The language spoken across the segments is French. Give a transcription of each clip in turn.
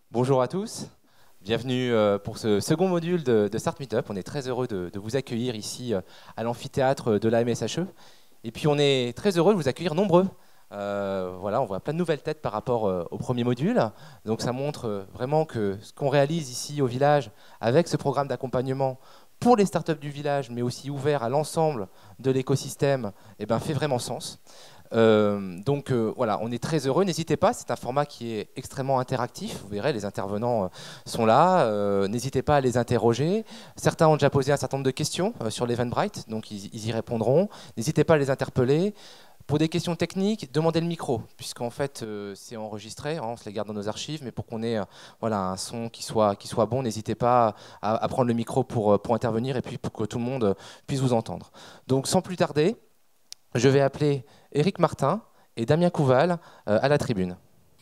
Bonjour à tous, bienvenue pour ce second module de Start Meetup. On est très heureux de vous accueillir ici à l'amphithéâtre de la MSHE. Et puis on est très heureux de vous accueillir nombreux. Voilà, on voit plein de nouvelles têtes par rapport au premier module. Donc ça montre vraiment que ce qu'on réalise ici au village avec ce programme d'accompagnement pour les startups du village, mais aussi ouvert à l'ensemble de l'écosystème, fait vraiment sens. Voilà, on est très heureux. N'hésitez pas, c'est un format qui est extrêmement interactif. Vous verrez, les intervenants sont là. N'hésitez pas à les interroger. Certains ont déjà posé un certain nombre de questions sur l'Eventbrite, donc ils y répondront. N'hésitez pas à les interpeller. Pour des questions techniques, demandez le micro, puisqu'en fait c'est enregistré, hein, on se les garde dans nos archives, mais pour qu'on ait voilà, un son qui soit bon, n'hésitez pas à prendre le micro pour intervenir et puis pour que tout le monde puisse vous entendre. Donc sans plus tarder, je vais appeler Éric Martin et Damien Couval à la tribune.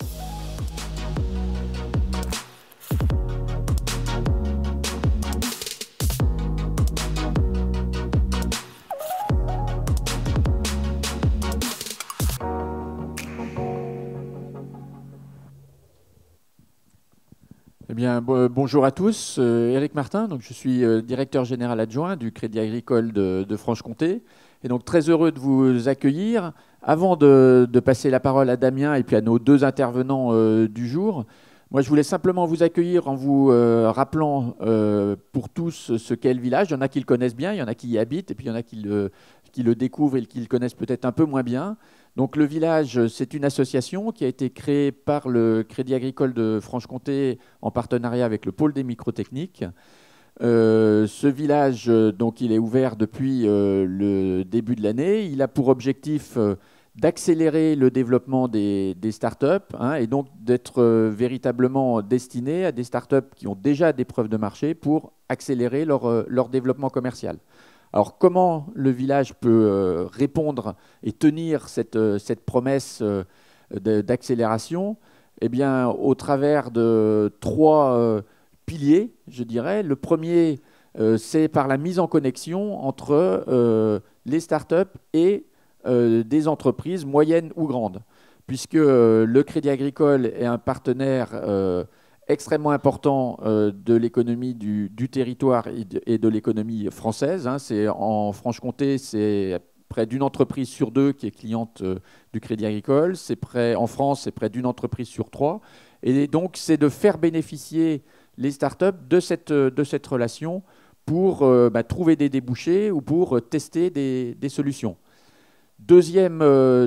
Eh bien, bonjour à tous, Éric Martin, donc je suis directeur général adjoint du Crédit Agricole de Franche-Comté, et donc très heureux de vous accueillir. Avant de passer la parole à Damien et puis à nos deux intervenants du jour, moi je voulais simplement vous accueillir en vous rappelant pour tous ce qu'est le village. Il y en a qui le connaissent bien, il y en a qui y habitent, et puis il y en a qui le découvrent et qui le connaissent peut-être un peu moins bien. Donc le village, c'est une association qui a été créée par le Crédit Agricole de Franche-Comté en partenariat avec le pôle des microtechniques. Ce village, donc, il est ouvert depuis le début de l'année. Il a pour objectif d'accélérer le développement des startups, hein, et donc d'être véritablement destiné à des startups qui ont déjà des preuves de marché pour accélérer leur développement commercial. Alors, comment le village peut répondre et tenir cette promesse d'accélération? Eh bien, au travers de trois piliers, je dirais. Le premier, c'est par la mise en connexion entre les startups et des entreprises moyennes ou grandes, puisque le Crédit Agricole est un partenaire extrêmement important de l'économie du territoire et de l'économie française. Hein. En Franche-Comté, c'est près d'une entreprise sur deux qui est cliente du Crédit Agricole. En France, c'est près d'une entreprise sur trois. Et donc, c'est de faire bénéficier les startups de cette relation pour trouver des débouchés ou pour tester des solutions. Deuxième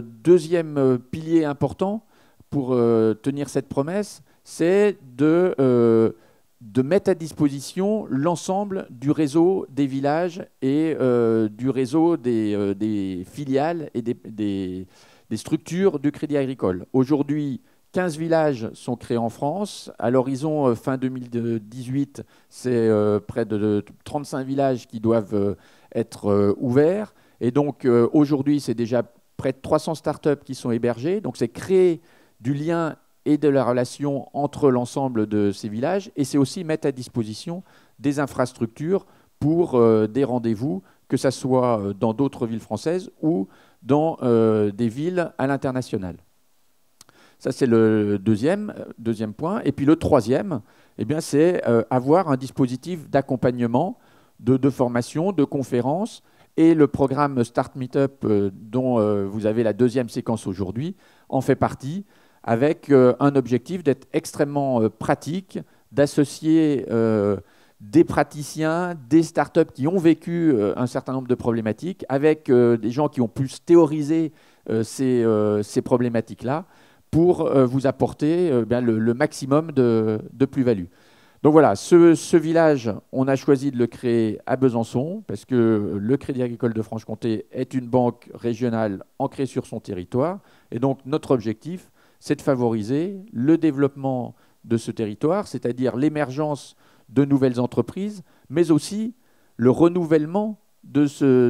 pilier important pour tenir cette promesse, c'est de mettre à disposition l'ensemble du réseau des villages et du réseau des filiales et des structures du Crédit Agricole. Aujourd'hui, 15 villages sont créés en France. À l'horizon fin 2018, c'est près de 35 villages qui doivent être ouverts. Et donc aujourd'hui, c'est déjà près de 300 startups qui sont hébergées. Donc c'est créer du lien et de la relation entre l'ensemble de ces villages. Et c'est aussi mettre à disposition des infrastructures pour des rendez-vous, que ce soit dans d'autres villes françaises ou dans des villes à l'international. Ça, c'est le deuxième point. Et puis le troisième, eh bien, c'est avoir un dispositif d'accompagnement, de formation, de conférences. Et le programme Start Meetup, dont vous avez la deuxième séquence aujourd'hui, en fait partie, avec un objectif d'être extrêmement pratique, d'associer des praticiens, des startups qui ont vécu un certain nombre de problématiques, avec des gens qui ont pu théoriser ces problématiques-là, pour vous apporter le maximum de plus-value. Donc voilà, ce village, on a choisi de le créer à Besançon, parce que le Crédit Agricole de Franche-Comté est une banque régionale ancrée sur son territoire. Et donc notre objectif, c'est de favoriser le développement de ce territoire, c'est-à-dire l'émergence de nouvelles entreprises, mais aussi le renouvellement de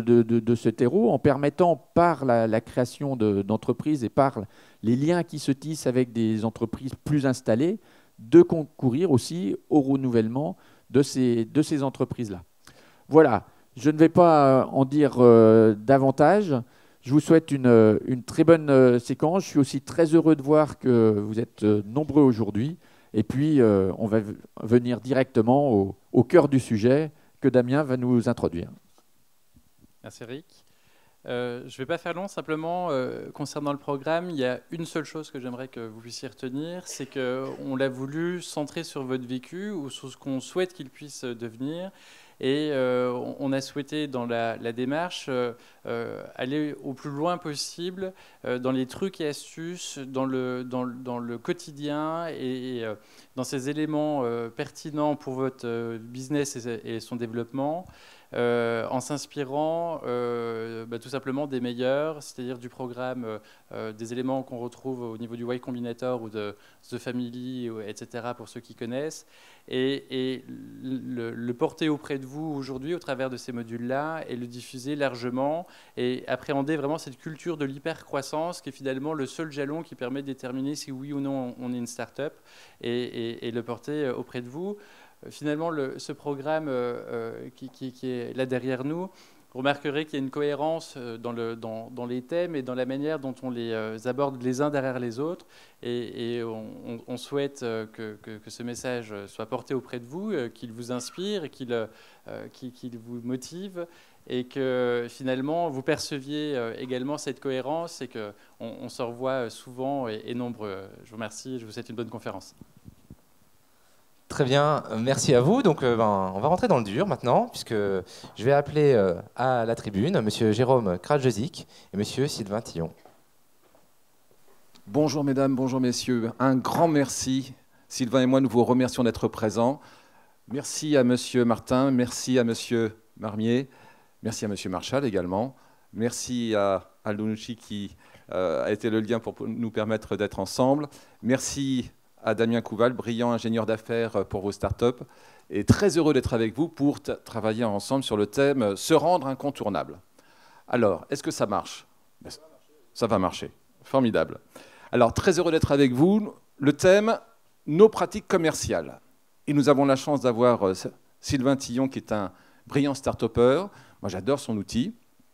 ce terreau, en permettant par la création d'entreprises et par les liens qui se tissent avec des entreprises plus installées, de concourir aussi au renouvellement de ces entreprises-là. Voilà, je ne vais pas en dire davantage. Je vous souhaite une très bonne séquence. Je suis aussi très heureux de voir que vous êtes nombreux aujourd'hui. Et puis, on va venir directement au cœur du sujet que Damien va nous introduire. Merci Eric. Je ne vais pas faire long, simplement concernant le programme, il y a une seule chose que j'aimerais que vous puissiez retenir, c'est qu'on l'a voulu centrer sur votre vécu ou sur ce qu'on souhaite qu'il puisse devenir. Et on a souhaité dans la démarche aller au plus loin possible dans les trucs et astuces, dans le quotidien et dans ces éléments pertinents pour votre business et son développement. En s'inspirant tout simplement des meilleurs, c'est-à-dire du programme, des éléments qu'on retrouve au niveau du Y Combinator ou de The Family, etc., pour ceux qui connaissent, et le porter auprès de vous aujourd'hui au travers de ces modules-là et le diffuser largement et appréhender vraiment cette culture de l'hyper-croissance qui est finalement le seul jalon qui permet de déterminer si oui ou non on est une start-up et le porter auprès de vous. Finalement, ce programme qui est là derrière nous, vous remarquerez qu'il y a une cohérence dans les thèmes et dans la manière dont on les aborde les uns derrière les autres. Et on souhaite que ce message soit porté auprès de vous, qu'il vous inspire et qu'il vous motive et que finalement vous perceviez également cette cohérence et qu'on se revoit souvent et nombreux. Je vous remercie et je vous souhaite une bonne conférence. Très bien, merci à vous. Donc, on va rentrer dans le dur maintenant, puisque je vais appeler à la tribune Monsieur Jérôme Kraljezik et Monsieur Sylvain Tillon. Bonjour mesdames, bonjour messieurs. Un grand merci. Sylvain et moi, nous vous remercions d'être présents. Merci à Monsieur Martin, merci à Monsieur Marmier, merci à Monsieur Marchal également. Merci à Alunchi qui a été le lien pour nous permettre d'être ensemble. Merci à Damien Couval, brillant ingénieur d'affaires pour vos startups, et très heureux d'être avec vous pour travailler ensemble sur le thème « Se rendre incontournable ». Alors, est-ce que ça marche? Ça va marcher. Formidable. Alors, très heureux d'être avec vous. Le thème « Nos pratiques commerciales ». Et nous avons la chance d'avoir Sylvain Tillon, qui est un brillant start-upper. Moi, j'adore son outil.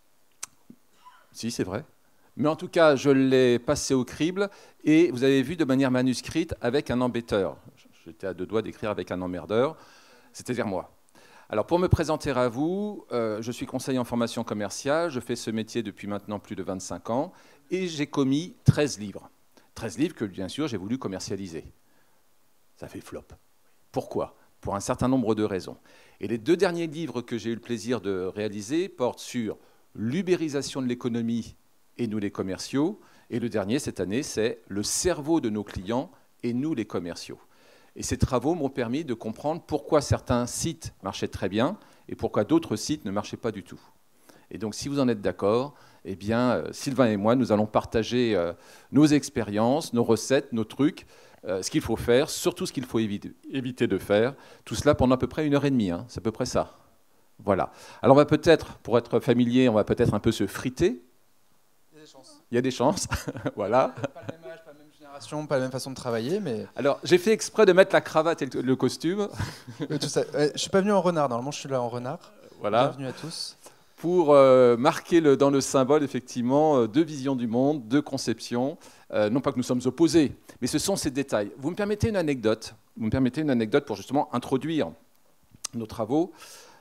Si, c'est vrai. Mais en tout cas, je l'ai passé au crible et vous avez vu de manière manuscrite avec un embêteur. J'étais à deux doigts d'écrire avec un emmerdeur, c'est-à-dire moi. Alors pour me présenter à vous, je suis conseiller en formation commerciale, je fais ce métier depuis maintenant plus de 25 ans et j'ai commis 13 livres. 13 livres que bien sûr j'ai voulu commercialiser. Ça fait flop. Pourquoi? Pour un certain nombre de raisons. Et les deux derniers livres que j'ai eu le plaisir de réaliser portent sur l'ubérisation de l'économie et nous les commerciaux. Et le dernier, cette année, c'est le cerveau de nos clients et nous les commerciaux. Et ces travaux m'ont permis de comprendre pourquoi certains sites marchaient très bien et pourquoi d'autres sites ne marchaient pas du tout. Et donc, si vous en êtes d'accord, eh bien, Sylvain et moi, nous allons partager nos expériences, nos recettes, nos trucs, ce qu'il faut faire, surtout ce qu'il faut éviter de faire. Tout cela pendant à peu près 1h30, hein, c'est à peu près ça. Voilà. Alors, on va peut-être, pour être familier, on va peut-être un peu se friter. Il y a des chances, voilà. Pas le même âge, pas la même génération, pas la même façon de travailler, mais... Alors, j'ai fait exprès de mettre la cravate et le costume. Tout ça. Je ne suis pas venu en renard, normalement je suis là en renard. Voilà. Bienvenue à tous. Pour marquer dans le symbole, effectivement, deux visions du monde, deux conceptions. Non pas que nous sommes opposés, mais ce sont ces détails. Vous me permettez une anecdote. Vous me permettez une anecdote pour justement introduire nos travaux.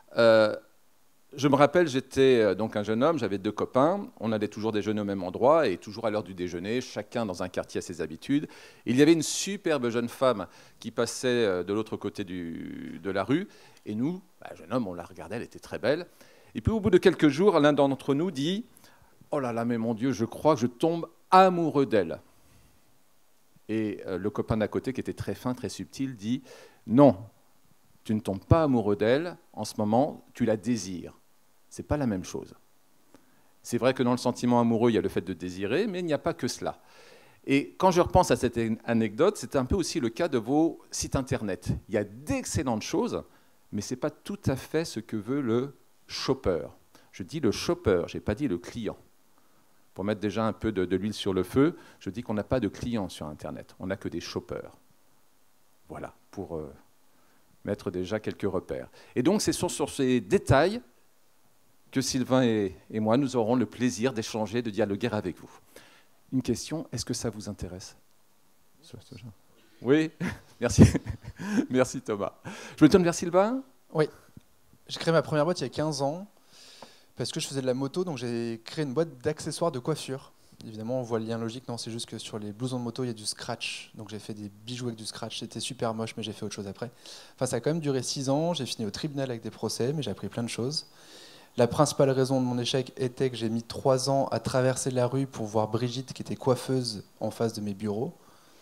Je me rappelle, j'étais donc un jeune homme, j'avais deux copains, on allait toujours déjeuner au même endroit et toujours à l'heure du déjeuner, chacun dans un quartier à ses habitudes. Il y avait une superbe jeune femme qui passait de l'autre côté de la rue et nous, jeune homme, on la regardait, elle était très belle. Et puis au bout de quelques jours, l'un d'entre nous dit « Oh là là, mais mon Dieu, je crois que je tombe amoureux d'elle ». Et le copain d'à côté, qui était très fin, très subtil, dit « Non, tu ne tombes pas amoureux d'elle, en ce moment, tu la désires. » Ce n'est pas la même chose. C'est vrai que dans le sentiment amoureux, il y a le fait de désirer, mais il n'y a pas que cela. Et quand je repense à cette anecdote, c'est un peu aussi le cas de vos sites Internet. Il y a d'excellentes choses, mais ce n'est pas tout à fait ce que veut le shopper. Je dis le shopper, je n'ai pas dit le client. Pour mettre déjà un peu de l'huile sur le feu, je dis qu'on n'a pas de clients sur Internet, on n'a que des shoppers. Voilà, pour mettre déjà quelques repères. Et donc, c'est sur ces détails que Sylvain et moi, nous aurons le plaisir d'échanger, de dialoguer avec vous. Une question, est-ce que ça vous intéresse? Oui, merci. Merci Thomas. Je me tourne vers Sylvain. Oui. J'ai créé ma première boîte il y a 15 ans parce que je faisais de la moto, donc j'ai créé une boîte d'accessoires de coiffure. Évidemment, on voit le lien logique, non, c'est juste que sur les blousons de moto, il y a du scratch. Donc j'ai fait des bijoux avec du scratch, c'était super moche, mais j'ai fait autre chose après. Enfin, ça a quand même duré 6 ans, j'ai fini au tribunal avec des procès, mais j'ai appris plein de choses. La principale raison de mon échec était que j'ai mis 3 ans à traverser la rue pour voir Brigitte, qui était coiffeuse, en face de mes bureaux.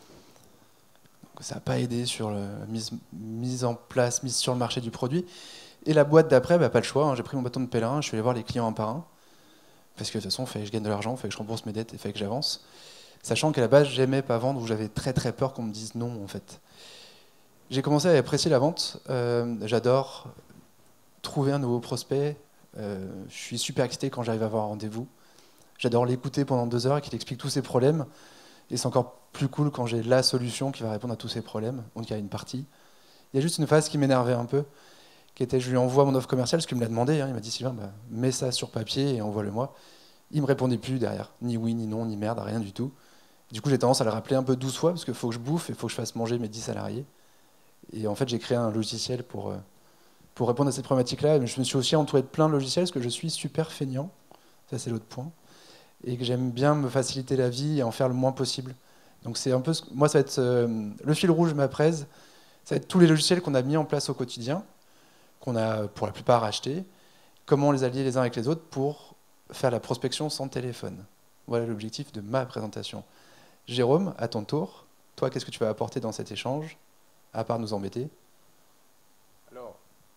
Donc ça n'a pas aidé sur la mise en place, mise sur le marché du produit. Et la boîte d'après, bah, pas le choix, hein. J'ai pris mon bâton de pèlerin, je suis allé voir les clients un par un. Parce que de toute façon, il fallait que je gagne de l'argent, il fallait que je rembourse mes dettes, il fallait que j'avance. Sachant qu'à la base, j'aimais pas vendre, ou j'avais très très peur qu'on me dise non, en fait. J'ai commencé à apprécier la vente. J'adore trouver un nouveau prospect. Je suis super excité quand j'arrive à avoir un rendez-vous. J'adore l'écouter pendant 2 heures et qu'il explique tous ses problèmes. Et c'est encore plus cool quand j'ai la solution qui va répondre à tous ses problèmes. Donc il y a une partie. Il y a juste une phase qui m'énervait un peu, qui était, je lui envoie mon offre commerciale, parce qu'il me l'a demandé, hein. Il m'a dit, Sylvain, bah, mets ça sur papier et envoie-le-moi. Il me répondait plus derrière, ni oui, ni non, ni merde, rien du tout. Du coup, j'ai tendance à le rappeler un peu 12 fois, parce qu'il faut que je bouffe et il faut que je fasse manger mes 10 salariés. Et en fait, j'ai créé un logiciel pour répondre à cette problématique-là. Mais je me suis aussi entouré de plein de logiciels, parce que je suis super feignant, ça c'est l'autre point, et que j'aime bien me faciliter la vie et en faire le moins possible. Donc c'est un peu, moi ça va être le fil rouge de ma presse, ça va être tous les logiciels qu'on a mis en place au quotidien, qu'on a pour la plupart achetés, comment les allier les uns avec les autres pour faire la prospection sans téléphone. Voilà l'objectif de ma présentation. Jérôme, à ton tour, toi, qu'est-ce que tu vas apporter dans cet échange, à part nous embêter? Alors,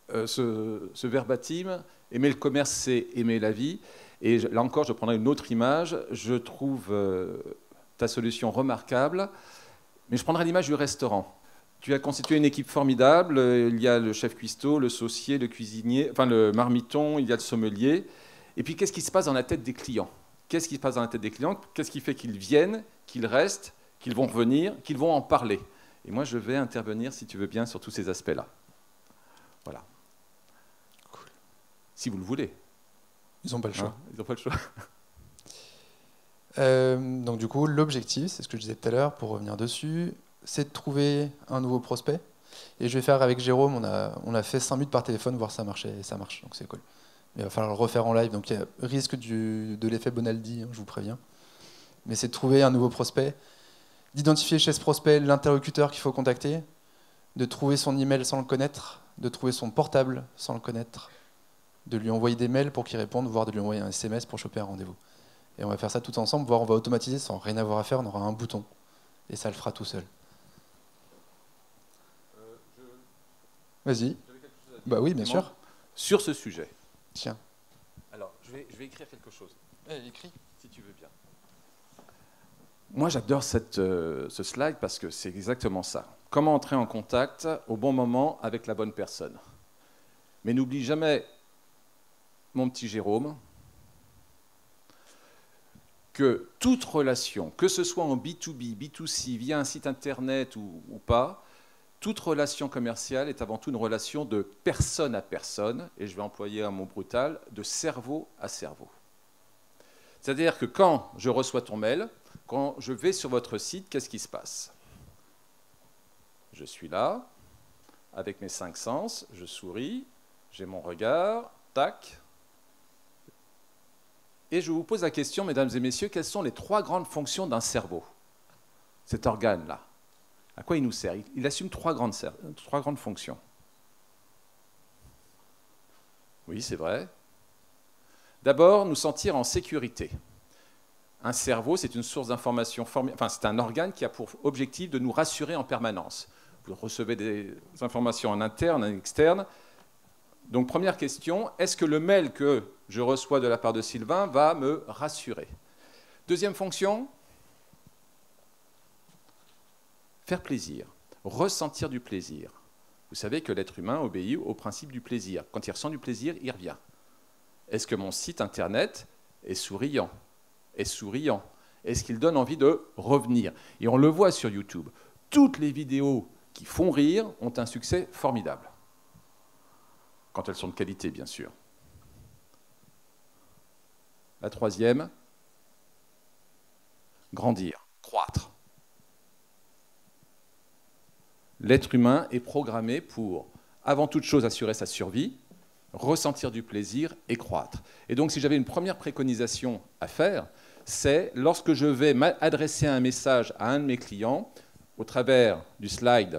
ce verbatim, aimer le commerce, c'est aimer la vie. Et là encore, je prendrai une autre image. Je trouve ta solution remarquable, mais je prendrai l'image du restaurant. Tu as constitué une équipe formidable. Il y a le chef cuistot, le saucier, le cuisinier, enfin le marmiton, il y a le sommelier. Et puis, qu'est-ce qui se passe dans la tête des clients? Qu'est-ce qui se passe dans la tête des clients? Qu'est-ce qui fait qu'ils viennent, qu'ils restent, qu'ils vont revenir, qu'ils vont en parler? Et moi, je vais intervenir, si tu veux bien, sur tous ces aspects-là. Voilà. Cool. Si vous le voulez. Ils n'ont pas le choix. Hein, ils n'ont pas le choix. Donc du coup, l'objectif, c'est ce que je disais tout à l'heure, pour revenir dessus, c'est de trouver un nouveau prospect. Et je vais faire avec Jérôme, on a fait 5 minutes par téléphone, voir si ça marchait, et ça marche, donc c'est cool. Mais il va falloir le refaire en live, donc il y a risque de l'effet Bonaldi, hein, je vous préviens. Mais c'est de trouver un nouveau prospect, d'identifier chez ce prospect l'interlocuteur qu'il faut contacter, de trouver son email sans le connaître, de trouver son portable sans le connaître, de lui envoyer des mails pour qu'il réponde, voire de lui envoyer un SMS pour choper un rendez-vous. Et on va faire ça tout ensemble, voire on va automatiser sans rien avoir à faire, on aura un bouton. Et ça le fera tout seul. Vas-y. Bah oui, bien sûr. Sur ce sujet. Tiens. Alors, je vais écrire quelque chose. Écris. Si tu veux bien. Moi, j'adore ce slide parce que c'est exactement ça. Comment entrer en contact au bon moment avec la bonne personne. Mais n'oublie jamais, mon petit Jérôme, que toute relation, que ce soit en B2B, B2C, via un site internet ou pas, toute relation commerciale est avant tout une relation de personne à personne, et je vais employer un mot brutal, de cerveau à cerveau. C'est-à-dire que quand je reçois ton mail, quand je vais sur votre site, qu'est-ce qui se passe? Je suis là, avec mes 5 sens, je souris, j'ai mon regard, tac. Et je vous pose la question, mesdames et messieurs, quelles sont les 3 grandes fonctions d'un cerveau? Cet organe-là. À quoi il nous sert? Il assume 3 grandes fonctions. Oui, c'est vrai. D'abord, nous sentir en sécurité. Un cerveau, c'est une source d'information formidable. Enfin, c'est un organe qui a pour objectif de nous rassurer en permanence. Vous recevez des informations en interne, en externe. Donc, première question, est-ce que le mail que je reçois de la part de Sylvain va me rassurer? Deuxième fonction, faire plaisir, ressentir du plaisir. Vous savez que l'être humain obéit au principe du plaisir. Quand il ressent du plaisir, il revient. Est-ce que mon site internet est souriant? Est souriant? Est-ce qu'il donne envie de revenir? Et on le voit sur YouTube. Toutes les vidéos qui font rire ont un succès formidable. Quand elles sont de qualité, bien sûr. La troisième, grandir, croître. L'être humain est programmé pour, avant toute chose, assurer sa survie, ressentir du plaisir et croître. Et donc, si j'avais une première préconisation à faire, c'est lorsque je vais adresser un message à un de mes clients, au travers du slide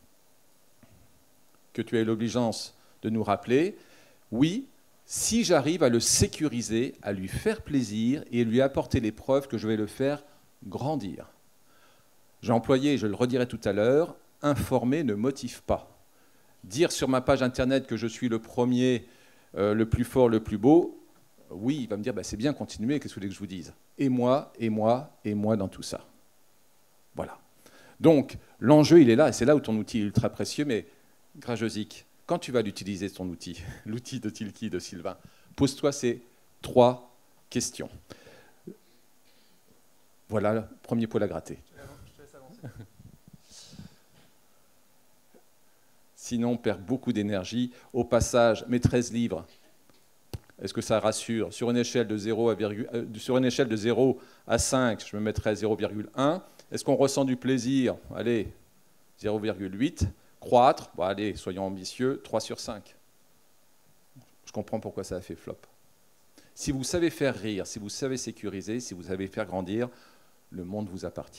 que tu as eu l'obligeance de nous rappeler, oui, si j'arrive à le sécuriser, à lui faire plaisir et lui apporter les preuves que je vais le faire grandir. J'ai employé, je le redirai tout à l'heure, informer ne motive pas. Dire sur ma page internet que je suis le premier, le plus fort, le plus beau, oui, il va me dire, bah, c'est bien, continuez, qu'est-ce que vous voulez que je vous dise? Et moi, et moi, et moi dans tout ça. Voilà. Donc, l'enjeu, il est là, et c'est là où ton outil est ultra précieux, mais Grajosic, quand tu vas l'utiliser, ton outil, l'outil de Tilki de Sylvain, pose-toi ces 3 questions. Voilà le premier poil à gratter. Sinon, on perd beaucoup d'énergie. Au passage, mes 13 livres, est-ce que ça rassure? Sur une échelle de 0 à 5, je me mettrais 0,1. Est-ce qu'on ressent du plaisir? Allez, 0,8. Croître, bon, allez, soyons ambitieux, 3 sur 5. Je comprends pourquoi ça a fait flop. Si vous savez faire rire, si vous savez sécuriser, si vous savez faire grandir, le monde vous appartient.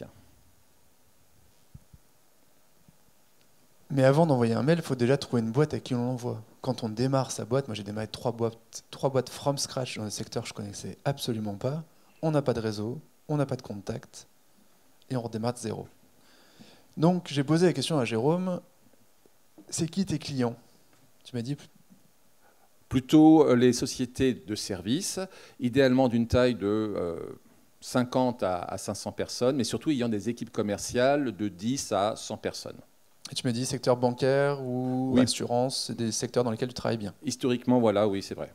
Mais avant d'envoyer un mail, il faut déjà trouver une boîte à qui on l'envoie. Quand on démarre sa boîte, moi j'ai démarré 3 boîtes from scratch dans un secteur que je ne connaissais absolument pas. On n'a pas de réseau, on n'a pas de contact, et on redémarre de 0. Donc j'ai posé la question à Jérôme, c'est qui tes clients? Tu m'as dit... Plutôt les sociétés de services, idéalement d'une taille de 50 à 500 personnes, mais surtout ayant des équipes commerciales de 10 à 100 personnes. Et tu m'as dit secteur bancaire ou oui. Assurance, c'est des secteurs dans lesquels tu travailles bien. Historiquement, voilà, oui, c'est vrai.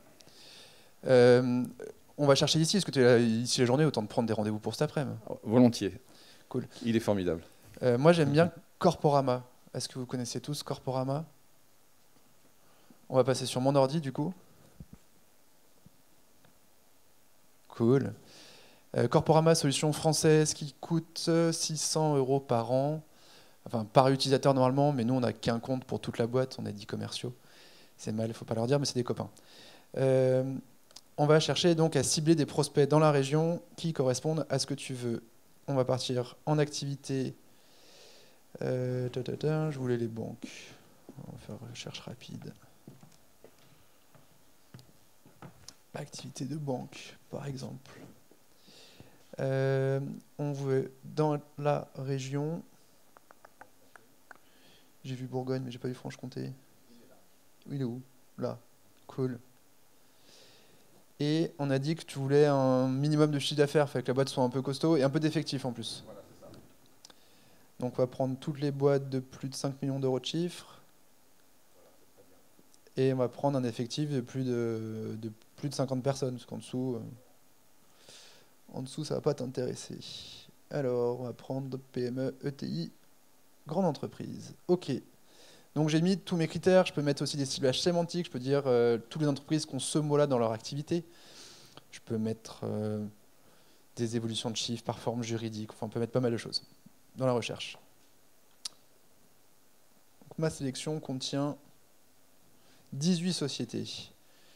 On va chercher ici, est-ce que tu es là ici la journée, autant de prendre des rendez-vous pour cet après-midi? Volontiers. Cool. Il est formidable. Moi, j'aime bien Corporama. Est-ce que vous connaissez tous Corporama? On va passer sur mon ordi, du coup. Cool. Corporama, solution française qui coûte 600 € par an. Enfin, par utilisateur normalement, mais nous, on n'a qu'un compte pour toute la boîte. On a 10 commerciaux. C'est mal, il ne faut pas leur dire, mais c'est des copains. On va chercher donc à cibler des prospects dans la région qui correspondent à ce que tu veux. On va partir en activité. Je voulais les banques. On va faire une recherche rapide. Activité de banque, par exemple. On veut dans la région. J'ai vu Bourgogne, mais j'ai pas vu Franche-Comté. Il est où? Là. Cool. Et on a dit que tu voulais un minimum de chiffre d'affaires, fait que la boîte soit un peu costaud et un peu d'effectifs en plus. Voilà, c'est ça. Donc on va prendre toutes les boîtes de plus de 5 millions d'euros de chiffre. Et on va prendre un effectif de plus de 50 personnes, parce qu'en dessous, ça ne va pas t'intéresser. Alors, on va prendre PME, ETI, grande entreprise. OK. Donc j'ai mis tous mes critères, je peux mettre aussi des ciblages sémantiques, je peux dire toutes les entreprises qui ont ce mot-là dans leur activité. Je peux mettre des évolutions de chiffres par forme juridique, enfin on peut mettre pas mal de choses dans la recherche. Donc, ma sélection contient 18 sociétés.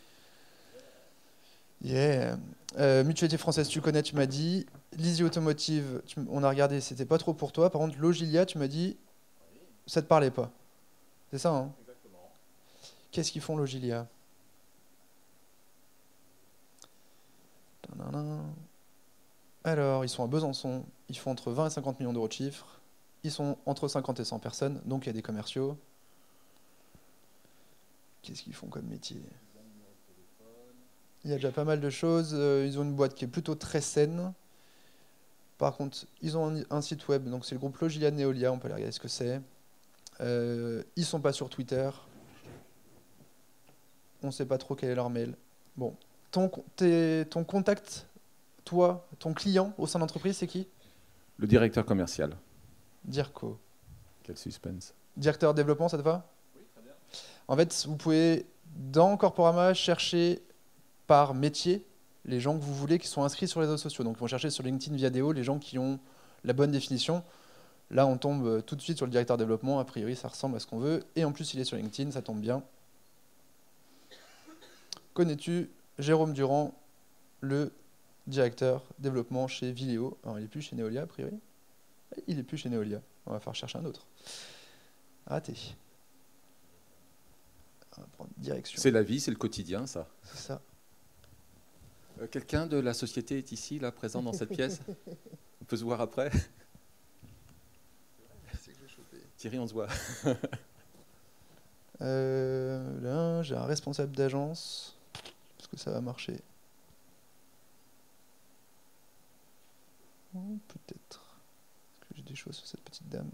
Yeah. Mutualité française, tu connais, tu m'as dit. Lizzie Automotive, on a regardé, c'était pas trop pour toi. Par contre, Logilia, tu m'as dit, ça te parlait pas. C'est ça, hein? Exactement. Qu'est-ce qu'ils font, Logilia? Alors, ils sont à Besançon. Ils font entre 20 et 50 millions d'euros de chiffre. Ils sont entre 50 et 100 personnes, donc il y a des commerciaux. Qu'est-ce qu'ils font comme métier? Il y a déjà pas mal de choses. Ils ont une boîte qui est plutôt très saine. Par contre, ils ont un site web, donc c'est le groupe Logilia Neolia, on peut aller regarder ce que c'est. Ils sont pas sur Twitter. On ne sait pas trop quel est leur mail. Bon, ton contact, toi, ton client au sein de l'entreprise, c'est qui? Le directeur commercial. Dirco. Quel suspense. Directeur développement, ça te va? Oui, très bien. En fait, vous pouvez, dans Corporama, chercher par métier les gens que vous voulez qui sont inscrits sur les réseaux sociaux. Donc, ils vont chercher sur LinkedIn, Viadeo, les gens qui ont la bonne définition. Là, on tombe tout de suite sur le directeur développement. A priori, ça ressemble à ce qu'on veut. Et en plus, il est sur LinkedIn, ça tombe bien. Connais-tu Jérôme Durand, le directeur développement chez Viléo? Alors, il n'est plus chez Neolia, a priori. Il n'est plus chez Neolia. On va falloir chercher un autre. Raté. On va prendre direction. C'est la vie, c'est le quotidien, ça. C'est ça. Quelqu'un de la société est ici, là, présent dans cette pièce? On peut se voir après. Thierry, on se voit. Là, j'ai un responsable d'agence. Est-ce que ça va marcher? Peut-être. Est-ce que j'ai des choses sur cette petite dame?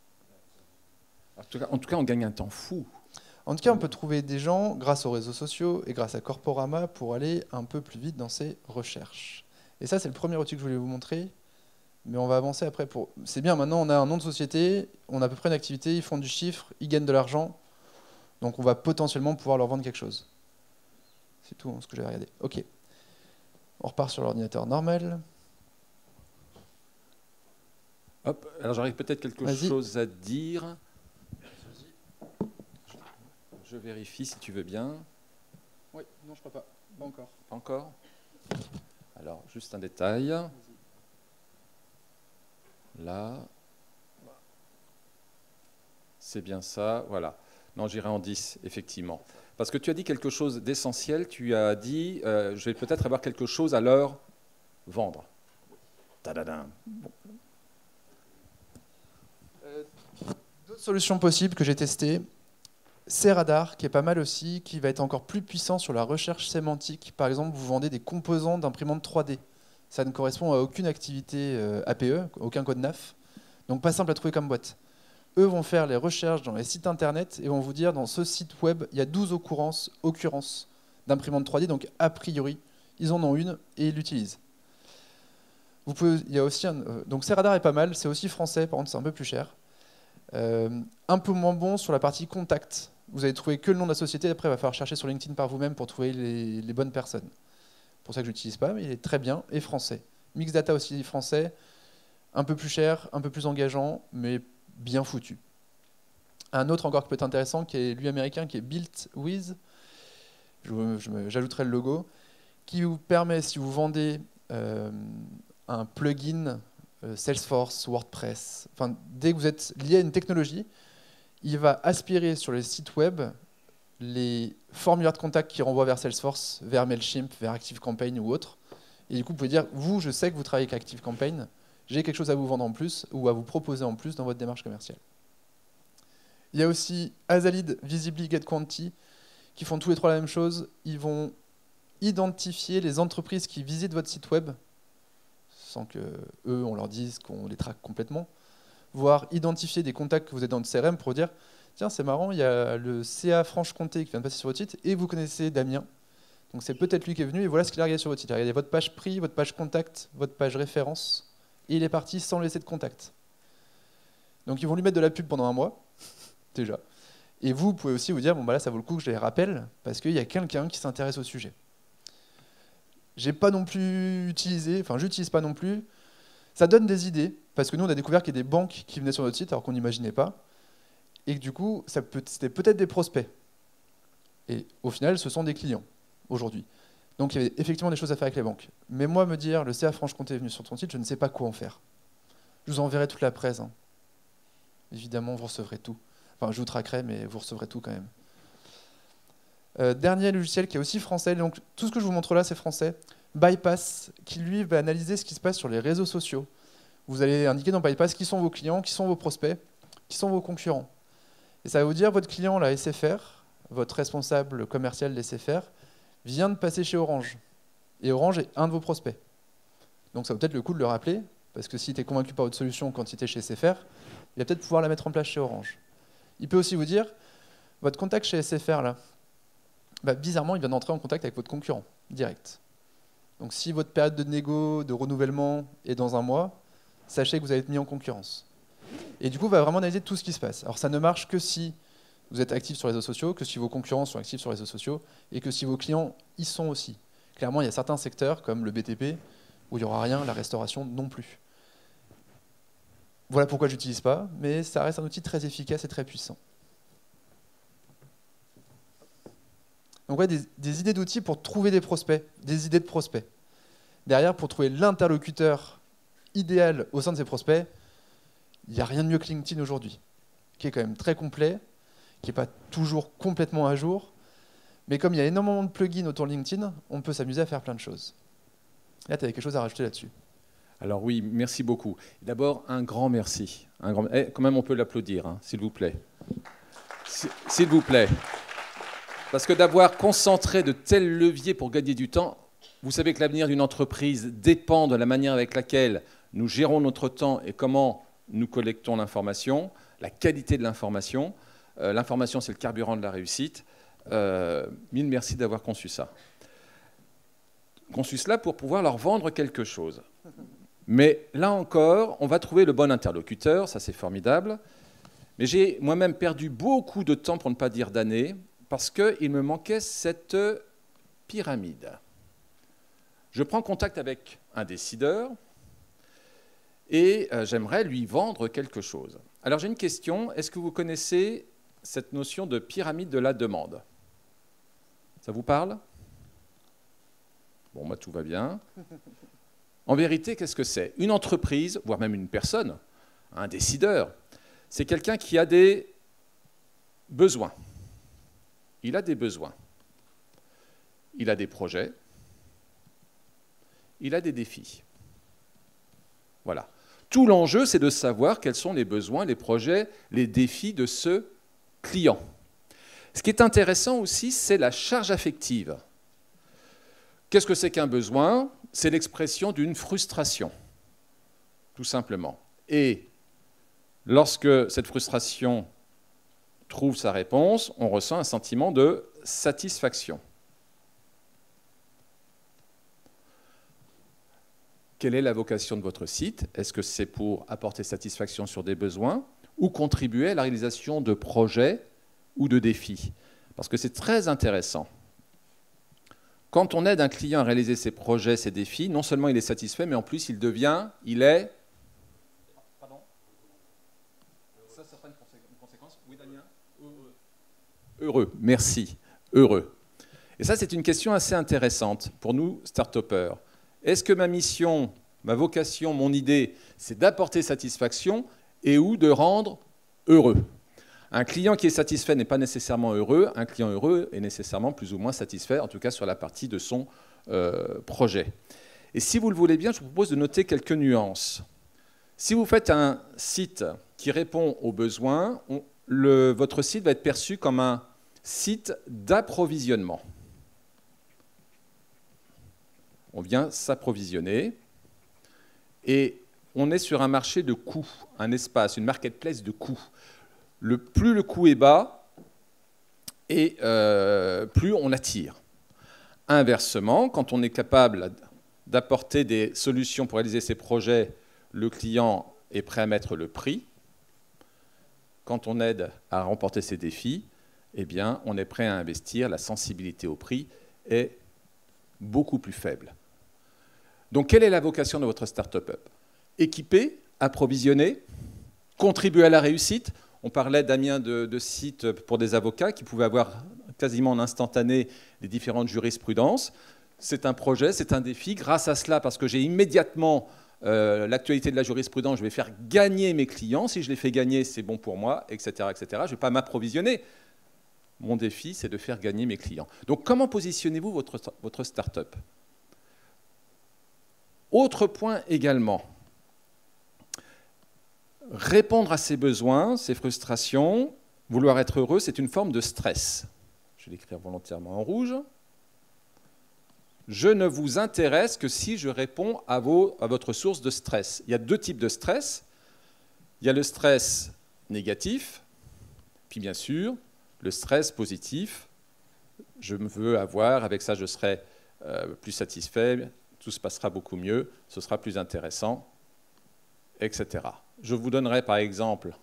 En tout cas, on gagne un temps fou. En tout cas, on peut trouver des gens, grâce aux réseaux sociaux et grâce à Corporama, pour aller un peu plus vite dans ses recherches. Et ça, c'est le premier outil que je voulais vous montrer. Mais on va avancer après. C'est bien, maintenant, on a un nom de société, on a à peu près une activité, ils font du chiffre, ils gagnent de l'argent. Donc, on va potentiellement pouvoir leur vendre quelque chose. C'est tout ce que j'ai regardé. OK. On repart sur l'ordinateur normal. Hop, alors j'aurais peut-être quelque chose à dire. Je vérifie si tu veux bien. Oui, non, je crois pas. Pas encore. Pas encore? Alors, juste un détail. Là. C'est bien ça, voilà. Non, j'irai en 10, effectivement. Parce que tu as dit quelque chose d'essentiel. Tu as dit, je vais peut-être avoir quelque chose à leur vendre. Tadadam. Bon. D'autres solutions possibles que j'ai testées. Cradar, qui est pas mal aussi, qui va être encore plus puissant sur la recherche sémantique. Par exemple, vous vendez des composants d'imprimantes 3D. Ça ne correspond à aucune activité APE, aucun code NAF. Donc pas simple à trouver comme boîte. Eux vont faire les recherches dans les sites internet et vont vous dire dans ce site web, il y a 12 occurrences d'imprimantes 3D. Donc a priori, ils en ont une et ils l'utilisent. Il y a aussi donc Cradar est pas mal, c'est aussi français, par contre c'est un peu plus cher. Un peu moins bon sur la partie contact. Vous allez trouver que le nom de la société, après il va falloir chercher sur LinkedIn par vous-même pour trouver les bonnes personnes. C'est pour ça que je l'utilise pas, mais il est très bien et français. Mixdata aussi français, un peu plus cher, un peu plus engageant, mais bien foutu. Un autre encore qui peut être intéressant, qui est lui américain, qui est Built With, j'ajouterai le logo, qui vous permet, si vous vendez un plugin Salesforce, WordPress, enfin, dès que vous êtes lié à une technologie, il va aspirer sur les sites web les formulaires de contact qui renvoient vers Salesforce, vers Mailchimp, vers ActiveCampaign ou autre. Et du coup, vous pouvez dire, vous, je sais que vous travaillez avec ActiveCampaign, j'ai quelque chose à vous vendre en plus ou à vous proposer en plus dans votre démarche commerciale. Il y a aussi Azalid, Visibly, GetQuanti, qui font tous les trois la même chose. Ils vont identifier les entreprises qui visitent votre site web, sans que eux on leur dise qu'on les traque complètement, voire identifier des contacts que vous êtes dans le CRM pour dire tiens, c'est marrant, il y a le CA Franche-Comté qui vient de passer sur votre site et vous connaissez Damien. Donc c'est peut-être lui qui est venu et voilà ce qu'il a regardé sur votre site. Il a regardé votre page prix, votre page contact, votre page référence et il est parti sans laisser de contact. Donc ils vont lui mettre de la pub pendant un mois, déjà. Et vous pouvez aussi vous dire bon bah là ça vaut le coup que je les rappelle parce qu'il y a quelqu'un qui s'intéresse au sujet. J'ai pas non plus utilisé, enfin j'utilise pas non plus. Ça donne des idées, parce que nous on a découvert qu'il y a des banques qui venaient sur notre site alors qu'on n'imaginait pas, et que du coup c'était peut-être des prospects. Et au final ce sont des clients, aujourd'hui. Donc il y avait effectivement des choses à faire avec les banques. Mais moi me dire, le CA Franche-Comté est venu sur ton site, je ne sais pas quoi en faire. Je vous enverrai toute la presse. Hein. Évidemment vous recevrez tout. Enfin je vous traquerai, mais vous recevrez tout quand même. Dernier logiciel qui est aussi français, donc tout ce que je vous montre là c'est français. Bypass, qui lui va analyser ce qui se passe sur les réseaux sociaux. Vous allez indiquer dans Bypass qui sont vos clients, qui sont vos prospects, qui sont vos concurrents. Et ça va vous dire votre client, la SFR, votre responsable commercial de SFR, vient de passer chez Orange. Et Orange est un de vos prospects. Donc ça vaut peut-être le coup de le rappeler, parce que si tu es convaincu par votre solution quand tu étais chez SFR, il va peut-être pouvoir la mettre en place chez Orange. Il peut aussi vous dire, votre contact chez SFR, là, bah, bizarrement, il vient d'entrer en contact avec votre concurrent, direct. Donc si votre période de négo, de renouvellement est dans un mois, sachez que vous allez être mis en concurrence. Et du coup, on va vraiment analyser tout ce qui se passe. Alors ça ne marche que si vous êtes actif sur les réseaux sociaux, que si vos concurrents sont actifs sur les réseaux sociaux, et que si vos clients y sont aussi. Clairement, il y a certains secteurs, comme le BTP, où il n'y aura rien, la restauration non plus. Voilà pourquoi je l'utilise pas, mais ça reste un outil très efficace et très puissant. Donc ouais, des idées d'outils pour trouver des prospects, des idées de prospects. Derrière, pour trouver l'interlocuteur idéal au sein de ces prospects, il n'y a rien de mieux que LinkedIn aujourd'hui, qui est quand même très complet, qui n'est pas toujours complètement à jour, mais comme il y a énormément de plugins autour de LinkedIn, on peut s'amuser à faire plein de choses. Là, tu avais quelque chose à rajouter là-dessus. Alors oui, merci beaucoup. D'abord, un grand merci. Quand même, on peut l'applaudir, hein, s'il vous plaît. S'il vous plaît. Parce que d'avoir concentré de tels leviers pour gagner du temps, vous savez que l'avenir d'une entreprise dépend de la manière avec laquelle nous gérons notre temps et comment nous collectons l'information, la qualité de l'information. L'information, c'est le carburant de la réussite. Mille merci d'avoir conçu ça. Conçu cela pour pouvoir leur vendre quelque chose. Mais là encore, on va trouver le bon interlocuteur, ça c'est formidable. Mais j'ai moi-même perdu beaucoup de temps, pour ne pas dire d'années, parce qu'il me manquait cette pyramide. Je prends contact avec un décideur et j'aimerais lui vendre quelque chose. Alors j'ai une question, est-ce que vous connaissez cette notion de pyramide de la demande? Ça vous parle? Bon, moi tout va bien. En vérité, qu'est-ce que c'est? Une entreprise, voire même une personne, un décideur, c'est quelqu'un qui a des besoins. Il a des besoins. Il a des projets. Il a des défis. Voilà. Tout l'enjeu, c'est de savoir quels sont les besoins, les projets, les défis de ce client. Ce qui est intéressant aussi, c'est la charge affective. Qu'est-ce que c'est qu'un besoin? C'est l'expression d'une frustration, tout simplement. Et lorsque cette frustration trouve sa réponse, on ressent un sentiment de satisfaction. Quelle est la vocation de votre site? Est-ce que c'est pour apporter satisfaction sur des besoins ou contribuer à la réalisation de projets ou de défis? Parce que c'est très intéressant. Quand on aide un client à réaliser ses projets, ses défis, non seulement il est satisfait, mais en plus il est... Pardon? Ça sera une conséquence? Oui, Damien? Heureux, merci, heureux. Et ça, c'est une question assez intéressante pour nous, start-upers. Est-ce que ma mission, ma vocation, mon idée, c'est d'apporter satisfaction et ou de rendre heureux? Un client qui est satisfait n'est pas nécessairement heureux. Un client heureux est nécessairement plus ou moins satisfait, en tout cas sur la partie de son projet. Et si vous le voulez bien, je vous propose de noter quelques nuances. Si vous faites un site qui répond aux besoins, votre site va être perçu comme un site d'approvisionnement. On vient s'approvisionner et on est sur un marché de coûts, un espace, une marketplace de coûts. Plus le coût est bas, et plus on attire. Inversement, quand on est capable d'apporter des solutions pour réaliser ses projets, le client est prêt à mettre le prix. Quand on aide à remporter ses défis, eh bien, on est prêt à investir. La sensibilité au prix est beaucoup plus faible. Donc, quelle est la vocation de votre start-up? Équiper, approvisionner, contribuer à la réussite. On parlait, Damien, de sites pour des avocats qui pouvaient avoir quasiment en instantané les différentes jurisprudences. C'est un projet, c'est un défi. Grâce à cela, parce que j'ai immédiatement l'actualité de la jurisprudence, je vais faire gagner mes clients. Si je les fais gagner, c'est bon pour moi, etc., etc. Je ne vais pas m'approvisionner. Mon défi, c'est de faire gagner mes clients. Donc, comment positionnez-vous votre start-up? Autre point également. Répondre à ses besoins, ses frustrations, vouloir être heureux, c'est une forme de stress. Je vais l'écrire volontairement en rouge. Je ne vous intéresse que si je réponds à votre source de stress. Il y a deux types de stress. Il y a le stress négatif, puis bien sûr, le stress positif. Je veux avoir, avec ça je serai plus satisfait, tout se passera beaucoup mieux, ce sera plus intéressant, etc. Je vous donnerai par exemple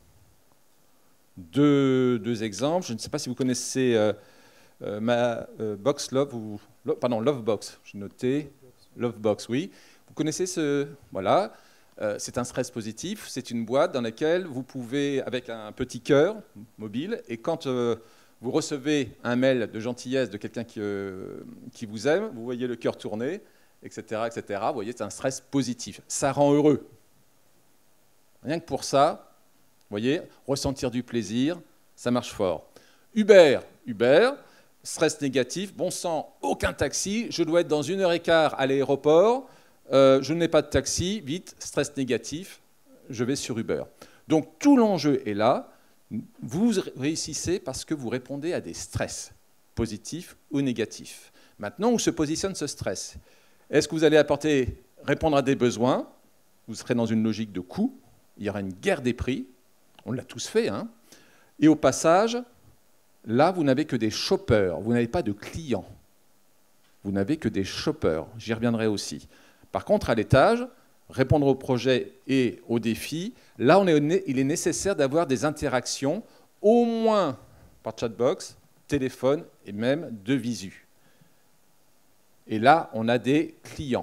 deux exemples. Je ne sais pas si vous connaissez Box Love ou Lovebox. J'ai noté Lovebox, oui. Vous connaissez ce voilà. C'est un stress positif, c'est une boîte dans laquelle vous pouvez, avec un petit cœur mobile, et quand vous recevez un mail de gentillesse de quelqu'un qui vous aime, vous voyez le cœur tourner, etc., etc. Vous voyez, c'est un stress positif. Ça rend heureux. Rien que pour ça, vous voyez, ressentir du plaisir, ça marche fort. Uber, stress négatif, bon sang, aucun taxi, je dois être dans 1h15 à l'aéroport, je n'ai pas de taxi, vite, stress négatif, je vais sur Uber. Donc tout l'enjeu est là, vous réussissez parce que vous répondez à des stress, positifs ou négatifs. Maintenant, où se positionne ce stress? Est-ce que vous allez répondre à des besoins? Vous serez dans une logique de coût, il y aura une guerre des prix, on l'a tous fait, hein. Et au passage, là, vous n'avez que des shoppers, vous n'avez pas de clients. Vous n'avez que des shoppers, j'y reviendrai aussi. Par contre, à l'étage, répondre aux projets et aux défis, là, il est nécessaire d'avoir des interactions, au moins par chatbox, téléphone et même de visu. Et là, on a des clients.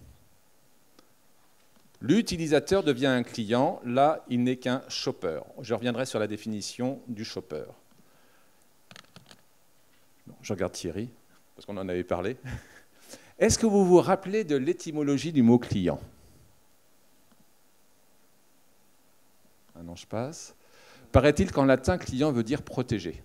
L'utilisateur devient un client, là, il n'est qu'un shopper. Je reviendrai sur la définition du shopper. Je regarde Thierry, parce qu'on en avait parlé. Est-ce que vous vous rappelez de l'étymologie du mot client? Un an, je passe. Paraît-il qu'en latin, client veut dire protégé.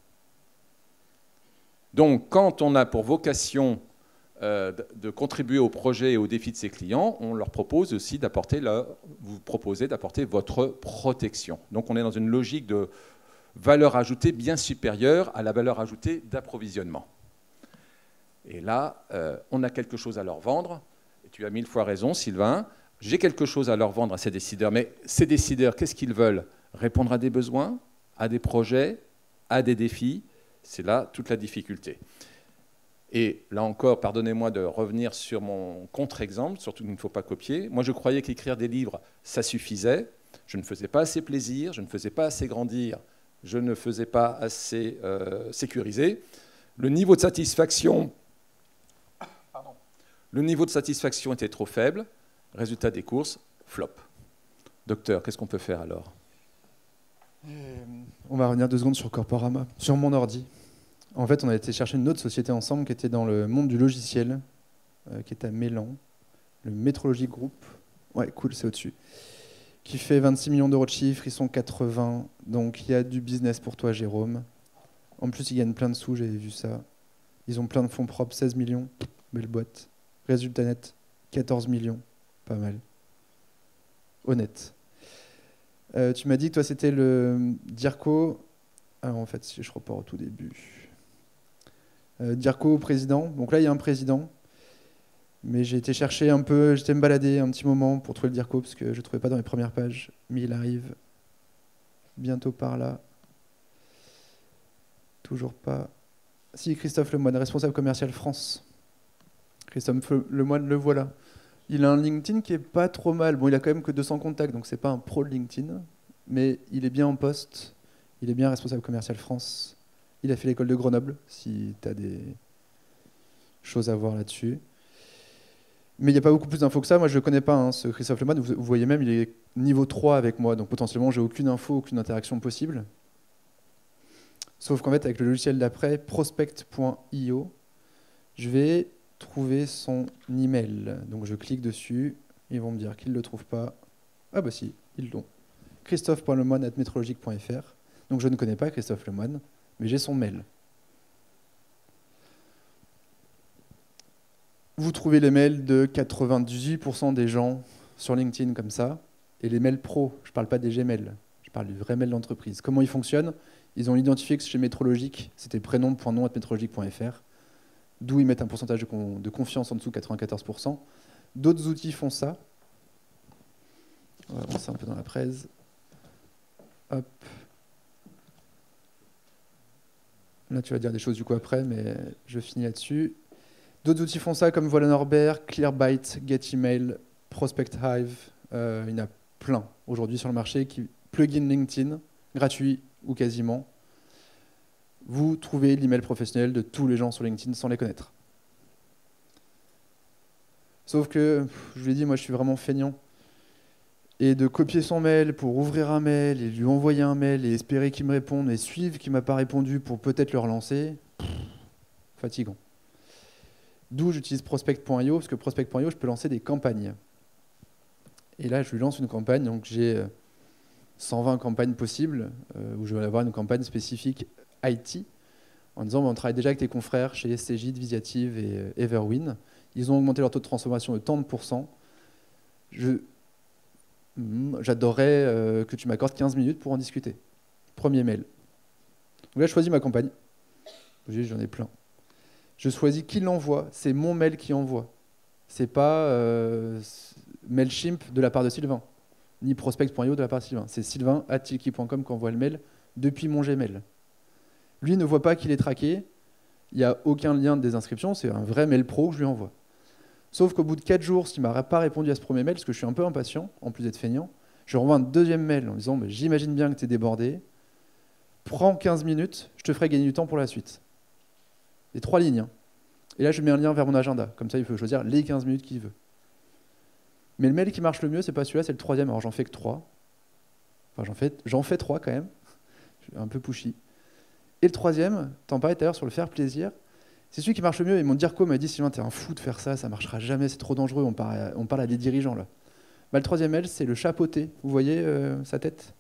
Donc, quand on a pour vocation de contribuer au projet et aux défis de ses clients, on leur propose aussi vous proposez d'apporter votre protection. Donc, on est dans une logique de valeur ajoutée bien supérieure à la valeur ajoutée d'approvisionnement. Et là, on a quelque chose à leur vendre. Et tu as 1000 fois raison, Sylvain. J'ai quelque chose à leur vendre à ces décideurs. Mais ces décideurs, qu'est-ce qu'ils veulent? Répondre à des besoins, à des projets, à des défis. C'est là toute la difficulté. Et là encore, pardonnez-moi de revenir sur mon contre-exemple, surtout qu'il ne faut pas copier. Moi, je croyais qu'écrire des livres, ça suffisait. Je ne faisais pas assez plaisir, je ne faisais pas assez grandir, je ne faisais pas assez sécuriser. Le niveau de satisfaction était trop faible. Résultat des courses, flop. Docteur, qu'est-ce qu'on peut faire alors? On va revenir 2 secondes sur Corporama, sur mon ordi. En fait, on a été chercher une autre société ensemble qui était dans le monde du logiciel, qui est à Mélan, le Métrologie Group. Ouais, cool, c'est au-dessus. Qui fait 26 millions d'euros de chiffre, ils sont 80, donc il y a du business pour toi, Jérôme. En plus, ils gagnent plein de sous, j'avais vu ça. Ils ont plein de fonds propres, 16 millions, belle boîte. Résultat net, 14 millions, pas mal. Honnête. Tu m'as dit que toi, c'était le Dirco. Alors en fait, si je repars au tout début. Dirco, président. Donc là, il y a un président. Mais j'ai été chercher un peu, j'étais me balader un petit moment pour trouver le Dirco, parce que je ne trouvais pas dans les premières pages. Mais il arrive bientôt par là. Toujours pas. Si, Christophe Lemoine, responsable commercial France. Christophe Lemoine, le voilà. Il a un LinkedIn qui est pas trop mal. Bon, il a quand même que 200 contacts, donc c'est pas un pro de LinkedIn. Mais il est bien en poste. Il est bien responsable commercial France. Il a fait l'école de Grenoble, si tu as des choses à voir là-dessus. Mais il n'y a pas beaucoup plus d'infos que ça. Moi, je ne le connais pas, hein, ce Christophe Lemoine. Vous voyez même, il est niveau 3 avec moi. Donc potentiellement, j'ai aucune info, aucune interaction possible. Sauf qu'en fait, avec le logiciel d'après, prospect.io, je vais trouver son email. Donc je clique dessus. Ils vont me dire qu'ils ne le trouvent pas. Ah bah si, ils l'ont. christophe.lemoine@metrologique.fr. Donc je ne connais pas Christophe Lemoine, mais j'ai son mail. Vous trouvez les mails de 98% des gens sur LinkedIn comme ça, et les mails pro. Je ne parle pas des Gmail, je parle du vrai mail d'entreprise. Comment ils fonctionnent? Ils ont identifié que chez Métrologique, c'était prénom.nom@metrologique.fr, d'où ils mettent un pourcentage de confiance en dessous, 94%. D'autres outils font ça. On va avancer un peu dans la presse. Hop. Là, tu vas dire des choses du coup après, mais je finis là-dessus. D'autres outils font ça, comme Voilà Norbert, Clearbyte, GetEmail, Prospect Hive. Il y en a plein aujourd'hui sur le marché. Plugin LinkedIn, gratuit ou quasiment. Vous trouvez l'email professionnel de tous les gens sur LinkedIn sans les connaître. Sauf que, je vous l'ai dit, moi je suis vraiment feignant. Et de copier son mail pour ouvrir un mail et lui envoyer un mail et espérer qu'il me réponde et suivre qu'il ne m'a pas répondu pour peut-être le relancer, fatigant. D'où j'utilise prospect.io, parce que prospect.io, je peux lancer des campagnes. Et là, je lui lance une campagne, donc j'ai 120 campagnes possibles, où je vais avoir une campagne spécifique IT, en disant on travaille déjà avec tes confrères chez SCJ, Visiative et Everwin. Ils ont augmenté leur taux de transformation de tant de pourcents. J'adorerais que tu m'accordes 15 minutes pour en discuter. Premier mail. Donc là, je choisis ma campagne. J'en ai plein. Je choisis qui l'envoie. C'est mon mail qui envoie. C'est pas Mailchimp de la part de Sylvain, ni prospect.io de la part de Sylvain. C'est sylvain@tilki.com qui envoie le mail depuis mon Gmail. Lui ne voit pas qu'il est traqué. Il n'y a aucun lien de désinscription. C'est un vrai mail pro que je lui envoie. Sauf qu'au bout de 4 jours, s'il ne m'a pas répondu à ce premier mail, parce que je suis un peu impatient, en plus d'être feignant, je renvoie un deuxième mail en disant j'imagine bien que tu es débordé, prends 15 minutes, je te ferai gagner du temps pour la suite. Et 3 lignes. Hein. Et là, je mets un lien vers mon agenda. Comme ça, il peut choisir les 15 minutes qu'il veut. Mais le mail qui marche le mieux, c'est pas celui-là, c'est le troisième. Alors, j'en fais que 3. Enfin, j'en fais 3 quand même. Je suis un peu pushy. Et le troisième, t'en parlais tout à l'heure sur le faire plaisir, c'est celui qui marche le mieux. Et mon DIRCO m'a dit Sylvain, t'es un fou de faire ça, ça marchera jamais, c'est trop dangereux, on parle à des dirigeants là. Le troisième mail, c'est le chapeauté. Vous voyez sa tête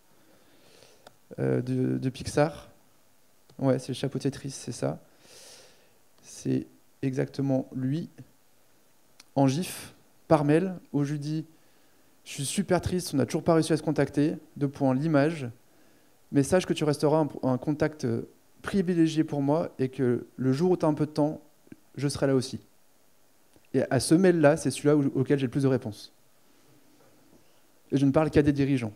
de Pixar. Ouais, c'est le chapeauté triste, c'est ça. C'est exactement lui, en gif, par mail, où je lui dis je suis super triste, on n'a toujours pas réussi à se contacter. L'image. Mais sache que tu resteras un contact privilégié pour moi et que le jour où tu as un peu de temps, je serai là aussi. Et à ce mail-là, c'est celui-là auquel j'ai le plus de réponses. Et je ne parle qu'à des dirigeants.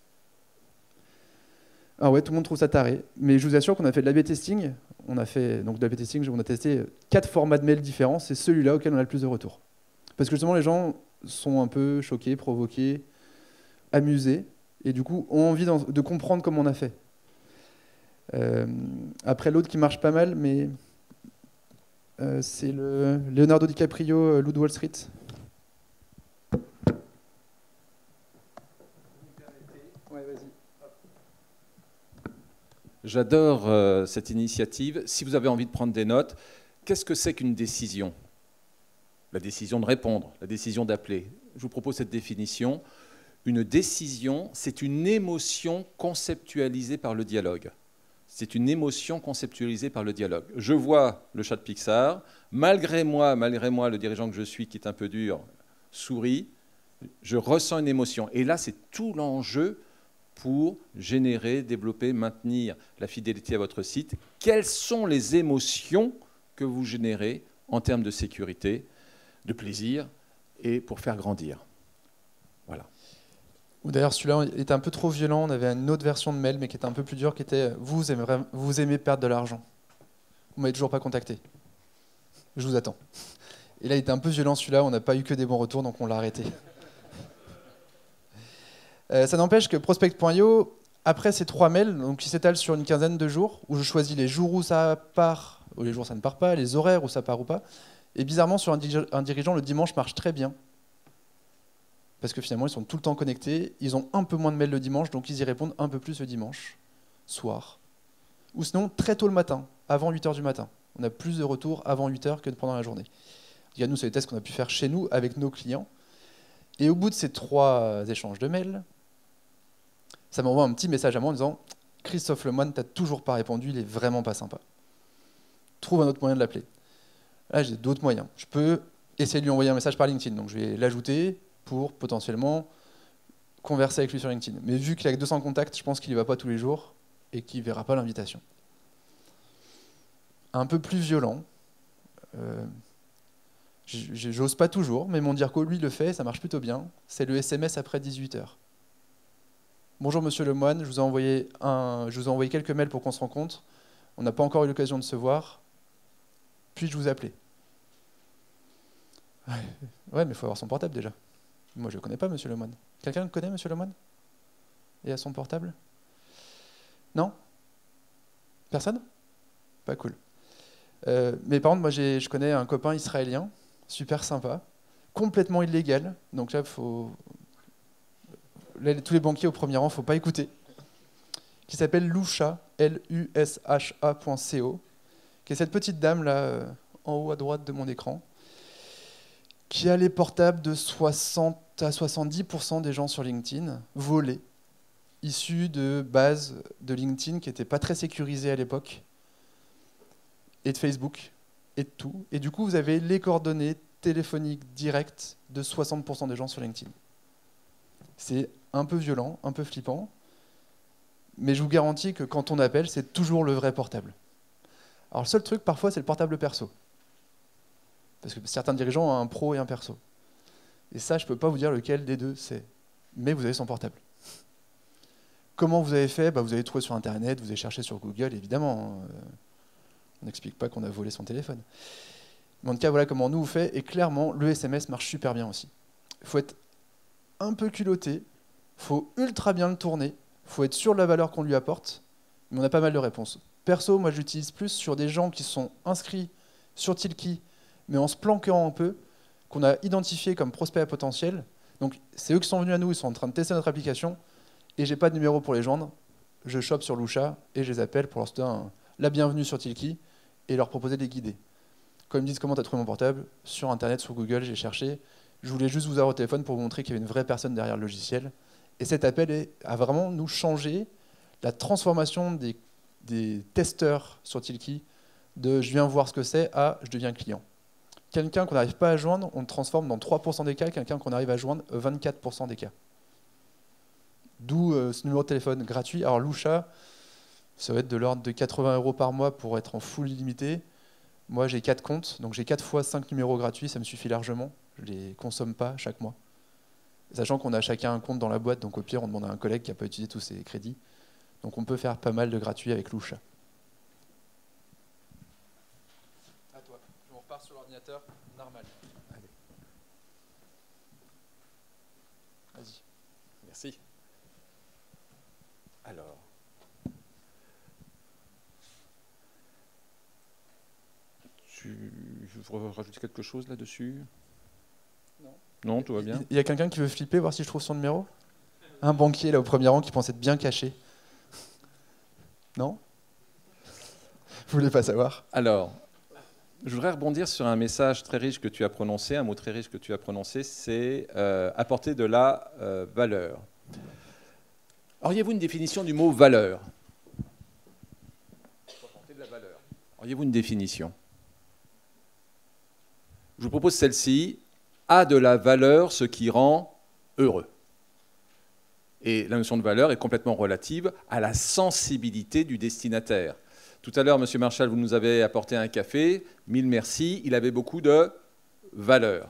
Ah ouais, tout le monde trouve ça taré, mais je vous assure qu'on a fait de l'A/B testing. On a testé 4 formats de mails différents, c'est celui-là auquel on a le plus de retours. Parce que justement, les gens sont un peu choqués, provoqués, amusés, et du coup ont envie de comprendre comment on a fait. Après, l'autre qui marche pas mal, mais c'est le Leonardo DiCaprio, Loup de Wall Street. Ouais, vas-y. J'adore cette initiative. Si vous avez envie de prendre des notes, qu'est-ce que c'est qu'une décision ? La décision de répondre, la décision d'appeler. Je vous propose cette définition. Une décision, c'est une émotion conceptualisée par le dialogue. C'est une émotion conceptualisée par le dialogue. Je vois le chat de Pixar, malgré moi, le dirigeant que je suis, qui est un peu dur, sourit, je ressens une émotion. Et là, c'est tout l'enjeu pour générer, développer, maintenir la fidélité à votre site. Quelles sont les émotions que vous générez en termes de sécurité, de plaisir et pour faire grandir ? Voilà. D'ailleurs, celui-là était un peu trop violent. On avait une autre version de mail, mais qui était un peu plus dure, qui était vous aimez perdre de l'argent. Vous m'avez toujours pas contacté. Je vous attends. Et là, il était un peu violent celui-là. On n'a pas eu que des bons retours, donc on l'a arrêté. Ça n'empêche que prospect.io, après ces 3 mails, donc qui s'étalent sur une quinzaine de jours, où je choisis les jours où ça part, ou les jours où ça ne part pas, les horaires où ça part ou pas. Et bizarrement, sur un dirigeant, le dimanche marche très bien. Parce que finalement, ils sont tout le temps connectés, ils ont un peu moins de mails le dimanche, donc ils y répondent un peu plus le dimanche, soir. Ou sinon, très tôt le matin, avant 8h du matin. On a plus de retours avant 8h que pendant la journée. Nous, c'est des tests qu'on a pu faire chez nous, avec nos clients. Et au bout de ces 3 échanges de mails, ça m'envoie un petit message à moi en disant « Christophe Lemoine, t'as toujours pas répondu, il est vraiment pas sympa. Trouve un autre moyen de l'appeler. » Là, j'ai d'autres moyens. Je peux essayer de lui envoyer un message par LinkedIn. Donc, je vais l'ajouter pour potentiellement converser avec lui sur LinkedIn. Mais vu qu'il a que 200 contacts, je pense qu'il n'y va pas tous les jours et qu'il ne verra pas l'invitation. Un peu plus violent. J'ose pas toujours, mais mon DIRCO, lui, le fait, ça marche plutôt bien. C'est le SMS après 18h. Bonjour Monsieur Lemoine, je vous ai envoyé quelques mails pour qu'on se rencontre. On n'a pas encore eu l'occasion de se voir. Puis-je vous appeler ? Ouais, mais il faut avoir son portable déjà. Moi, je ne connais pas Monsieur Lemoine. Quelqu'un le connaît, Monsieur Lemoine ? Et a son portable ? Non ? Personne ? Pas cool. Mais par contre, moi, je connais un copain israélien, super sympa, complètement illégal. Donc là, tous les banquiers au premier rang, il ne faut pas écouter, qui s'appelle Lusha, Lusha.co, qui est cette petite dame là, en haut à droite de mon écran, qui a les portables de 60 à 70% des gens sur LinkedIn volés, issus de bases de LinkedIn qui n'étaient pas très sécurisées à l'époque, et de Facebook, et de tout. Et du coup, vous avez les coordonnées téléphoniques directes de 60% des gens sur LinkedIn. C'est un peu violent, un peu flippant, mais je vous garantis que quand on appelle, c'est toujours le vrai portable. Alors le seul truc, parfois, c'est le portable perso. Parce que certains dirigeants ont un pro et un perso. Et ça, je ne peux pas vous dire lequel des deux c'est. Mais vous avez son portable. Comment vous avez fait? Vous avez trouvé sur Internet, vous avez cherché sur Google, évidemment. On n'explique pas qu'on a volé son téléphone. Mais en tout cas, voilà comment nous on fait. Et clairement, le SMS marche super bien aussi. Il faut être un peu culotté, il faut ultra bien le tourner, il faut être sûr de la valeur qu'on lui apporte. Mais on a pas mal de réponses. Perso, moi, j'utilise plus sur des gens qui sont inscrits sur Tilki, mais en se planquant un peu, qu'on a identifié comme prospects à potentiel. Donc, c'est eux qui sont venus à nous, ils sont en train de tester notre application, et j'ai pas de numéro pour les joindre. Je chope sur Lusha et je les appelle pour leur souhaiter la bienvenue sur Tilki et leur proposer de les guider. Quand ils me disent comment tu as trouvé mon portable, sur Internet, sur Google, j'ai cherché. Je voulais juste vous avoir au téléphone pour vous montrer qu'il y avait une vraie personne derrière le logiciel. Et cet appel a vraiment nous changé la transformation des testeurs sur Tilki de je viens voir ce que c'est à je deviens client. Quelqu'un qu'on n'arrive pas à joindre, on le transforme dans 3% des cas, quelqu'un qu'on arrive à joindre, 24% des cas. D'où ce numéro de téléphone gratuit. Alors Lusha, ça va être de l'ordre de 80 € par mois pour être en full illimité. Moi, j'ai 4 comptes, donc j'ai 4 fois 5 numéros gratuits, ça me suffit largement. Je ne les consomme pas chaque mois. Sachant qu'on a chacun un compte dans la boîte, donc au pire, on demande à un collègue qui n'a pas utilisé tous ses crédits. Donc on peut faire pas mal de gratuits avec Lusha. À toi, on repart sur l'ordinateur normal. Allez. Vas-y. Merci. Alors. Je voudrais rajouter quelque chose là-dessus? Non. Non, tout va bien. Il y a quelqu'un qui veut flipper, voir si je trouve son numéro? Un banquier là au premier rang qui pensait être bien caché. Non? Vous voulez pas savoir? Alors, je voudrais rebondir sur un message très riche que tu as prononcé, un mot très riche que tu as prononcé, c'est apporter de la valeur. Auriez-vous une définition du mot valeur? Apporter de la valeur. Auriez-vous une définition? Je vous propose celle-ci. A de la valeur ce qui rend heureux. Et la notion de valeur est complètement relative à la sensibilité du destinataire. Tout à l'heure, M. Marchal, vous nous avez apporté un café. Mille merci. Il avait beaucoup de valeur.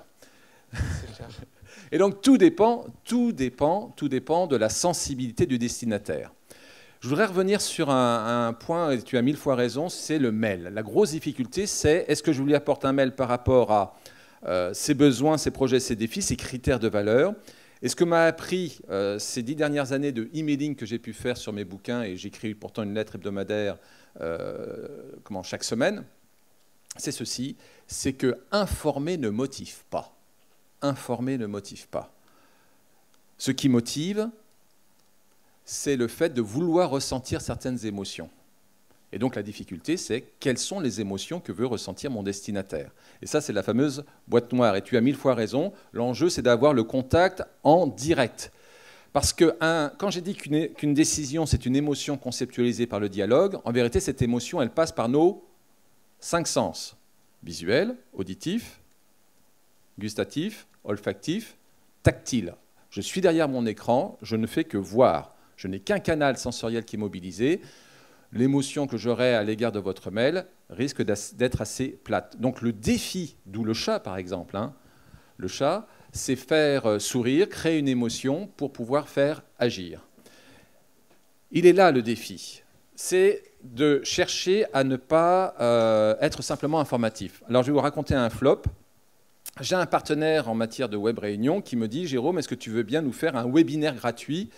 Et donc, tout dépend de la sensibilité du destinataire. Je voudrais revenir sur un point, et tu as 1000 fois raison, c'est le mail. La grosse difficulté, c'est est-ce que je lui apporte un mail par rapport à ses besoins, ses projets, ses défis, ses critères de valeur. Et ce que m'a appris ces 10 dernières années de emailing que j'ai pu faire sur mes bouquins, et j'écris pourtant une lettre hebdomadaire chaque semaine, c'est ceci, c'est que informer ne motive pas. Informer ne motive pas. Ce qui motive, c'est le fait de vouloir ressentir certaines émotions. Et donc la difficulté, c'est quelles sont les émotions que veut ressentir mon destinataire. Et ça, c'est la fameuse boîte noire. Et tu as 1000 fois raison, l'enjeu, c'est d'avoir le contact en direct. Parce que quand j'ai dit qu'une décision, c'est une émotion conceptualisée par le dialogue, en vérité, cette émotion, elle passe par nos 5 sens. Visuel, auditif, gustatif, olfactif, tactile. Je suis derrière mon écran, je ne fais que voir. Je n'ai qu'un canal sensoriel qui est mobilisé. L'émotion que j'aurai à l'égard de votre mail risque d'être assez plate. Donc le défi, d'où le chat par exemple, le chat, c'est faire sourire, créer une émotion pour pouvoir faire agir. Il est là le défi, c'est de chercher à ne pas être simplement informatif. Alors je vais vous raconter un flop. J'ai un partenaire en matière de web réunion qui me dit « Jérôme, est-ce que tu veux bien nous faire un webinaire gratuit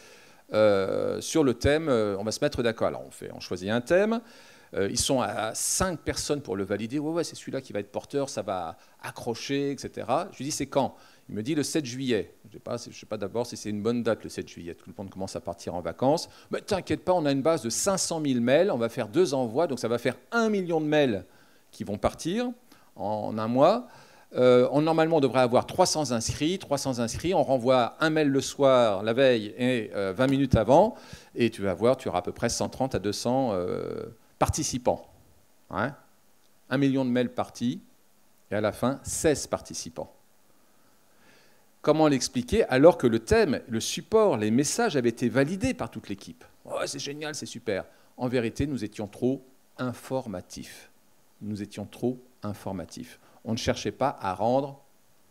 sur le thème. On va se mettre d'accord. Alors on choisit un thème. Ils sont à 5 personnes pour le valider. Ouais, c'est celui-là qui va être porteur, ça va accrocher, etc. Je lui dis, c'est quand? Il me dit le 7 juillet. Je ne sais pas d'abord si c'est une bonne date, le 7 juillet. Tout le monde commence à partir en vacances. Mais t'inquiète pas, on a une base de 500 000 mails. On va faire 2 envois, donc ça va faire 1 million de mails qui vont partir en un mois. Normalement, on devrait avoir 300 inscrits. On renvoie un mail le soir, la veille, et 20 minutes avant. Et tu vas voir, tu auras à peu près 130 à 200 participants. Hein, 1 million de mails partis. Et à la fin, 16 participants. Comment l'expliquer alors que le thème, le support, les messages avaient été validés par toute l'équipe? Oh, c'est génial, c'est super. En vérité, nous étions trop informatifs. On ne cherchait pas à rendre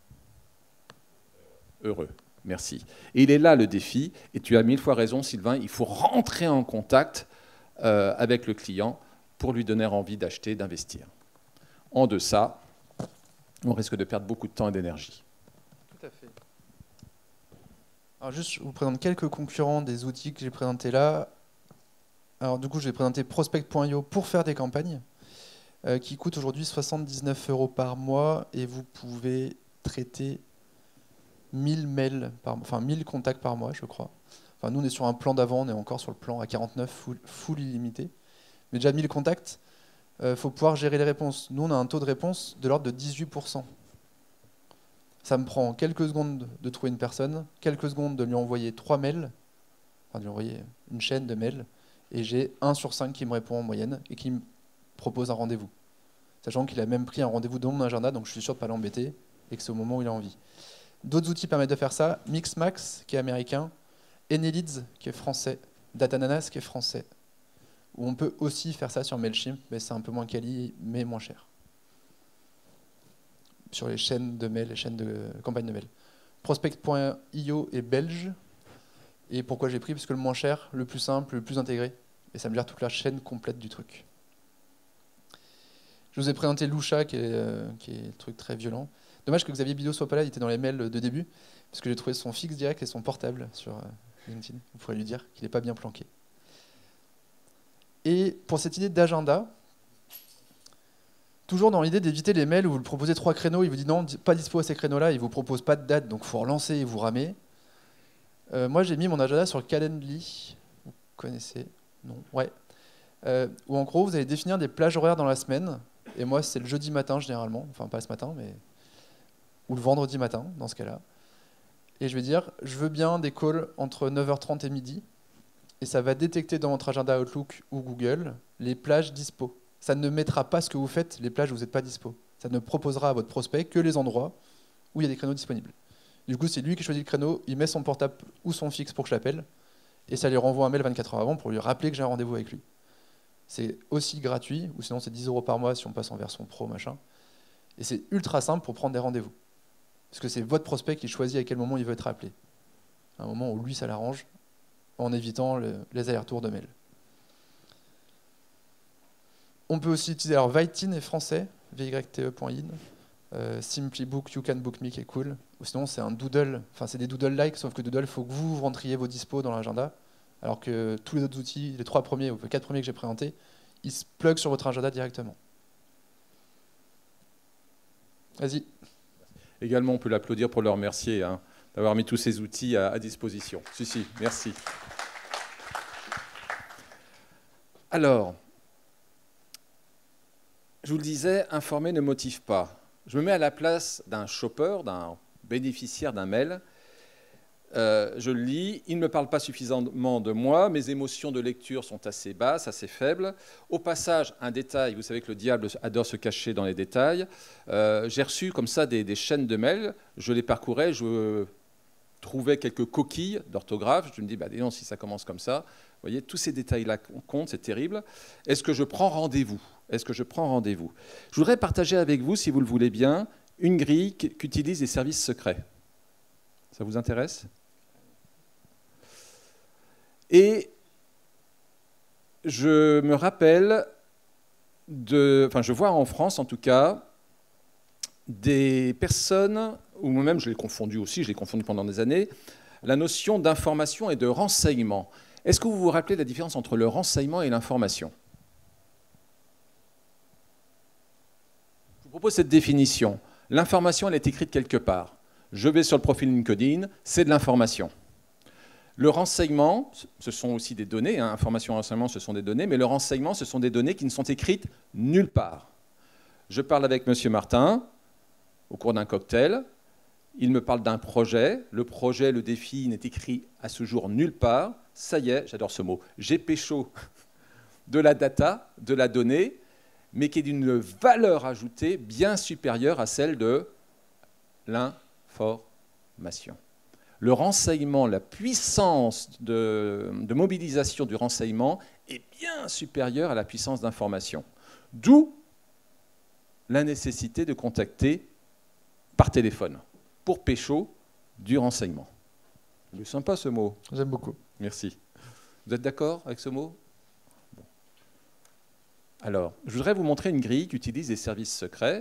heureux. Merci. Et il est là le défi, et tu as 1000 fois raison, Sylvain, il faut rentrer en contact avec le client pour lui donner envie d'acheter, d'investir. En deçà, on risque de perdre beaucoup de temps et d'énergie. Tout à fait. Alors juste, je vous présente quelques concurrents des outils que j'ai présentés là. Alors du coup, je vais présenter prospect.io pour faire des campagnes, qui coûte aujourd'hui 79 € par mois, et vous pouvez traiter 1000 mails, 1000 contacts par mois, je crois. Enfin, nous, on est sur un plan d'avant, on est encore sur le plan à 49, full illimité. Mais déjà 1000 contacts, faut pouvoir gérer les réponses. Nous, on a un taux de réponse de l'ordre de 18%. Ça me prend quelques secondes de trouver une personne, quelques secondes de lui envoyer 3 mails, enfin de lui envoyer une chaîne de mails, et j'ai 1 sur 5 qui me répond en moyenne et qui me propose un rendez-vous. Sachant qu'il a même pris un rendez-vous dans mon agenda, donc je suis sûr de ne pas l'embêter et que c'est au moment où il a envie. D'autres outils permettent de faire ça. Mixmax, qui est américain, Enelids, qui est français, Datananas, qui est français. Où on peut aussi faire ça sur Mailchimp, mais c'est un peu moins quali, mais moins cher. Sur les chaînes de mail, les chaînes de campagne de mail. Prospect.io est belge. Et pourquoi j'ai pris? Parce que le moins cher, le plus simple, le plus intégré. Et ça me gère toute la chaîne complète du truc. Je vous ai présenté Lusha, qui est un truc très violent. Dommage que Xavier Bidot soit pas là, il était dans les mails de début, parce que j'ai trouvé son fixe direct et son portable sur LinkedIn. Vous pourrez lui dire qu'il n'est pas bien planqué. Et pour cette idée d'agenda, toujours dans l'idée d'éviter les mails où vous le proposez 3 créneaux, il vous dit non, pas dispo à ces créneaux-là, il ne vous propose pas de date, donc il faut relancer et vous ramer. Moi, j'ai mis mon agenda sur Calendly. Vous connaissez? Non? Ouais. Où en gros, vous allez définir des plages horaires dans la semaine. Et moi, c'est le jeudi matin généralement. Enfin, pas ce matin, mais... ou le vendredi matin, dans ce cas-là. Et je vais dire, je veux bien des calls entre 9h30 et midi. Et ça va détecter dans votre agenda Outlook ou Google les plages dispo. Ça ne mettra pas ce que vous faites, les plages où vous n'êtes pas dispo. Ça ne proposera à votre prospect que les endroits où il y a des créneaux disponibles. Du coup, c'est lui qui choisit le créneau, il met son portable ou son fixe pour que je l'appelle, et ça lui renvoie un mail 24 heures avant pour lui rappeler que j'ai un rendez-vous avec lui. C'est aussi gratuit, ou sinon c'est 10 € par mois si on passe en version pro, machin. Et c'est ultra simple pour prendre des rendez-vous. Parce que c'est votre prospect qui choisit à quel moment il veut être appelé. À un moment où lui, ça l'arrange, en évitant les allers-retours de mail. On peut aussi utiliser, alors Vitin est français, vyte.in. Simply Book, You Can Book Me qui est cool. Ou sinon c'est un doodle, enfin c'est des doodle-like, sauf que doodle, il faut que vous rentriez vos dispos dans l'agenda, alors que tous les autres outils, les 3 premiers ou les 4 premiers que j'ai présentés, ils se pluguent sur votre agenda directement. Vas-y. Également, on peut l'applaudir pour le remercier d'avoir mis tous ces outils à disposition. Si, merci. Alors, je vous le disais, informer ne motive pas. Je me mets à la place d'un shopper, d'un bénéficiaire d'un mail. Je le lis, il ne me parle pas suffisamment de moi, mes émotions de lecture sont assez basses, assez faibles. Au passage, un détail, vous savez que le diable adore se cacher dans les détails. J'ai reçu comme ça des chaînes de mails, je les parcourais, je trouvais quelques coquilles d'orthographe, je me dis, dis donc, si ça commence comme ça, vous voyez, tous ces détails-là comptent, c'est terrible. Est-ce que je prends rendez-vous? Je voudrais partager avec vous, si vous le voulez bien, une grille qu'utilisent les services secrets. Ça vous intéresse? Et je me rappelle je vois en France en tout cas, des personnes, ou moi-même je l'ai confondu aussi, je l'ai confondu pendant des années, la notion d'information et de renseignement. Est-ce que vous vous rappelez la différence entre le renseignement et l'information? Je vous propose cette définition. L'information, elle est écrite quelque part. Je vais sur le profil LinkedIn, c'est de l'information. Le renseignement, ce sont aussi des données, hein, information et renseignement, ce sont des données, mais le renseignement, ce sont des données qui ne sont écrites nulle part. Je parle avec M. Martin au cours d'un cocktail, il me parle d'un projet, le projet, le défi n'est écrit à ce jour nulle part, ça y est, j'adore ce mot, j'ai pécho de la data, de la donnée, mais qui est d'une valeur ajoutée bien supérieure à celle de l'information. Le renseignement, la puissance de mobilisation du renseignement est bien supérieure à la puissance d'information. D'où la nécessité de contacter par téléphone pour pécho du renseignement. Il est sympa ce mot. J'aime beaucoup. Merci. Vous êtes d'accord avec ce mot? Bon. Alors, je voudrais vous montrer une grille qu'utilisent les services secrets.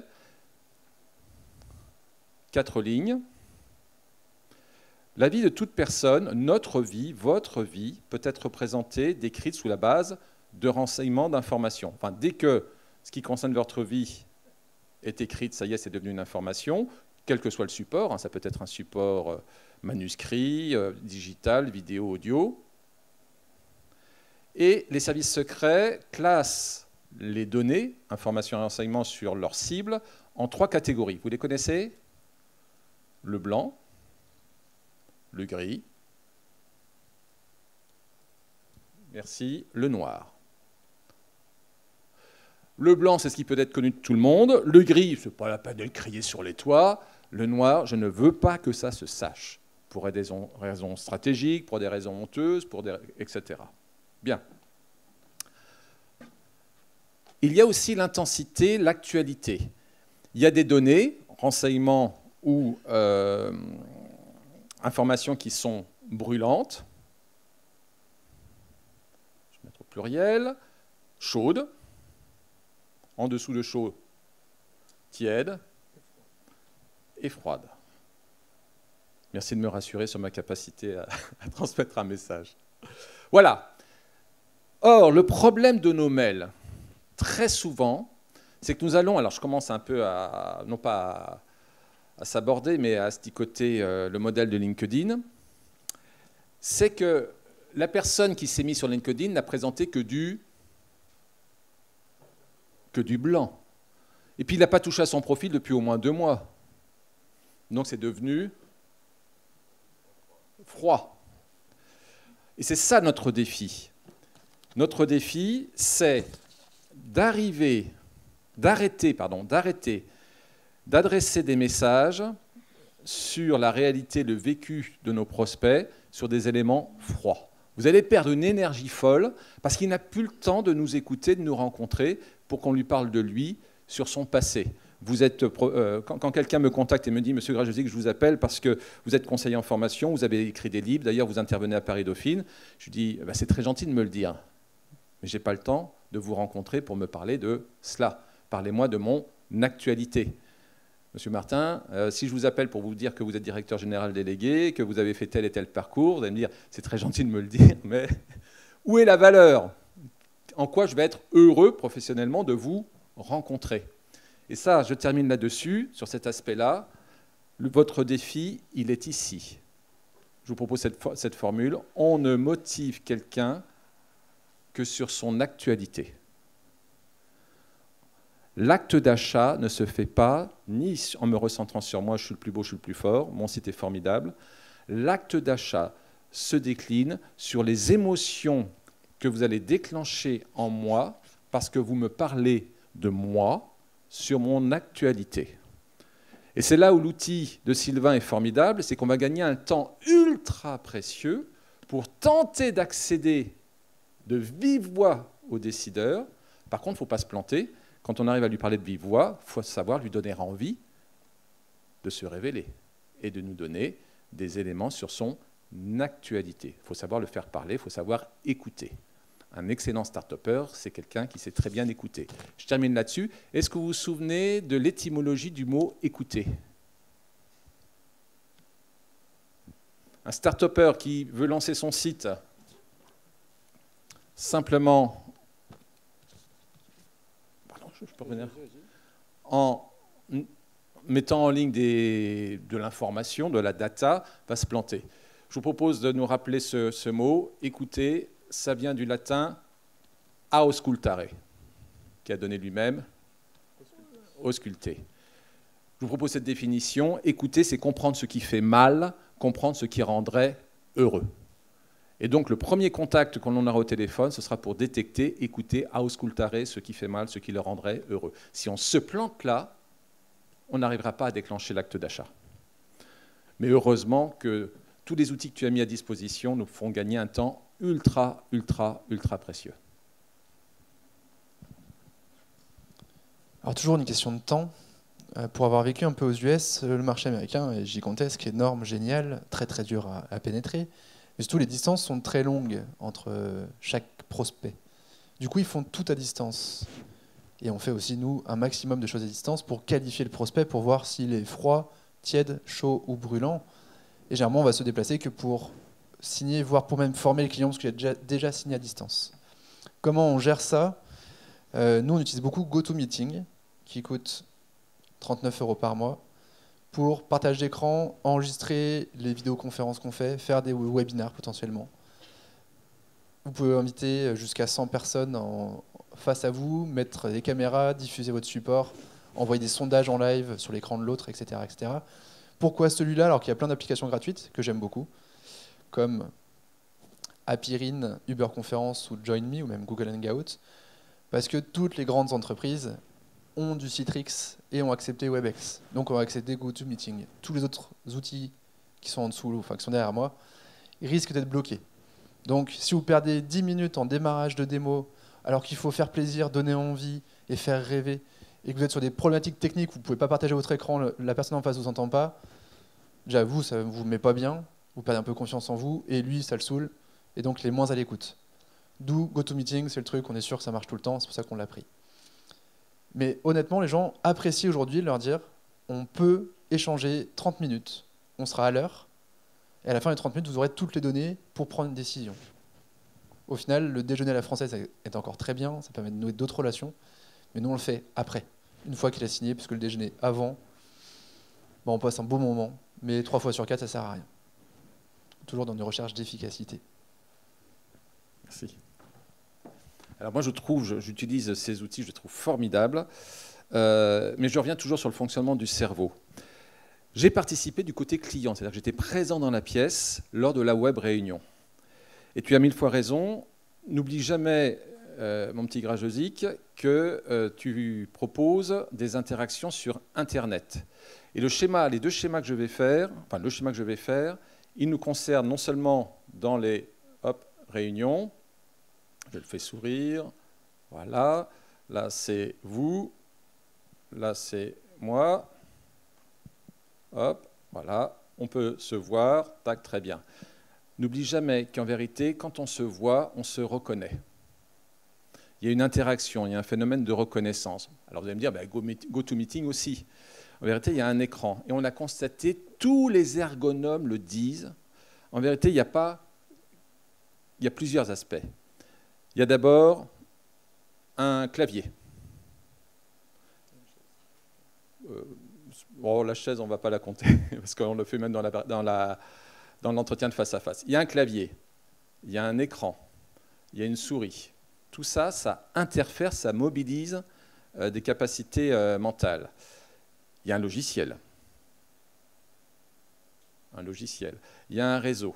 4 lignes. La vie de toute personne, notre vie, votre vie, peut être représentée, décrite sous la base de renseignements, d'informations. Enfin, dès que ce qui concerne votre vie est écrite, ça y est, c'est devenu une information, quel que soit le support, hein, ça peut être un support manuscrit, digital, vidéo, audio. Et les services secrets classent les données, informations et renseignements sur leur cible, en 3 catégories. Vous les connaissez? Le blanc, le gris, merci, le noir. Le blanc, c'est ce qui peut être connu de tout le monde. Le gris, ce n'est pas la peine de le crier sur les toits. Le noir, je ne veux pas que ça se sache, pour des raisons stratégiques, pour des raisons honteuses, etc. Bien. Il y a aussi l'intensité, l'actualité. Il y a des données, renseignements ou informations qui sont brûlantes, je vais mettre au pluriel, chaudes, en dessous de chaud, tiède et froide. Merci de me rassurer sur ma capacité à transmettre un message. Voilà. Or, le problème de nos mails, très souvent, c'est que nous allons, alors je commence un peu à, non pas à s'aborder, mais à sticoter le modèle de LinkedIn, c'est que la personne qui s'est mise sur LinkedIn n'a présenté que du blanc. Et puis il n'a pas touché à son profil depuis au moins 2 mois. Donc c'est devenu froid. Et c'est ça notre défi. Notre défi, c'est d'arrêter d'adresser des messages sur la réalité, le vécu de nos prospects, sur des éléments froids. Vous allez perdre une énergie folle parce qu'il n'a plus le temps de nous écouter, de nous rencontrer pour qu'on lui parle de lui, sur son passé. Quand quelqu'un me contacte et me dit « Monsieur Grajewczyk, je vous appelle parce que vous êtes conseiller en formation, vous avez écrit des livres, d'ailleurs vous intervenez à Paris-Dauphine », je lui dis « C'est très gentil de me le dire, mais je n'ai pas le temps de vous rencontrer pour me parler de cela. Parlez-moi de mon actualité. » Monsieur Martin, si je vous appelle pour vous dire que vous êtes directeur général délégué, que vous avez fait tel et tel parcours, vous allez me dire, c'est très gentil de me le dire, mais où est la valeur? En quoi je vais être heureux professionnellement de vous rencontrer? Et ça, je termine là-dessus, sur cet aspect-là. Votre défi, il est ici. Je vous propose cette formule. On ne motive quelqu'un que sur son actualité. L'acte d'achat ne se fait pas ni en me recentrant sur moi, je suis le plus beau, je suis le plus fort, mon site est formidable. L'acte d'achat se décline sur les émotions que vous allez déclencher en moi parce que vous me parlez de moi sur mon actualité. Et c'est là où l'outil de Sylvain est formidable, c'est qu'on va gagner un temps ultra précieux pour tenter d'accéder de vive voix aux décideurs. Par contre, il ne faut pas se planter. Quand on arrive à lui parler de vive voix, il faut savoir lui donner envie de se révéler et de nous donner des éléments sur son actualité. Il faut savoir le faire parler, il faut savoir écouter. Un excellent start-upper, c'est quelqu'un qui sait très bien écouter. Je termine là-dessus. Est-ce que vous vous souvenez de l'étymologie du mot « écouter » Un start-upper qui veut lancer son site simplement en mettant en ligne de l'information, de la data, va se planter. Je vous propose de nous rappeler ce mot. Écoutez, ça vient du latin auscultare, qui a donné lui-même ausculter. Je vous propose cette définition. Écouter, c'est comprendre ce qui fait mal, comprendre ce qui rendrait heureux. Et donc, le premier contact qu'on aura au téléphone, ce sera pour détecter, écouter, auscultare, ce qui fait mal, ce qui le rendrait heureux. Si on se plante là, on n'arrivera pas à déclencher l'acte d'achat. Mais heureusement que tous les outils que tu as mis à disposition nous font gagner un temps ultra, ultra, ultra précieux. Alors, toujours une question de temps. Pour avoir vécu un peu aux US, le marché américain est gigantesque, énorme, génial, très très dur à pénétrer. Mais surtout, les distances sont très longues entre chaque prospect. Du coup, ils font tout à distance. Et on fait aussi, nous, un maximum de choses à distance pour qualifier le prospect, pour voir s'il est froid, tiède, chaud ou brûlant. Et généralement, on va se déplacer que pour signer, voire pour même former le client, parce qu'il a déjà signé à distance. Comment on gère ça? Nous, on utilise beaucoup GoToMeeting, qui coûte 39 € par mois, pour partage d'écran, enregistrer les vidéoconférences qu'on fait, faire des webinaires potentiellement. Vous pouvez inviter jusqu'à 100 personnes face à vous, mettre des caméras, diffuser votre support, envoyer des sondages en live sur l'écran de l'autre, etc., etc. Pourquoi celui-là, alors qu'il y a plein d'applications gratuites que j'aime beaucoup, comme Appirin, Uber Conference ou JoinMe ou même Google Hangout? Parce que toutes les grandes entreprises ont du Citrix et ont accepté WebEx. Donc on va accepter GoToMeeting. Tous les autres outils qui sont en dessous, enfin qui sont derrière moi, ils risquent d'être bloqués. Donc si vous perdez 10 minutes en démarrage de démo, alors qu'il faut faire plaisir, donner envie et faire rêver, et que vous êtes sur des problématiques techniques, vous ne pouvez pas partager votre écran, la personne en face ne vous entend pas, déjà vous, ça ne vous met pas bien, vous perdez un peu confiance en vous, et lui, ça le saoule, et donc les moins à l'écoute. D'où GoToMeeting, c'est le truc, on est sûr que ça marche tout le temps, c'est pour ça qu'on l'a pris. Mais honnêtement, les gens apprécient aujourd'hui de leur dire on peut échanger 30 minutes, on sera à l'heure, et à la fin des 30 minutes, vous aurez toutes les données pour prendre une décision. Au final, le déjeuner à la française est encore très bien, ça permet de nouer d'autres relations, mais nous on le fait après, une fois qu'il a signé, puisque le déjeuner avant, bon, on passe un beau moment, mais 3 fois sur 4, ça ne sert à rien. Toujours dans une recherche d'efficacité. Merci. Alors moi, j'utilise ces outils, je les trouve formidables, mais je reviens toujours sur le fonctionnement du cerveau. J'ai participé du côté client, c'est-à-dire que j'étais présent dans la pièce lors de la web réunion. Et tu as 1000 fois raison, n'oublie jamais, mon petit Grajosic, que tu proposes des interactions sur Internet. Et les deux schémas que je vais faire, enfin le schéma que je vais faire, il nous concerne non seulement dans les réunions. Je le fais sourire, voilà, là c'est vous, là c'est moi, hop, voilà, on peut se voir, tac, très bien. N'oublie jamais qu'en vérité, quand on se voit, on se reconnaît. Il y a une interaction, il y a un phénomène de reconnaissance. Alors vous allez me dire, GoToMeeting aussi. En vérité, il y a un écran, et on a constaté, tous les ergonomes le disent, en vérité, il y a plusieurs aspects. Il y a d'abord un clavier. Bon, la chaise, on ne va pas la compter, parce qu'on le fait même dans l'entretien de face à face. Il y a un clavier, il y a un écran, il y a une souris. Tout ça, ça interfère, ça mobilise des capacités mentales. Il y a un logiciel. Il y a un réseau.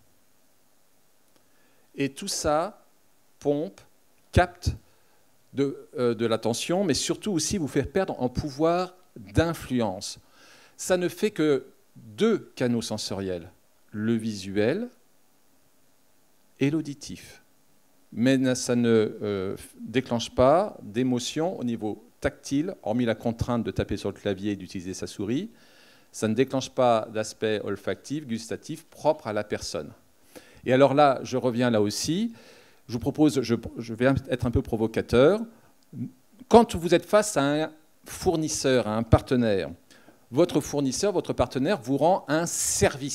Et tout ça pompe, capte de l'attention, mais surtout aussi vous fait perdre en pouvoir d'influence. Ça ne fait que 2 canaux sensoriels, le visuel et l'auditif. Mais ça ne déclenche pas d'émotion au niveau tactile, hormis la contrainte de taper sur le clavier et d'utiliser sa souris. Ça ne déclenche pas d'aspect olfactif, gustatif, propre à la personne. Et alors là, je reviens là aussi, je vous propose, je vais être un peu provocateur, quand vous êtes face à un fournisseur, à un partenaire, votre fournisseur, votre partenaire vous rend un service.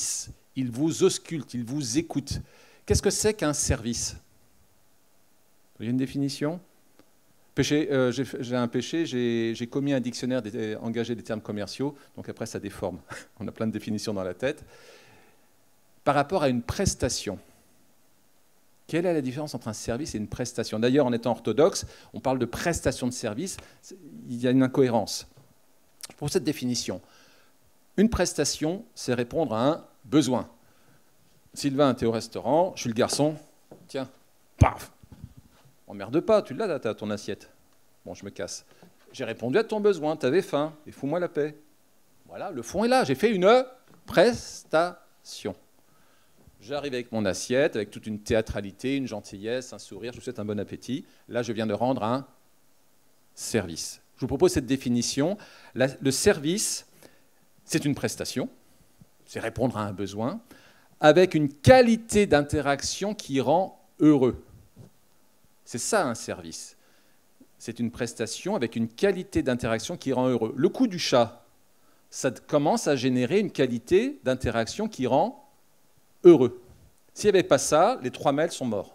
Il vous ausculte, il vous écoute. Qu'est-ce que c'est qu'un service? Il y a une définition? J'ai un péché, j'ai commis un dictionnaire, engagé des termes commerciaux, donc après ça déforme. On a plein de définitions dans la tête. Par rapport à une prestation, quelle est la différence entre un service et une prestation? D'ailleurs, en étant orthodoxe, on parle de prestation de service, il y a une incohérence. Pour cette définition, une prestation, c'est répondre à un besoin. Sylvain, tu es au restaurant, je suis le garçon, tiens, paf, emmerde pas, tu l'as ton assiette. Bon, je me casse. J'ai répondu à ton besoin, tu avais faim, et fous-moi la paix. Voilà, le fond est là, j'ai fait une prestation. J'arrive avec mon assiette, avec toute une théâtralité, une gentillesse, un sourire, je vous souhaite un bon appétit. Là, je viens de rendre un service. Je vous propose cette définition. Le service, c'est une prestation, c'est répondre à un besoin, avec une qualité d'interaction qui rend heureux. C'est ça un service. C'est une prestation avec une qualité d'interaction qui rend heureux. Le coup du chat, ça commence à générer une qualité d'interaction qui rend heureux. S'il n'y avait pas ça, les 3 mails sont morts.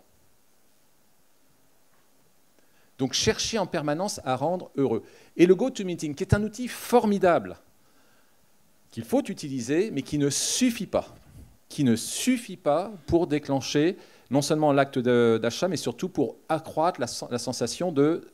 Donc chercher en permanence à rendre heureux. Et le GoToMeeting, qui est un outil formidable, qu'il faut utiliser, mais qui ne suffit pas. Qui ne suffit pas pour déclencher non seulement l'acte d'achat, mais surtout pour accroître la sensation de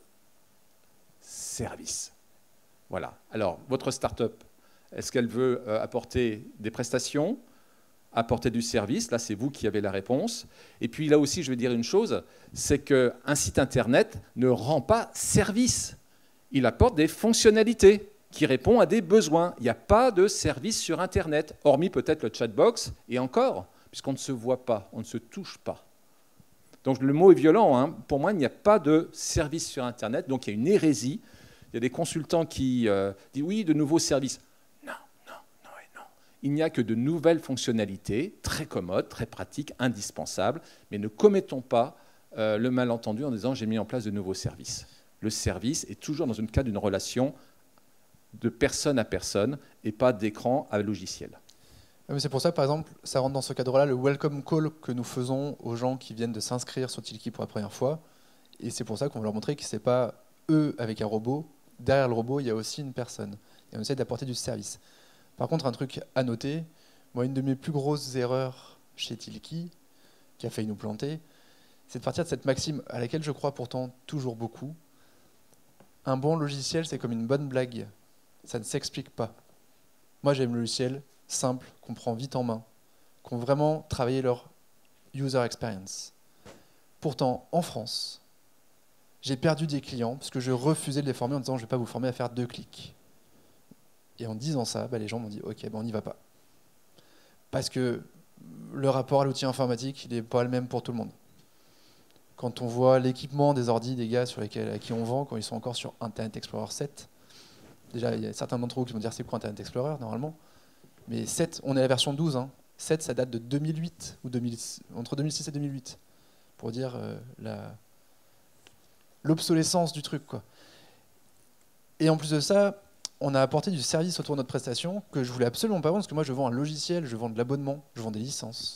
service. Voilà. Alors, votre start-up, est-ce qu'elle veut apporter des prestations, apporter du service? Là, c'est vous qui avez la réponse. Et puis là aussi, je vais dire une chose, c'est qu'un site Internet ne rend pas service. Il apporte des fonctionnalités qui répondent à des besoins. Il n'y a pas de service sur Internet, hormis peut-être le chatbox, et encore, puisqu'on ne se voit pas, on ne se touche pas. Donc le mot est violent, hein. Pour moi, il n'y a pas de service sur Internet, donc il y a une hérésie. Il y a des consultants qui disent oui, de nouveaux services. Non, non, non et non. Il n'y a que de nouvelles fonctionnalités, très commodes, très pratiques, indispensables, mais ne commettons pas le malentendu en disant j'ai mis en place de nouveaux services. Le service est toujours dans le cas d'une relation de personne à personne et pas d'écran à logiciel. C'est pour ça que, par exemple, ça rentre dans ce cadre-là, le welcome call que nous faisons aux gens qui viennent de s'inscrire sur Tilki pour la première fois. Et c'est pour ça qu'on veut leur montrer que ce n'est pas eux avec un robot. Derrière le robot, il y a aussi une personne. Et on essaie d'apporter du service. Par contre, un truc à noter, moi, une de mes plus grosses erreurs chez Tilki, qui a failli nous planter, c'est de partir de cette maxime à laquelle je crois pourtant toujours beaucoup. Un bon logiciel, c'est comme une bonne blague. Ça ne s'explique pas. Moi, j'aime le logiciel simple, qu'on prend vite en main, qui ont vraiment travaillé leur user experience. Pourtant, en France, j'ai perdu des clients parce que je refusais de les former en disant « je ne vais pas vous former à faire 2 clics ». Et en disant ça, les gens m'ont dit « ok, on n'y va pas ». Parce que le rapport à l'outil informatique, il n'est pas le même pour tout le monde. Quand on voit l'équipement des ordis des gars à qui on vend, quand ils sont encore sur Internet Explorer 7, déjà, il y a certains d'entre vous qui vont dire c'est quoi Internet Explorer normalement, mais 7, on est à la version 12. 7, ça date de 2008, ou entre 2006 et 2008, pour dire l'obsolescence du truc, quoi. Et en plus de ça, on a apporté du service autour de notre prestation que je voulais absolument pas vendre, parce que moi je vends un logiciel, je vends de l'abonnement, je vends des licences.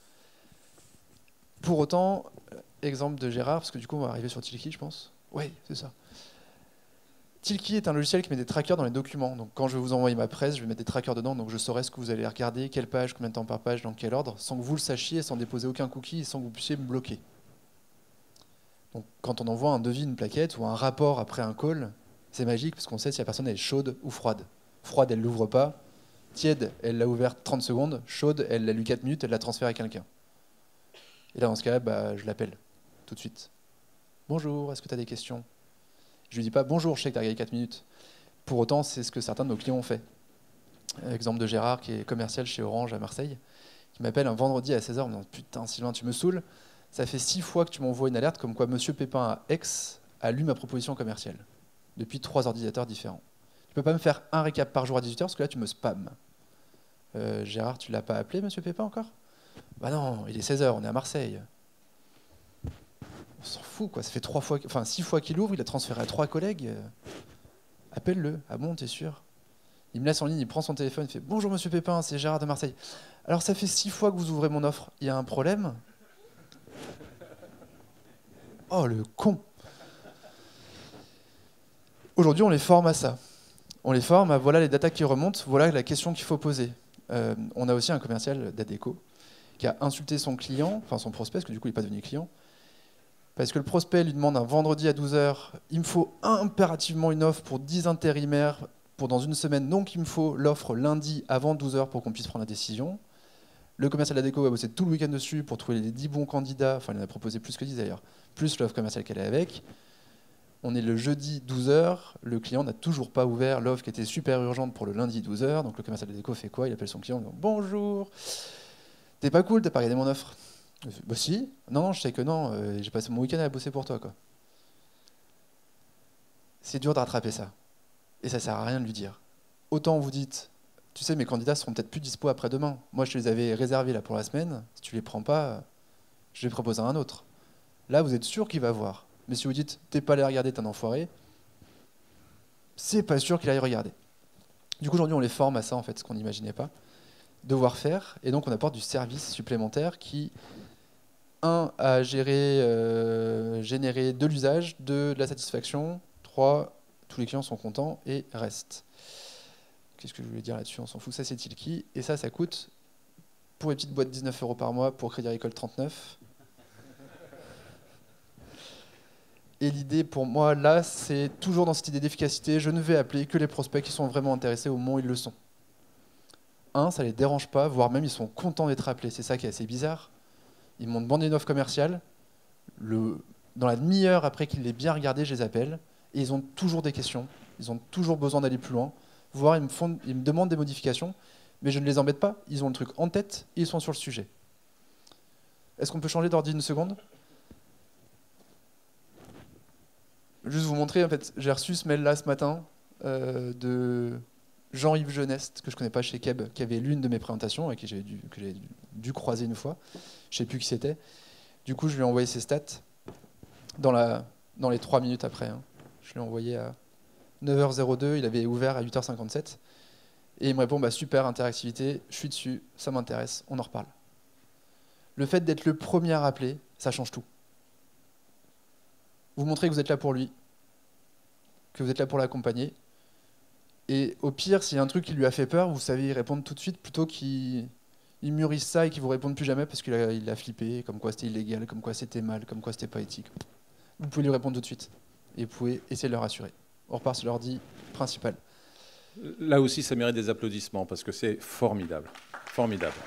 Pour autant, exemple de Gérard, parce que du coup on va arriver sur Tilki, je pense. Oui, c'est ça. Tilki est un logiciel qui met des trackers dans les documents. Donc quand je vais vous envoyer ma presse, je vais mettre des trackers dedans, donc je saurai ce que vous allez regarder, quelle page, combien de temps par page, dans quel ordre, sans que vous le sachiez, sans déposer aucun cookie, et sans que vous puissiez me bloquer. Donc quand on envoie un devis, une plaquette ou un rapport après un call, c'est magique parce qu'on sait si la personne est chaude ou froide. Froide, elle ne l'ouvre pas. Tiède, elle l'a ouverte 30 secondes. Chaude, elle l'a lu 4 minutes, elle l'a transféré à quelqu'un. Et là, dans ce cas-là, je l'appelle tout de suite. Bonjour, est-ce que tu as des questions ? Je lui dis pas bonjour, je sais que tu as regardé 4 minutes. Pour autant, c'est ce que certains de nos clients ont fait. Exemple de Gérard, qui est commercial chez Orange à Marseille, qui m'appelle un vendredi à 16h, en me disant putain, Sylvain, tu me saoules. Ça fait 6 fois que tu m'envoies une alerte comme quoi Monsieur Pépin à Aix a lu ma proposition commerciale. Depuis 3 ordinateurs différents. Tu peux pas me faire un récap par jour à 18h parce que là, tu me spams. Gérard, tu l'as pas appelé, Monsieur Pépin, encore ? Bah non, il est 16h, on est à Marseille. On s'en fout, quoi. Ça fait 6 fois qu'il ouvre, il a transféré à 3 collègues. Appelle-le. Ah bon, t'es sûr ? Il me laisse en ligne, il prend son téléphone, il fait « Bonjour Monsieur Pépin, c'est Gérard de Marseille. » Alors ça fait 6 fois que vous ouvrez mon offre, il y a un problème? Oh le con! Aujourd'hui, on les forme à ça. On les forme à voilà les datas qui remontent, voilà la question qu'il faut poser. On a aussi un commercial d'Adecco qui a insulté son client, enfin son prospect, parce que du coup il n'est pas devenu client, parce que le prospect lui demande un vendredi à 12h, il me faut impérativement une offre pour 10 intérimaires pour dans une semaine, donc il me faut l'offre lundi avant 12h pour qu'on puisse prendre la décision. Le commercial d'Adecco a bossé tout le week-end dessus pour trouver les 10 bons candidats, enfin il en a proposé plus que 10 d'ailleurs, plus l'offre commerciale qu'elle est avec. On est le jeudi 12h, le client n'a toujours pas ouvert l'offre qui était super urgente pour le lundi 12h, donc le commercial d'Adecco fait quoi? Il appelle son client en disant « Bonjour, t'es pas cool, t'as pas regardé mon offre ?» Il fait, bah si, non, je sais que non, j'ai passé mon week-end à bosser pour toi, quoi. C'est dur de rattraper ça, et ça sert à rien de lui dire. Autant vous dites, tu sais, mes candidats seront peut-être plus dispo après-demain. Moi, je te les avais réservés là pour la semaine, si tu les prends pas, je vais proposer un autre. Là, vous êtes sûr qu'il va voir. Mais si vous dites, t'es pas allé regarder, t'es un enfoiré, c'est pas sûr qu'il aille regarder. Du coup, aujourd'hui, on les forme à ça, en fait, ce qu'on n'imaginait pas devoir faire. Et donc, on apporte du service supplémentaire qui, a générer de l'usage, 2, de la satisfaction, 3, tous les clients sont contents et restent. Qu'est-ce que je voulais dire là-dessus? On s'en fout, ça c'est Tilki. Et ça coûte, pour les petites boîtes, 19 € par mois, pour Crédit Agricole 39. Et l'idée pour moi, là, c'est toujours dans cette idée d'efficacité, je ne vais appeler que les prospects qui sont vraiment intéressés au moment où ils le sont. Ça les dérange pas, voire même ils sont contents d'être appelés. C'est ça qui est assez bizarre. Ils m'ont demandé une offre commerciale. Dans la demi-heure après qu'ils l'aient bien regardé, je les appelle. Et ils ont toujours des questions. Ils ont toujours besoin d'aller plus loin. Voire ils me demandent des modifications. Mais je ne les embête pas. Ils ont le truc en tête et ils sont sur le sujet. Est-ce qu'on peut changer d'ordi une seconde? Juste vous montrer, en fait, j'ai reçu ce mail-là ce matin de Jean-Yves Geneste, que je ne connais pas chez Keb, qui avait l'une de mes présentations et que j'ai dû croiser une fois. Je ne sais plus qui c'était. Du coup, je lui ai envoyé ses stats dans les 3 minutes après. Je lui ai envoyé à 9h02, il avait ouvert à 8h57. Et il me répond, super interactivité, je suis dessus, ça m'intéresse, on en reparle. Le fait d'être le premier à rappeler, ça change tout. Vous montrez que vous êtes là pour lui, que vous êtes là pour l'accompagner. Et au pire, s'il y a un truc qui lui a fait peur, vous savez y répondre tout de suite plutôt qu'il mûrisse ça et qu'il ne vous réponde plus jamais parce qu'il a flippé, comme quoi c'était illégal, comme quoi c'était mal, comme quoi c'était pas éthique. Vous pouvez lui répondre tout de suite et vous pouvez essayer de le rassurer. On repart sur l'ordi principal. Là aussi, ça mérite des applaudissements parce que c'est formidable. Formidable.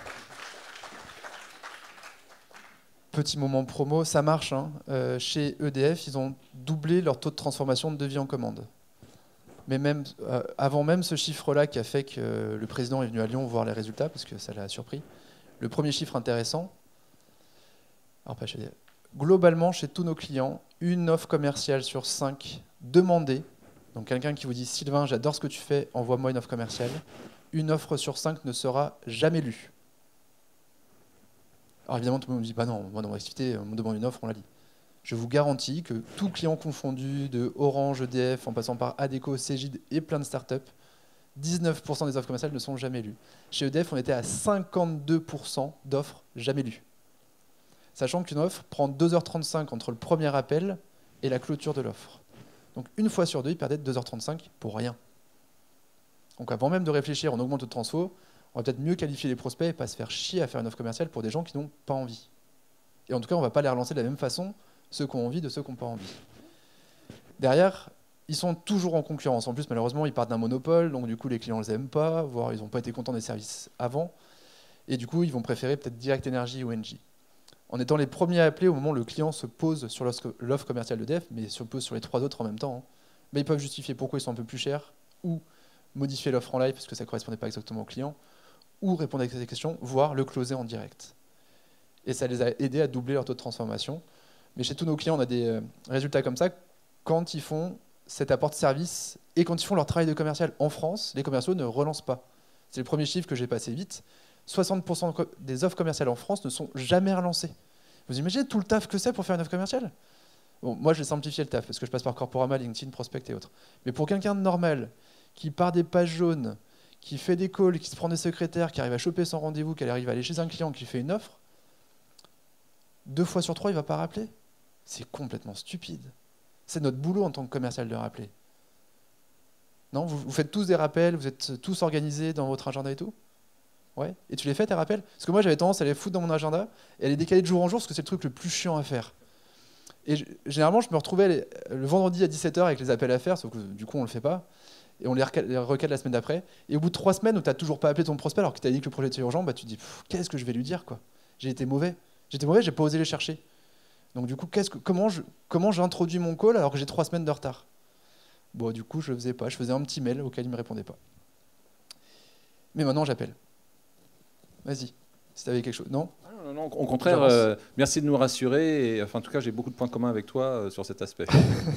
Petit moment promo, ça marche. Chez EDF, ils ont doublé leur taux de transformation de devis en commande. Mais même, avant même ce chiffre-là qui a fait que le président est venu à Lyon voir les résultats, parce que ça l'a surpris, le premier chiffre intéressant, alors pas chez EDF, globalement, chez tous nos clients, une offre commerciale sur 5 demandée, donc quelqu'un qui vous dit « Sylvain, j'adore ce que tu fais, envoie-moi une offre commerciale », une offre sur 5 ne sera jamais lue. Alors évidemment, tout le monde me dit « Bah non, moi dans mon activité, on me demande une offre, on la lit ». Je vous garantis que tout client confondu, de Orange, EDF, en passant par Adecco, Cegid et plein de startups, 19% des offres commerciales ne sont jamais lues. Chez EDF, on était à 52% d'offres jamais lues. Sachant qu'une offre prend 2h35 entre le premier appel et la clôture de l'offre. Donc une fois sur deux, ils perdaient 2h35 pour rien. Donc avant même de réfléchir, on augmente le transfo, on va peut-être mieux qualifier les prospects et pas se faire chier à faire une offre commerciale pour des gens qui n'ont pas envie. Et en tout cas, on ne va pas les relancer de la même façon, ceux qui ont envie de ceux qui n'ont pas envie. Derrière, ils sont toujours en concurrence. En plus, malheureusement, ils partent d'un monopole, donc du coup, les clients ne les aiment pas, voire ils n'ont pas été contents des services avant. Et du coup, ils vont préférer peut-être Direct Energy ou Engie. En étant les premiers à appeler au moment où le client se pose sur l'offre commerciale d'EDF, mais se pose sur les 3 autres en même temps, mais ils peuvent justifier pourquoi ils sont un peu plus chers, ou modifier l'offre en live parce que ça ne correspondait pas exactement au client, ou répondre à ces questions, voire le closer en direct. Et ça les a aidés à doubler leur taux de transformation. Mais chez tous nos clients, on a des résultats comme ça quand ils font cet apport de service et quand ils font leur travail de commercial. En France, les commerciaux ne relancent pas. C'est le premier chiffre que j'ai passé vite. 60% des offres commerciales en France ne sont jamais relancées. Vous imaginez tout le taf que c'est pour faire une offre commerciale? Bon, moi, je vais simplifier le taf parce que je passe par Corporama, LinkedIn, Prospect et autres. Mais pour quelqu'un de normal, qui part des pages jaunes, qui fait des calls, qui se prend des secrétaires, qui arrive à choper son rendez-vous, qui arrive à aller chez un client, qui fait une offre, 2 fois sur 3, il ne va pas rappeler. C'est complètement stupide. C'est notre boulot en tant que commercial de rappeler. Non, vous faites tous des rappels, vous êtes tous organisés dans votre agenda et tout? Ouais. Et tu les fais tes rappels? Parce que moi j'avais tendance à les foutre dans mon agenda et à les décaler de jour en jour parce que c'est le truc le plus chiant à faire. Et généralement je me retrouvais le vendredi à 17h avec les appels à faire, sauf que du coup on le fait pas. Et on les recale la semaine d'après. Et au bout de 3 semaines où tu n'as toujours pas appelé ton prospect alors que tu as dit que le projet était urgent, bah, tu te dis qu'est-ce que je vais lui dire quoi? J'ai été mauvais. J'ai pas osé les chercher. Donc du coup, comment j'introduis mon call alors que j'ai 3 semaines de retard? Bon, du coup, je le faisais pas. Je faisais un petit mail auquel il me répondait pas. Mais maintenant, j'appelle. Vas-y, si tu avais quelque chose. Non? Non, au contraire, merci de nous rassurer. Et, enfin, en tout cas, j'ai beaucoup de points communs avec toi sur cet aspect.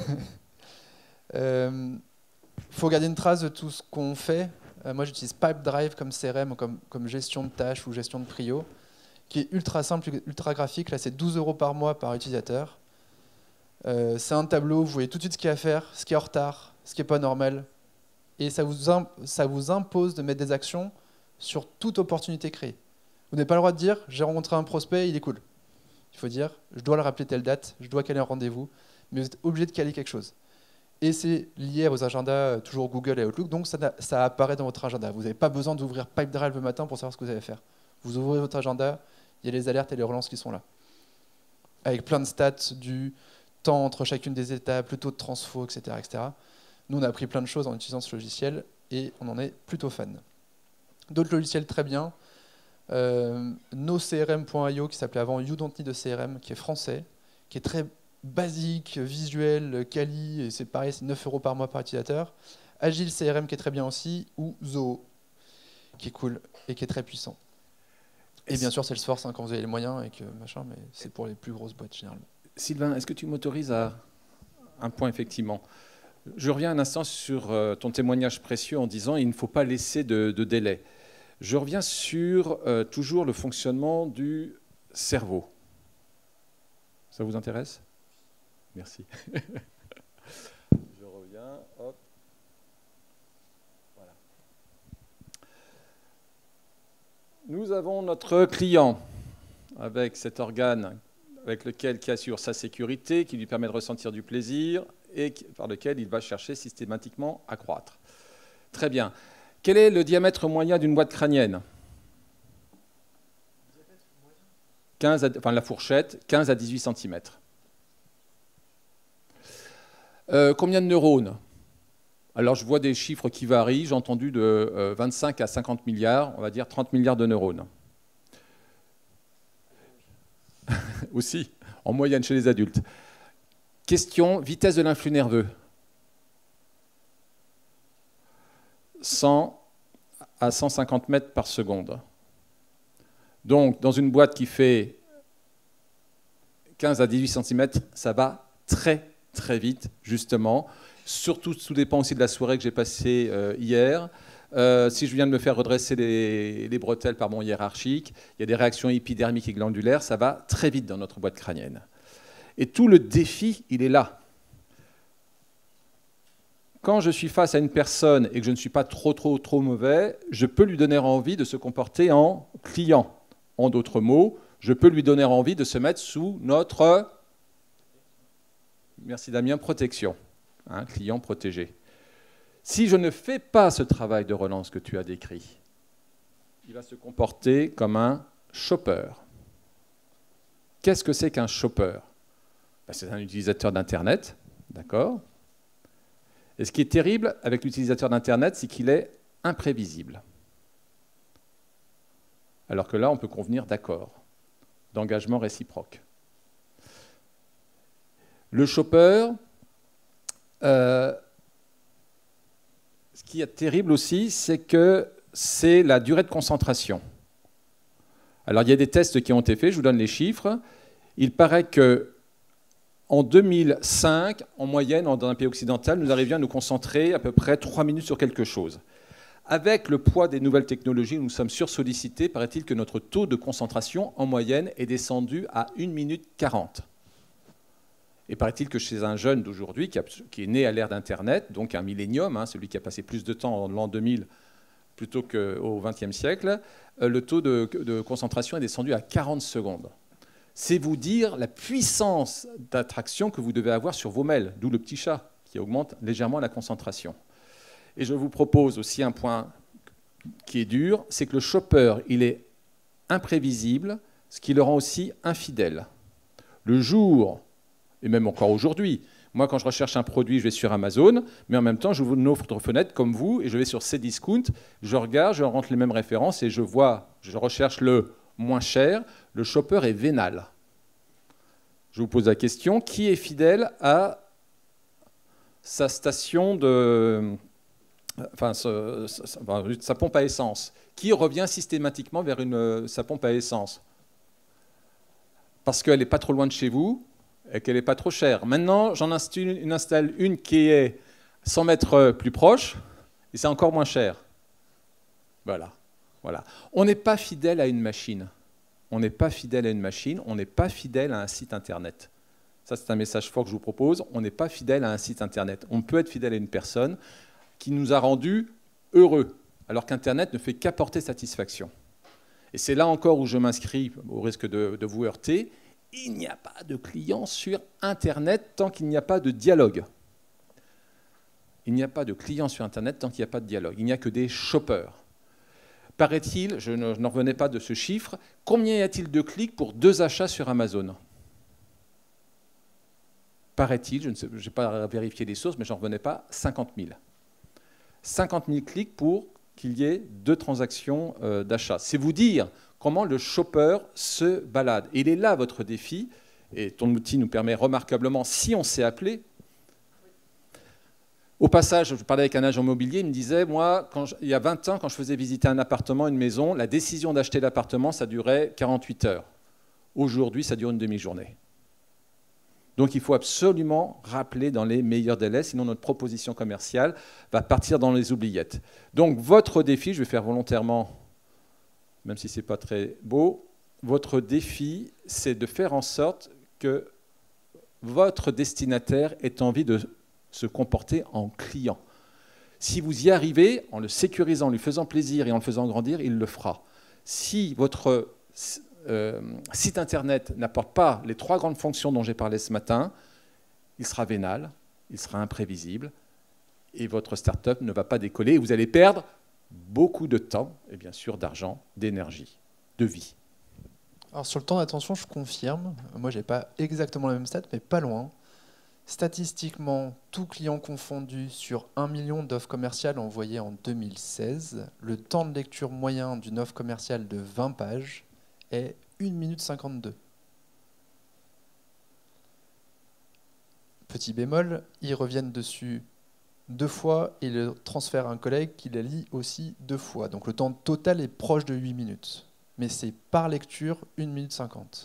Faut garder une trace de tout ce qu'on fait. Moi, j'utilise Pipedrive comme CRM, comme gestion de tâches ou gestion de prio, qui est ultra simple, ultra graphique. Là, c'est 12 € par mois par utilisateur. C'est un tableau, vous voyez tout de suite ce qu'il y a à faire, ce qui est en retard, ce qui n'est pas normal. Et ça vous impose de mettre des actions sur toute opportunité créée. Vous n'avez pas le droit de dire « j'ai rencontré un prospect, il est cool ». Il faut dire « je dois le rappeler telle date, je dois caler un rendez-vous ». Mais vous êtes obligé de caler quelque chose. Et c'est lié à vos agendas, toujours Google et Outlook, donc ça apparaît dans votre agenda. Vous n'avez pas besoin d'ouvrir Pipedrive le matin pour savoir ce que vous allez faire. Vous ouvrez votre agenda, il y a les alertes et les relances qui sont là. Avec plein de stats du temps entre chacune des étapes, le taux de transfo, etc., etc. Nous, on a appris plein de choses en utilisant ce logiciel et on en est plutôt fan. D'autres logiciels très bien. NoCRM.io, qui s'appelait avant You Don't Need a CRM, qui est français, qui est très basique, visuel, quali, et c'est pareil, c'est 9 € par mois par utilisateur. Agile CRM, qui est très bien aussi, ou Zoho, qui est cool et qui est très puissant. Et bien sûr, Salesforce, quand vous avez les moyens, et que machin, mais c'est pour les plus grosses boîtes, généralement. Sylvain, est-ce que tu m'autorises à un point, effectivement? Je reviens un instant sur ton témoignage précieux en disant il ne faut pas laisser de délai. Je reviens sur toujours le fonctionnement du cerveau. Ça vous intéresse? Merci. Je reviens. Hop. Voilà. Nous avons notre client avec cet organe qui assure sa sécurité, qui lui permet de ressentir du plaisir et par lequel il va chercher systématiquement à croître. Très bien. Quel est le diamètre moyen d'une boîte crânienne? La fourchette, 15 à 18 cm. Combien de neurones? Alors, je vois des chiffres qui varient. J'ai entendu de 25 à 50 milliards, on va dire 30 milliards de neurones. Aussi, en moyenne chez les adultes. Question, vitesse de l'influx nerveux. 100 à 150 mètres par seconde. Donc, dans une boîte qui fait 15 à 18 cm, ça va très, très vite, justement. Surtout, tout dépend aussi de la soirée que j'ai passée hier. Si je viens de me faire redresser les bretelles par mon hiérarchique, il y a des réactions épidermiques et glandulaires, ça va très vite dans notre boîte crânienne. Et tout le défi, il est là. Quand je suis face à une personne et que je ne suis pas trop mauvais, je peux lui donner envie de se comporter en client. En d'autres mots, je peux lui donner envie de se mettre sous notre, merci Damien, protection, client protégé. Si je ne fais pas ce travail de relance que tu as décrit, il va se comporter comme un shopper. Qu'est-ce que c'est qu'un shopper? C'est un utilisateur d'Internet, d'accord? Et ce qui est terrible avec l'utilisateur d'Internet, c'est qu'il est imprévisible. Alors que là, on peut convenir d'accords, d'engagement réciproque. Le shopper, ce qui est terrible aussi, c'est que c'est la durée de concentration. Alors, il y a des tests qui ont été faits, je vous donne les chiffres. Il paraît que en 2005, en moyenne, dans un pays occidental, nous arrivions à nous concentrer à peu près 3 minutes sur quelque chose. Avec le poids des nouvelles technologies, nous sommes sursollicités. Paraît-il que notre taux de concentration, en moyenne, est descendu à 1 minute 40. Et paraît-il que chez un jeune d'aujourd'hui, qui est né à l'ère d'Internet, donc un millénium, celui qui a passé plus de temps en l'an 2000 plutôt qu'au XXe siècle, le taux de concentration est descendu à 40 secondes. C'est vous dire la puissance d'attraction que vous devez avoir sur vos mails, d'où le petit chat qui augmente légèrement la concentration. Et je vous propose aussi un point qui est dur, c'est que le shopper, il est imprévisible, ce qui le rend aussi infidèle. Le jour, et même encore aujourd'hui, moi quand je recherche un produit, je vais sur Amazon, mais en même temps, je vous une autre fenêtre comme vous, et je vais sur Cdiscount, je regarde, je rentre les mêmes références, et je recherche le moins cher, le shopper est vénal. Je vous pose la question, qui est fidèle à sa station de... Enfin, sa pompe à essence. Qui revient systématiquement vers sa pompe à essence? Parce qu'elle n'est pas trop loin de chez vous et qu'elle n'est pas trop chère. Maintenant, j'en installe une qui est 100 mètres plus proche et c'est encore moins cher. Voilà. On n'est pas fidèle à une machine. On n'est pas fidèle à une machine, on n'est pas fidèle à un site internet. Ça, c'est un message fort que je vous propose. On n'est pas fidèle à un site internet. On peut être fidèle à une personne qui nous a rendus heureux, alors qu'Internet ne fait qu'apporter satisfaction. Et c'est là encore où je m'inscris, au risque de vous heurter, il n'y a pas de client sur Internet tant qu'il n'y a pas de dialogue. Il n'y a pas de client sur Internet tant qu'il n'y a pas de dialogue. Il n'y a que des shoppers. Paraît-il, je n'en revenais pas de ce chiffre, combien y a-t-il de clics pour 2 achats sur Amazon? Paraît-il, je n'ai pas vérifié les sources, mais j'en revenais pas, 50 000. 50 000 clics pour qu'il y ait 2 transactions d'achat. C'est vous dire comment le shopper se balade. Et il est là votre défi, et ton outil nous permet remarquablement, si on sait appeler. Au passage, je parlais avec un agent immobilier, il me disait, moi, il y a 20 ans, quand je faisais visiter un appartement, une maison, la décision d'acheter l'appartement, ça durait 48 heures. Aujourd'hui, ça dure une demi-journée. Donc il faut absolument rappeler dans les meilleurs délais, sinon notre proposition commerciale va partir dans les oubliettes. Donc votre défi, je vais faire volontairement, même si ce n'est pas très beau, votre défi, c'est de faire en sorte que votre destinataire ait envie de se comporter en client. Si vous y arrivez, en le sécurisant, en lui faisant plaisir et en le faisant grandir, il le fera. Si votre site internet n'apporte pas les 3 grandes fonctions dont j'ai parlé ce matin, il sera vénal, il sera imprévisible et votre start-up ne va pas décoller et vous allez perdre beaucoup de temps et bien sûr d'argent, d'énergie, de vie. Alors sur le temps d'attention, je confirme, moi j'ai pas exactement la même stat, mais pas loin. Statistiquement, tout client confondu sur 1 million d'offres commerciales envoyées en 2016, le temps de lecture moyen d'une offre commerciale de 20 pages est 1 minute 52. Petit bémol, ils reviennent dessus 2 fois et le transfèrent à un collègue qui la lit aussi 2 fois. Donc le temps total est proche de 8 minutes. Mais c'est par lecture 1 minute 50.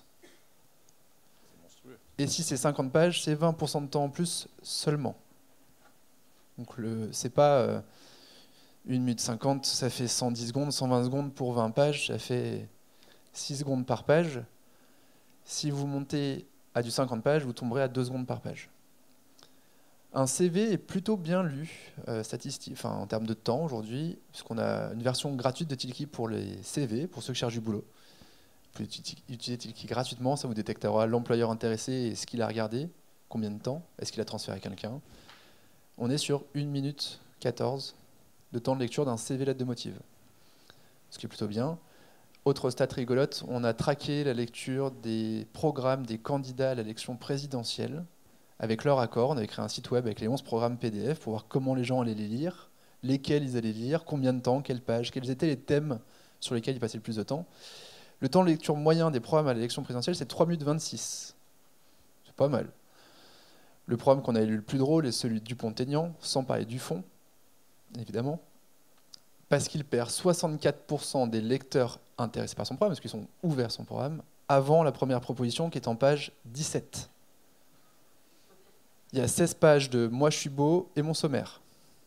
Et si c'est 50 pages, c'est 20% de temps en plus seulement. Donc c'est pas 1 minute 50, ça fait 110 secondes, 120 secondes pour 20 pages, ça fait 6 secondes par page. Si vous montez à du 50 pages, vous tomberez à 2 secondes par page. Un CV est plutôt bien lu en termes de temps aujourd'hui, puisqu'on a une version gratuite de Tilki pour les CV, pour ceux qui cherchent du boulot. Vous pouvez utiliser Tilki gratuitement, ça vous détectera l'employeur intéressé et ce qu'il a regardé, combien de temps, est-ce qu'il a transféré à quelqu'un. On est sur 1 minute 14 de temps de lecture d'un CV lettre de motive, ce qui est plutôt bien. Autre stat rigolote, on a traqué la lecture des programmes des candidats à l'élection présidentielle avec leur accord. On avait créé un site web avec les 11 programmes PDF pour voir comment les gens allaient les lire, lesquels ils allaient lire, combien de temps, quelles pages, quels étaient les thèmes sur lesquels ils passaient le plus de temps. Le temps de lecture moyen des programmes à l'élection présidentielle, c'est 3 minutes 26. C'est pas mal. Le programme qu'on a lu le plus drôle est celui de Dupont-Aignan, sans parler du fond, évidemment, parce qu'il perd 64% des lecteurs intéressés par son programme, parce qu'ils sont ouverts à son programme, avant la première proposition qui est en page 17. Il y a 16 pages de « Moi je suis beau » et mon sommaire.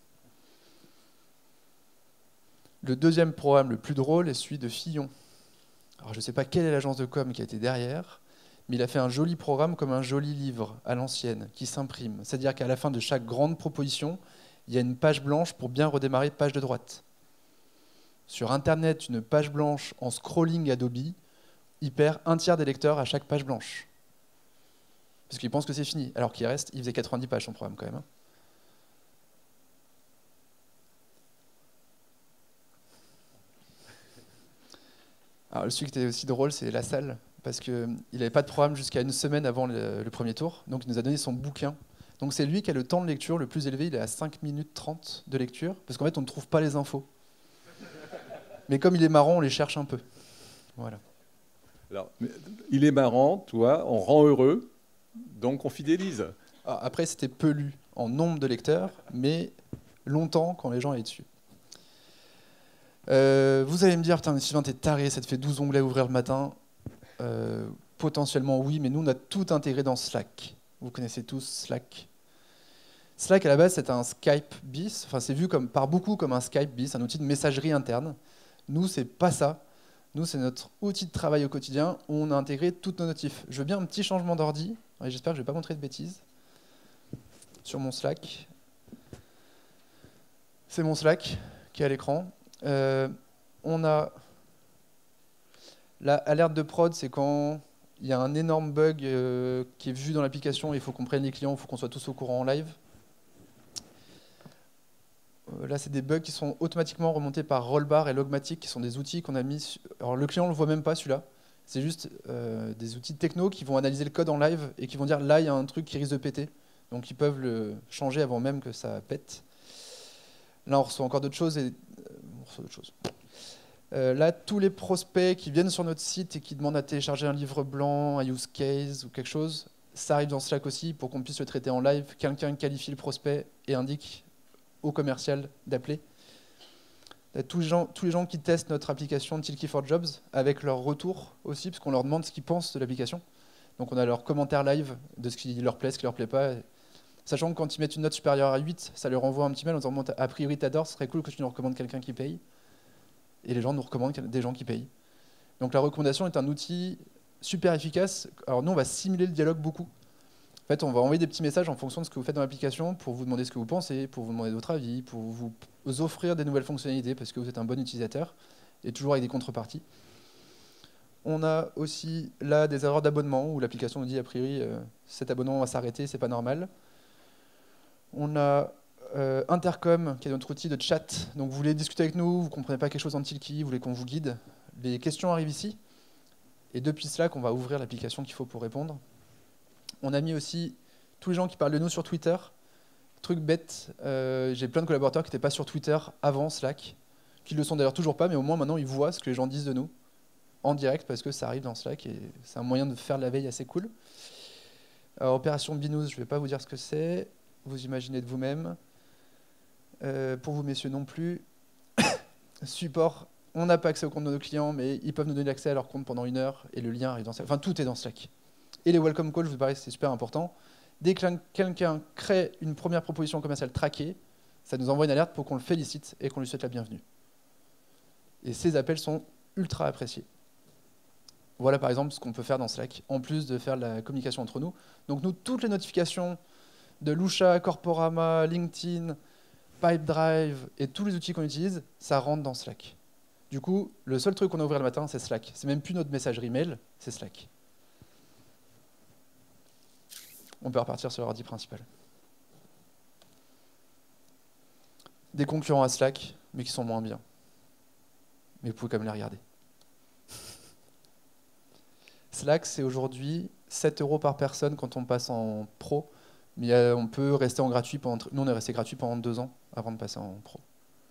Le deuxième programme le plus drôle est celui de Fillon. Alors je ne sais pas quelle est l'agence de com qui a été derrière, mais il a fait un joli programme comme un joli livre à l'ancienne, qui s'imprime. C'est-à-dire qu'à la fin de chaque grande proposition, il y a une page blanche pour bien redémarrer page de droite. sur Internet une page blanche en scrolling Adobe, il perd un tiers des lecteurs à chaque page blanche. Parce qu'il pense que c'est fini. Alors qu'il reste, il faisait 90 pages son programme quand même. Alors, celui qui était aussi drôle, c'est La Salle, parce qu'il n'avait pas de programme jusqu'à une semaine avant le premier tour, donc il nous a donné son bouquin. Donc c'est lui qui a le temps de lecture le plus élevé, il est à 5 minutes 30 de lecture, parce qu'en fait on ne trouve pas les infos. Mais comme il est marrant, on les cherche un peu. Voilà. Alors, il est marrant, toi, on rend heureux, donc on fidélise. Alors, après, c'était peu lu en nombre de lecteurs, mais longtemps quand les gens allaient dessus. Vous allez me dire, putain, Sylvain, t'es taré, ça te fait 12 onglets à ouvrir le matin. Potentiellement oui, mais nous on a tout intégré dans Slack. Vous connaissez tous Slack. Slack à la base c'est un Skype bis, enfin c'est vu par beaucoup comme un Skype bis, un outil de messagerie interne. Nous c'est pas ça. Nous c'est notre outil de travail au quotidien où on a intégré toutes nos notifs. Je veux bien un petit changement d'ordi, et j'espère que je vais pas montrer de bêtises. Sur mon Slack. C'est mon Slack qui est à l'écran. On a l'alerte de prod, c'est quand il y a un énorme bug qui est vu dans l'application et il faut qu'on prenne les clients, il faut qu'on soit tous au courant en live. Là, c'est des bugs qui sont automatiquement remontés par Rollbar et Logmatic, qui sont des outils qu'on a mis... Alors, le client ne le voit même pas, celui-là. C'est juste des outils techno qui vont analyser le code en live et qui vont dire, là, il y a un truc qui risque de péter. Donc, ils peuvent le changer avant même que ça pète. Là, on reçoit encore d'autres choses. Là, tous les prospects qui viennent sur notre site et qui demandent à télécharger un livre blanc, un use case ou quelque chose, ça arrive dans Slack aussi pour qu'on puisse le traiter en live. Quelqu'un qualifie le prospect et indique au commercial d'appeler. Tous les gens qui testent notre application Tilki for Jobs avec leur retour aussi, parce qu'on leur demande ce qu'ils pensent de l'application. Donc on a leurs commentaires live de ce qui leur plaît, ce qui leur plaît pas. Sachant que quand ils mettent une note supérieure à 8, ça leur envoie un petit mail en disant a priori t'adores, ce serait cool que tu nous recommandes quelqu'un qui paye. Et les gens nous recommandent des gens qui payent. Donc la recommandation est un outil super efficace. Alors nous, on va simuler le dialogue beaucoup. En fait, on va envoyer des petits messages en fonction de ce que vous faites dans l'application pour vous demander ce que vous pensez, pour vous demander votre avis, pour vous offrir des nouvelles fonctionnalités parce que vous êtes un bon utilisateur, et toujours avec des contreparties. On a aussi là des erreurs d'abonnement où l'application nous dit a priori cet abonnement va s'arrêter, c'est pas normal. On a Intercom, qui est notre outil de chat. Donc vous voulez discuter avec nous, vous ne comprenez pas quelque chose en Tilki, vous voulez qu'on vous guide. Les questions arrivent ici. Et depuis Slack, on va ouvrir l'application qu'il faut pour répondre. On a mis aussi tous les gens qui parlent de nous sur Twitter. Truc bête, j'ai plein de collaborateurs qui n'étaient pas sur Twitter avant Slack, qui le sont d'ailleurs toujours pas, mais au moins maintenant ils voient ce que les gens disent de nous en direct parce que ça arrive dans Slack et c'est un moyen de faire la veille assez cool. Alors, Opération Binous, je ne vais pas vous dire ce que c'est. Vous imaginez de vous-même. Pour vous, messieurs, non plus. Support, on n'a pas accès au compte de nos clients, mais ils peuvent nous donner l'accès à leur compte pendant 1 heure, et le lien arrive dans Slack. Enfin, tout est dans Slack. Et les welcome calls, je vous parlais, c'est super important. Dès que quelqu'un crée une première proposition commerciale traquée, ça nous envoie une alerte pour qu'on le félicite et qu'on lui souhaite la bienvenue. Et ces appels sont ultra appréciés. Voilà par exemple ce qu'on peut faire dans Slack, en plus de faire la communication entre nous. Donc nous, toutes les notifications de Lusha, Corporama, LinkedIn, Pipedrive et tous les outils qu'on utilise, ça rentre dans Slack. Du coup, le seul truc qu'on a ouvert le matin, c'est Slack. C'est même plus notre messagerie mail, c'est Slack. On peut repartir sur l'ordi principal. Des concurrents à Slack, mais qui sont moins bien. Mais vous pouvez quand même les regarder. Slack, c'est aujourd'hui 7 € par personne quand on passe en pro. Mais on peut rester en gratuit pendant... Nous, on est resté gratuit pendant 2 ans avant de passer en pro.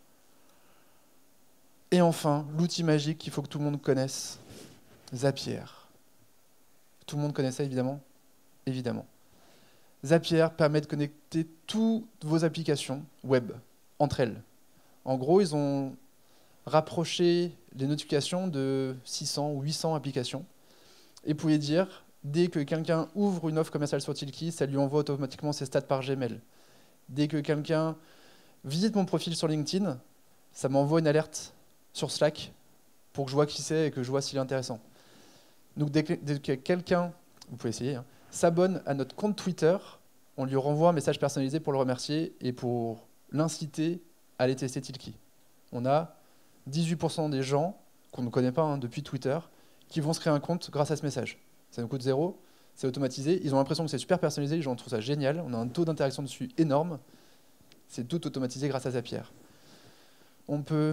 Et enfin, l'outil magique qu'il faut que tout le monde connaisse, Zapier. Tout le monde connaît ça, évidemment ? Évidemment. Zapier permet de connecter toutes vos applications web entre elles. En gros, ils ont rapproché les notifications de 600 ou 800 applications. Et vous pouvez dire, dès que quelqu'un ouvre une offre commerciale sur Tilki, ça lui envoie automatiquement ses stats par Gmail. Dès que quelqu'un visite mon profil sur LinkedIn, ça m'envoie une alerte sur Slack pour que je vois qui c'est et que je vois s'il est intéressant. Donc dès que quelqu'un, vous pouvez essayer, hein, s'abonne à notre compte Twitter, on lui renvoie un message personnalisé pour le remercier et pour l'inciter à aller tester Tilki. On a 18% des gens qu'on ne connaît pas hein, depuis Twitter qui vont se créer un compte grâce à ce message. Ça nous coûte 0, c'est automatisé. Ils ont l'impression que c'est super personnalisé, les gens trouvent ça génial. On a un taux d'interaction dessus énorme. C'est tout automatisé grâce à Zapier. On peut,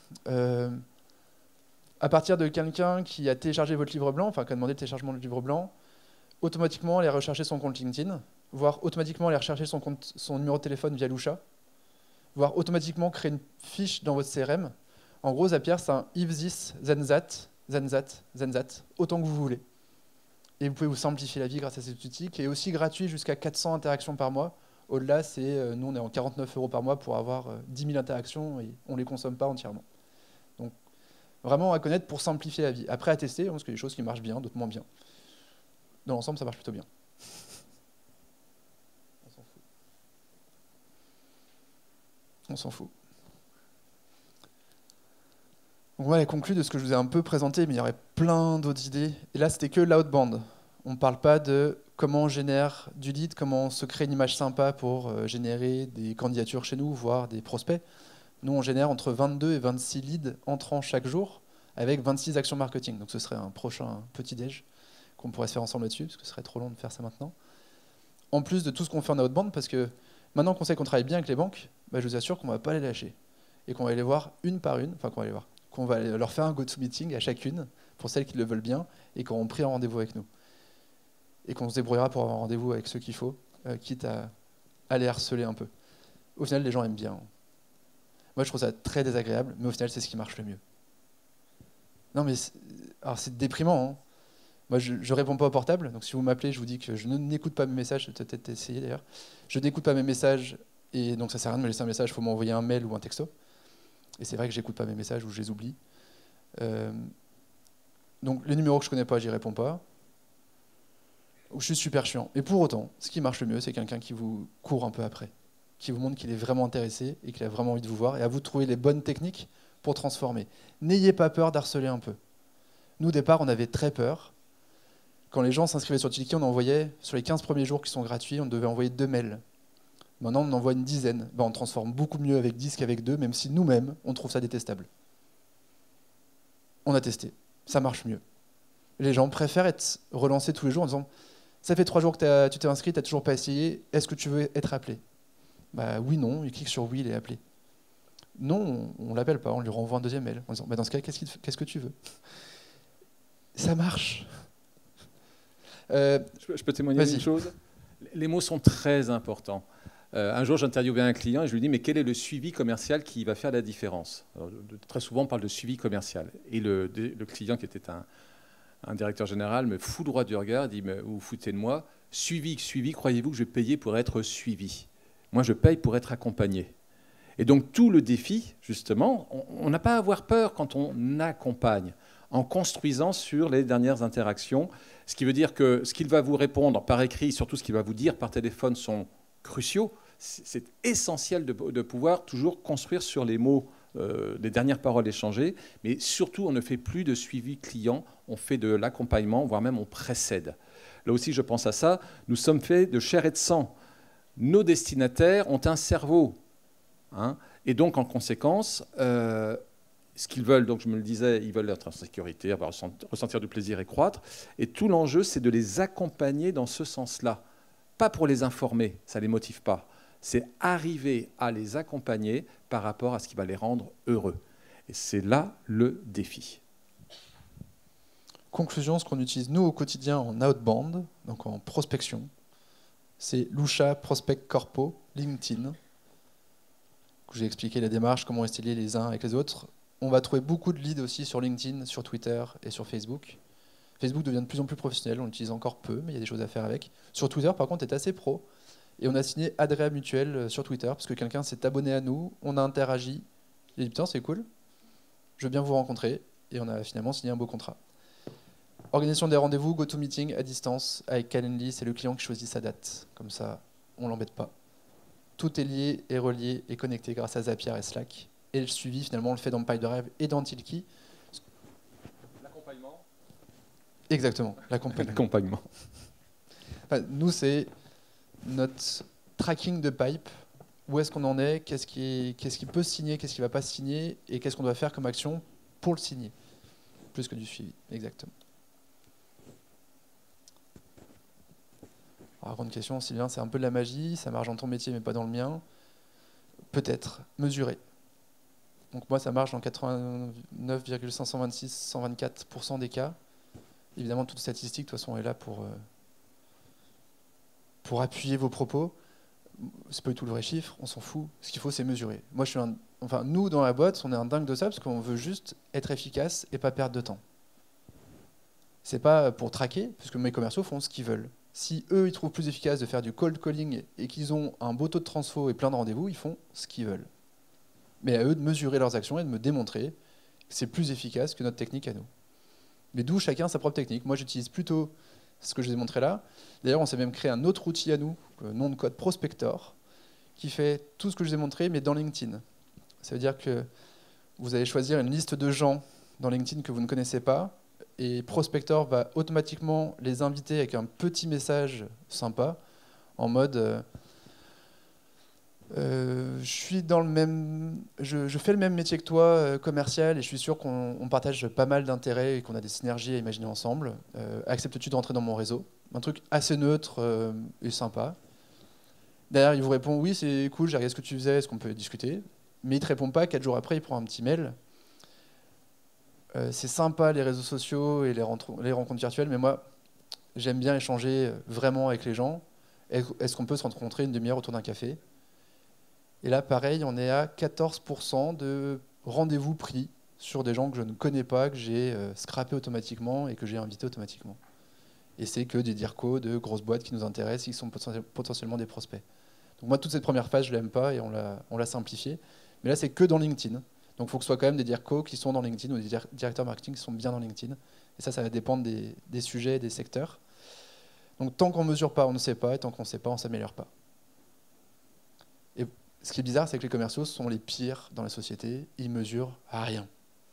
à partir de quelqu'un qui a téléchargé votre livre blanc, enfin qui a demandé le téléchargement du livre blanc, automatiquement aller rechercher son compte LinkedIn, voire automatiquement aller rechercher son numéro de téléphone via Lusha, voire automatiquement créer une fiche dans votre CRM. En gros, Zapier, c'est un if this, then that, then that, then that, autant que vous voulez. Et vous pouvez vous simplifier la vie grâce à cet outil, qui est aussi gratuit jusqu'à 400 interactions par mois. Au-delà, nous, on est en 49 € par mois pour avoir 10 000 interactions et on ne les consomme pas entièrement. Donc, vraiment à connaître pour simplifier la vie. Après, à tester, parce qu'il y a des choses qui marchent bien, d'autres moins bien. Dans l'ensemble, ça marche plutôt bien. On s'en fout. On s'en fout. Donc voilà, conclu de ce que je vous ai un peu présenté, mais il y aurait plein d'autres idées. Et là, c'était que l'outbound. On ne parle pas de comment on génère du lead, comment on se crée une image sympa pour générer des candidatures chez nous, voire des prospects. Nous, on génère entre 22 et 26 leads entrants chaque jour, avec 26 actions marketing. Donc ce serait un prochain petit déj qu'on pourrait se faire ensemble là-dessus, parce que ce serait trop long de faire ça maintenant. En plus de tout ce qu'on fait en outbound, parce que maintenant qu'on sait qu'on travaille bien avec les banques, je vous assure qu'on ne va pas les lâcher. Et qu'on va les voir une par une, enfin qu'on va les voir, qu'on va leur faire un go-to-meeting à chacune, pour celles qui le veulent bien, et qu'on auront pris un rendez-vous avec nous. Et qu'on se débrouillera pour avoir un rendez-vous avec ceux qu'il faut, quitte à les harceler un peu. Au final, les gens aiment bien. Moi, je trouve ça très désagréable, mais au final, c'est ce qui marche le mieux. Non, mais c'est déprimant. Hein. Moi, je ne réponds pas au portable, donc si vous m'appelez, je vous dis que je n'écoute pas mes messages, je vais peut-être essayer d'ailleurs. Je n'écoute pas mes messages, et donc ça ne sert à rien de me laisser un message, il faut m'envoyer un mail ou un texto. Et c'est vrai que je n'écoute pas mes messages ou je les oublie. Donc les numéros que je ne connais pas, j'y réponds pas. Ou je suis super chiant. Et pour autant, ce qui marche le mieux, c'est quelqu'un qui vous court un peu après, qui vous montre qu'il est vraiment intéressé et qu'il a vraiment envie de vous voir, et à vous de trouver les bonnes techniques pour transformer. N'ayez pas peur d'harceler un peu. Nous, au départ, on avait très peur. Quand les gens s'inscrivaient sur Tiki, on envoyait, sur les 15 premiers jours qui sont gratuits, on devait envoyer 2 mails. Maintenant, on en envoie une dizaine. On transforme beaucoup mieux avec 10 qu'avec 2, même si nous-mêmes, on trouve ça détestable. On a testé. Ça marche mieux. Les gens préfèrent être relancés tous les jours en disant « Ça fait 3 jours que tu t'es inscrit, tu n'as toujours pas essayé, est-ce que tu veux être appelé ?» Oui, non, il clique sur « Oui, il est appelé ». Non, on ne l'appelle pas, on lui renvoie un deuxième mail en disant « Dans ce cas, qu'est-ce que tu veux ?» Ça marche. Je peux témoigner d'une chose. Les mots sont très importants. Un jour, j'interviewais un client et je lui dis « Mais quel est le suivi commercial qui va faire la différence ?» Très souvent, on parle de suivi commercial. Et le client, qui était un directeur général, me fout droit du regard, dit « Vous vous foutez de moi. Suivi, croyez-vous que je vais payer pour être suivi? Moi, je paye pour être accompagné. » Et donc, tout le défi, justement, on n'a pas à avoir peur quand on accompagne, en construisant sur les dernières interactions. Ce qui veut dire que ce qu'il va vous répondre par écrit, surtout ce qu'il va vous dire par téléphone, sont cruciaux. C'est essentiel de pouvoir toujours construire sur les mots, les dernières paroles échangées, mais surtout, on ne fait plus de suivi client, on fait de l'accompagnement, voire même on précède. Là aussi, je pense à ça. Nous sommes faits de chair et de sang. Nos destinataires ont un cerveau. Hein, et donc, en conséquence, ce qu'ils veulent, donc je me le disais, ils veulent être en sécurité, avoir, ressentir du plaisir et croître. Et tout l'enjeu, c'est de les accompagner dans ce sens-là. Pas pour les informer, ça ne les motive pas. C'est arriver à les accompagner par rapport à ce qui va les rendre heureux. Et c'est là le défi. Conclusion, ce qu'on utilise nous au quotidien en outbound, donc en prospection, c'est Lusha, Prospect Corpo, LinkedIn. J'ai expliqué la démarche, comment rester liés les uns avec les autres. On va trouver beaucoup de leads aussi sur LinkedIn, sur Twitter et sur Facebook. Facebook devient de plus en plus professionnel, on l'utilise encore peu, mais il y a des choses à faire avec. Sur Twitter, par contre, est assez pro. Et on a signé Adrea Mutuel sur Twitter, parce que quelqu'un s'est abonné à nous, on a interagi. Il a dit, putain, c'est cool, je veux bien vous rencontrer. Et on a finalement signé un beau contrat. Organisation des rendez-vous, GoToMeeting à distance avec Calendly, c'est le client qui choisit sa date. Comme ça, on ne l'embête pas. Tout est lié et relié et connecté grâce à Zapier et Slack. Et le suivi, finalement, on le fait dans Pipedrive et dans Tilki. L'accompagnement. Exactement, l'accompagnement. Enfin, nous, c'est notre tracking de pipe où est-ce qu'on en est, qu'est-ce qui peut se signer, qu'est-ce qui ne va pas se signer, et qu'est-ce qu'on doit faire comme action pour le signer. Plus que du suivi, exactement. Alors, grande question, Sylvain, c'est un peu de la magie, ça marche dans ton métier mais pas dans le mien. Peut-être, mesurer. Donc moi, ça marche dans 89,526-124% des cas. Évidemment, toute statistique, de toute façon, est là pour appuyer vos propos. C'est pas du tout le vrai chiffre, on s'en fout. Ce qu'il faut, c'est mesurer. Moi, nous, dans la boîte, on est un dingue de ça parce qu'on veut juste être efficace et pas perdre de temps. C'est pas pour traquer, puisque mes commerciaux font ce qu'ils veulent. Si eux, ils trouvent plus efficace de faire du cold calling et qu'ils ont un beau taux de transfo et plein de rendez-vous, ils font ce qu'ils veulent. Mais à eux de mesurer leurs actions et de me démontrer que c'est plus efficace que notre technique à nous. Mais d'où chacun sa propre technique. Moi, j'utilise plutôt ce que je vous ai montré là. D'ailleurs, on s'est même créé un autre outil à nous, nom de code Prospector, qui fait tout ce que je vous ai montré, mais dans LinkedIn. Ça veut dire que vous allez choisir une liste de gens dans LinkedIn que vous ne connaissez pas, et Prospector va automatiquement les inviter avec un petit message sympa, en mode je fais le même métier que toi, commercial, et je suis sûr qu'on partage pas mal d'intérêts et qu'on a des synergies à imaginer ensemble. Acceptes-tu de rentrer dans mon réseau? Un truc assez neutre et sympa. Derrière, il vous répond oui, c'est cool, j'ai regardé ce que tu faisais, est-ce qu'on peut discuter? Mais il ne te répond pas. 4 jours après, il prend un petit mail. C'est sympa les réseaux sociaux et les rencontres virtuelles, mais moi, j'aime bien échanger vraiment avec les gens. Est-ce qu'on peut se rencontrer une demi-heure autour d'un café? Et là, pareil, on est à 14% de rendez-vous pris sur des gens que je ne connais pas, que j'ai scrappé automatiquement et que j'ai invité automatiquement. Et c'est que des dircos de grosses boîtes qui nous intéressent, qui sont potentiellement des prospects. Donc moi, toute cette première phase, je ne l'aime pas et on l'a simplifiée. Mais là, c'est que dans LinkedIn. Donc il faut que ce soit quand même des dircos qui sont dans LinkedIn ou des directeurs marketing qui sont bien dans LinkedIn. Et ça va dépendre des sujets et des secteurs. Donc tant qu'on ne mesure pas, on ne sait pas. Et tant qu'on ne sait pas, on ne s'améliore pas. Et ce qui est bizarre, c'est que les commerciaux sont les pires dans la société. Ils mesurent à rien.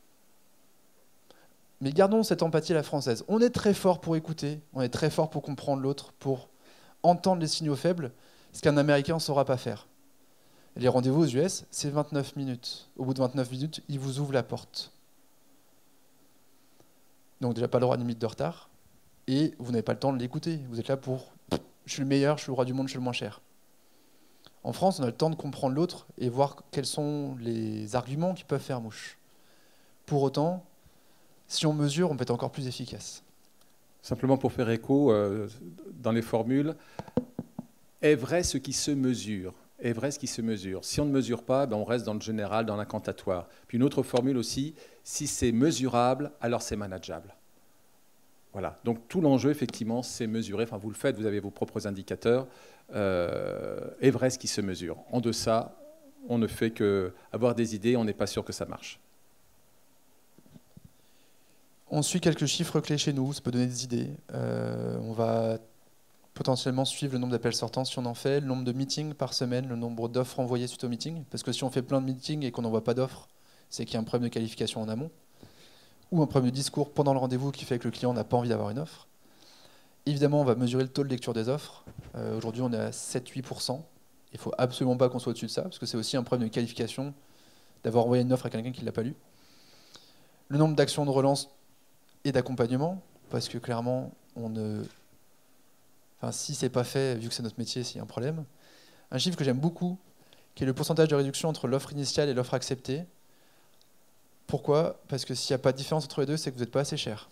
Mais gardons cette empathie à la française. On est très fort pour écouter, on est très fort pour comprendre l'autre, pour entendre les signaux faibles, ce qu'un Américain ne saura pas faire. Les rendez-vous aux US, c'est 29 minutes. Au bout de 29 minutes, ils vous ouvrent la porte. Donc déjà pas le droit à une minute de retard, et vous n'avez pas le temps de l'écouter. Vous êtes là pour « je suis le meilleur, je suis le roi du monde, je suis le moins cher ». En France, on a le temps de comprendre l'autre et voir quels sont les arguments qui peuvent faire mouche. Pour autant, si on mesure, on peut être encore plus efficace. Simplement pour faire écho dans les formules, est vrai ce qui se mesure. Est vrai ce qui se mesure. Si on ne mesure pas, ben on reste dans le général, dans l'incantatoire. Puis une autre formule aussi, si c'est mesurable, alors c'est manageable. Voilà. Donc tout l'enjeu, effectivement, c'est mesurer. Enfin, vous le faites, vous avez vos propres indicateurs. Est vrai ce qui se mesure. En deçà, on ne fait qu'avoir des idées, on n'est pas sûr que ça marche. On suit quelques chiffres clés chez nous, ça peut donner des idées. On va potentiellement suivre le nombre d'appels sortants si on en fait, le nombre de meetings par semaine, le nombre d'offres envoyées suite au meeting. Parce que si on fait plein de meetings et qu'on n'envoie pas d'offres, c'est qu'il y a un problème de qualification en amont. Ou un problème de discours pendant le rendez-vous qui fait que le client n'a pas envie d'avoir une offre. Évidemment, on va mesurer le taux de lecture des offres. Aujourd'hui, on est à 7-8%. Il ne faut absolument pas qu'on soit au-dessus de ça, parce que c'est aussi un problème de qualification d'avoir envoyé une offre à quelqu'un qui ne l'a pas lu. Le nombre d'actions de relance et d'accompagnement, parce que clairement, si c'est pas fait, vu que c'est notre métier, s'il y a un problème. Un chiffre que j'aime beaucoup, qui est le pourcentage de réduction entre l'offre initiale et l'offre acceptée. Pourquoi? Parce que s'il n'y a pas de différence entre les deux, c'est que vous n'êtes pas assez cher.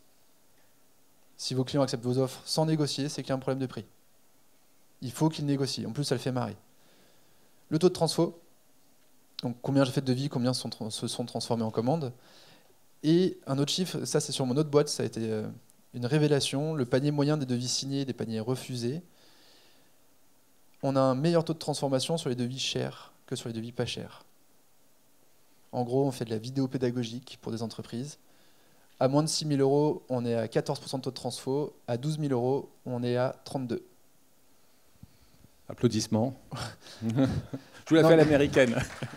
Si vos clients acceptent vos offres sans négocier, c'est qu'il y a un problème de prix. Il faut qu'ils négocient. En plus, ça le fait marrer. Le taux de transfo, donc combien j'ai fait de devis, combien se sont transformés en commandes. Et un autre chiffre, ça c'est sur mon autre boîte, ça a été une révélation, le panier moyen des devis signés et des paniers refusés. On a un meilleur taux de transformation sur les devis chers que sur les devis pas chers. En gros, on fait de la vidéo pédagogique pour des entreprises. À moins de 6 000 €, on est à 14% de taux de transfo. À 12 000 €, on est à 32%. Applaudissements. Je vous la fais à l'américaine.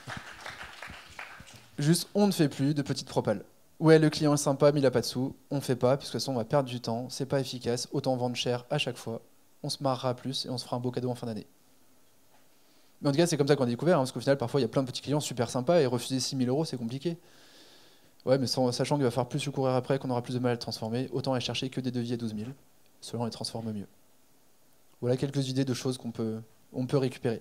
Juste, on ne fait plus de petites propales. Ouais, le client est sympa, mais il n'a pas de sous. On ne fait pas, parce que de toute façon, on va perdre du temps. C'est pas efficace. Autant vendre cher à chaque fois. On se marrera plus et on se fera un beau cadeau en fin d'année. Mais en tout cas, c'est comme ça qu'on a découvert, hein, parce qu'au final, parfois, il y a plein de petits clients super sympas et refuser 6 000 €, c'est compliqué. Ouais, mais sachant qu'il va falloir plus se courir après, qu'on aura plus de mal à le transformer, autant aller chercher que des devis à 12 000. Cela, on les transforme mieux. Voilà quelques idées de choses qu'on peut récupérer.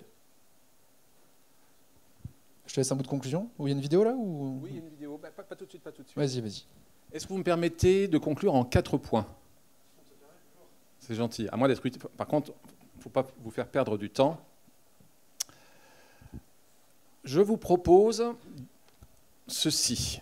Je te laisse un bout de conclusion. Ou il y a une vidéo là ou... Oui, il y a une vidéo. Bah, pas tout de suite, pas tout de suite. Vas-y, vas-y. Est-ce que vous me permettez de conclure en 4 points? C'est gentil. À moins d'être utile. Par contre, il ne faut pas vous faire perdre du temps. Je vous propose ceci.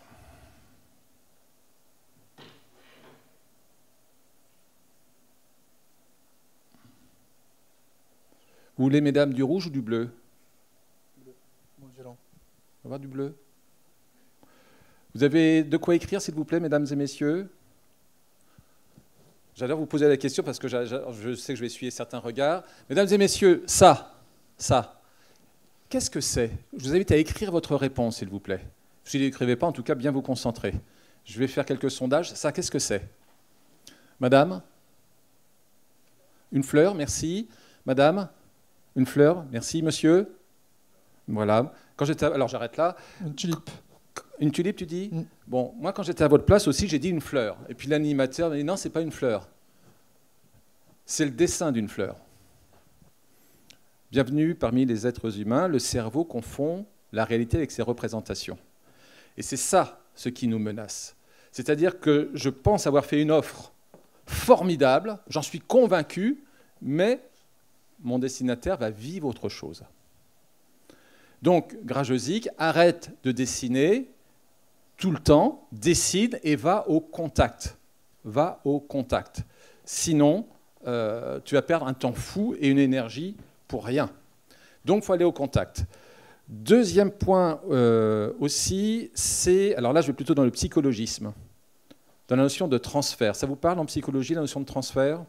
Vous voulez, mesdames, du rouge ou du bleu? Bon, violent. On va voir du bleu. Vous avez de quoi écrire, s'il vous plaît, mesdames et messieurs? J'adore vous poser la question parce que je sais que je vais essuyer certains regards. Mesdames et messieurs, ça, qu'est-ce que c'est? Je vous invite à écrire votre réponse, s'il vous plaît. Si vous n'écrivez pas, en tout cas, bien vous concentrer. Je vais faire quelques sondages. Ça, qu'est-ce que c'est? Madame? Une fleur, merci. Madame? Une fleur, merci. Monsieur? Voilà. Alors, j'arrête là. Une tulipe. Une tulipe, tu dis? Bon, moi, quand j'étais à votre place aussi, j'ai dit une fleur. Et puis l'animateur m'a dit non, c'est pas une fleur. C'est le dessin d'une fleur. Bienvenue parmi les êtres humains. Le cerveau confond la réalité avec ses représentations. Et c'est ça ce qui nous menace. C'est-à-dire que je pense avoir fait une offre formidable, j'en suis convaincu, mais mon destinataire va vivre autre chose. Donc, Grajosic, arrête de dessiner tout le temps, décide et va au contact. Va au contact. Sinon, tu vas perdre un temps fou et une énergie pour rien. Donc, il faut aller au contact. Deuxième point aussi, c'est... Alors là, je vais plutôt dans le psychologisme, dans la notion de transfert. Ça vous parle en psychologie, la notion de transfert?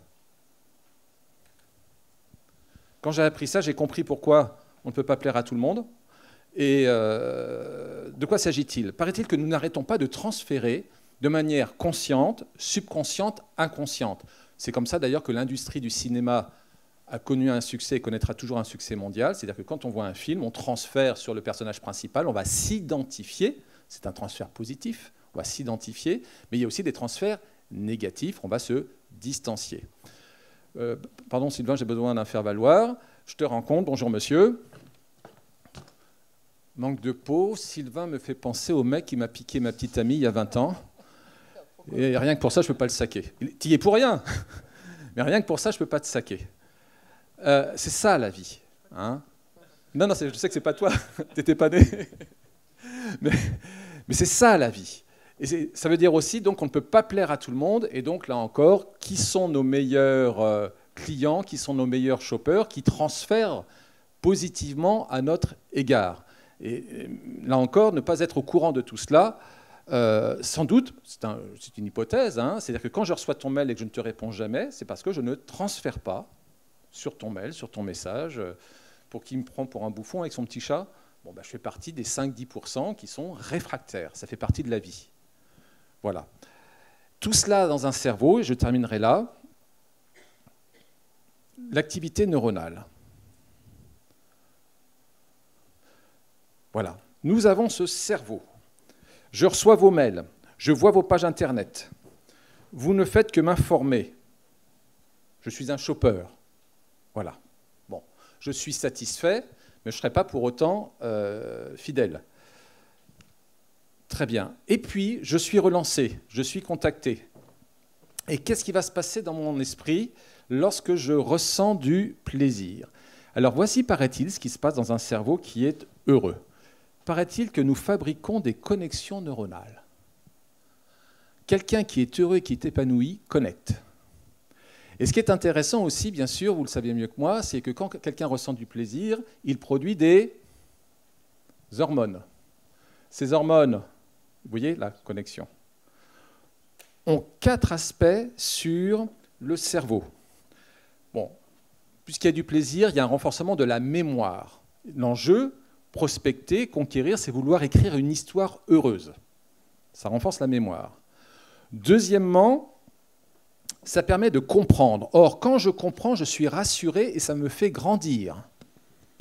Quand j'ai appris ça, j'ai compris pourquoi on ne peut pas plaire à tout le monde. Et de quoi s'agit-il? Paraît-il que nous n'arrêtons pas de transférer de manière consciente, subconsciente, inconsciente. C'est comme ça d'ailleurs que l'industrie du cinéma a connu un succès et connaîtra toujours un succès mondial. C'est-à-dire que quand on voit un film, on transfère sur le personnage principal, on va s'identifier, c'est un transfert positif, on va s'identifier, mais il y a aussi des transferts négatifs, on va se distancier. Pardon Sylvain, j'ai besoin d'un faire-valoir. Je te rencontre, bonjour monsieur. Manque de peau, Sylvain me fait penser au mec qui m'a piqué ma petite amie il y a 20 ans. Et rien que pour ça, je ne peux pas le saquer. Tu y es pour rien, mais rien que pour ça, je ne peux pas te saquer. C'est ça la vie. Hein, non, je sais que ce n'est pas toi, tu n'étais pas né. Mais c'est ça la vie. Et ça veut dire aussi donc, qu'on ne peut pas plaire à tout le monde. Et donc là encore, qui sont nos meilleurs clients, qui sont nos meilleurs shoppers, qui transfèrent positivement à notre égard. Et là encore, ne pas être au courant de tout cela, sans doute, c'est une hypothèse, hein, c'est-à-dire que quand je reçois ton mail et que je ne te réponds jamais, c'est parce que je ne transfère pas sur ton mail, sur ton message, pour qui me prend pour un bouffon avec son petit chat. Bon, ben, je fais partie des 5-10% qui sont réfractaires, ça fait partie de la vie. Voilà. Tout cela dans un cerveau, et je terminerai là, l'activité neuronale. Voilà. Nous avons ce cerveau. Je reçois vos mails, je vois vos pages Internet. Vous ne faites que m'informer. Je suis un shopper. Voilà. Bon, je suis satisfait, mais je ne serai pas pour autant fidèle. Très bien. Et puis, je suis relancé, je suis contacté. Et qu'est-ce qui va se passer dans mon esprit lorsque je ressens du plaisir? Alors, voici, paraît-il, ce qui se passe dans un cerveau qui est heureux. Paraît-il que nous fabriquons des connexions neuronales. Quelqu'un qui est heureux et qui est épanoui connecte. Et ce qui est intéressant aussi, bien sûr, vous le savez mieux que moi, c'est que quand quelqu'un ressent du plaisir, il produit des hormones. Ces hormones, vous voyez la connexion, ont 4 aspects sur le cerveau. Bon, puisqu'il y a du plaisir, il y a un renforcement de la mémoire. L'enjeu, prospecter, conquérir, c'est vouloir écrire une histoire heureuse. Ça renforce la mémoire. Deuxièmement, ça permet de comprendre. Or, quand je comprends, je suis rassuré et ça me fait grandir.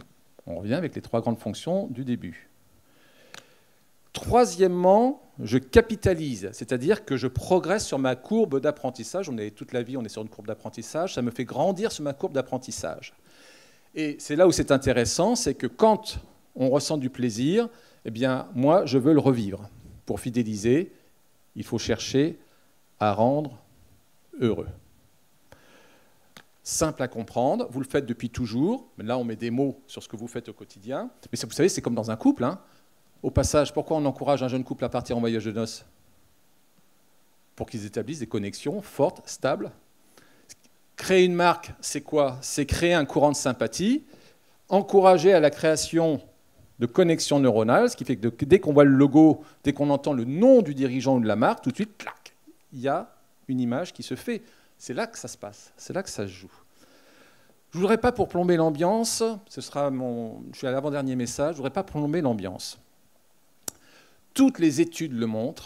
On revient avec les 3 grandes fonctions du début. Troisièmement, je capitalise, c'est-à-dire que je progresse sur ma courbe d'apprentissage. On est toute la vie, on est sur une courbe d'apprentissage. Ça me fait grandir sur ma courbe d'apprentissage. Et c'est là où c'est intéressant, c'est que quand on ressent du plaisir, eh bien, moi, je veux le revivre. Pour fidéliser, il faut chercher à rendre heureux. Simple à comprendre, vous le faites depuis toujours. Mais là, on met des mots sur ce que vous faites au quotidien. Mais ça, vous savez, c'est comme dans un couple. Au passage, pourquoi on encourage un jeune couple à partir en voyage de noces? Pour qu'ils établissent des connexions fortes, stables. Créer une marque, c'est quoi? C'est créer un courant de sympathie, encourager à la création de connexions neuronales, ce qui fait que dès qu'on voit le logo, dès qu'on entend le nom du dirigeant ou de la marque, tout de suite, clac, il y a une image qui se fait. C'est là que ça se passe, c'est là que ça se joue. Je ne voudrais pas, pour plomber l'ambiance, je suis à l'avant-dernier message, je ne voudrais pas plomber l'ambiance. Toutes les études le montrent,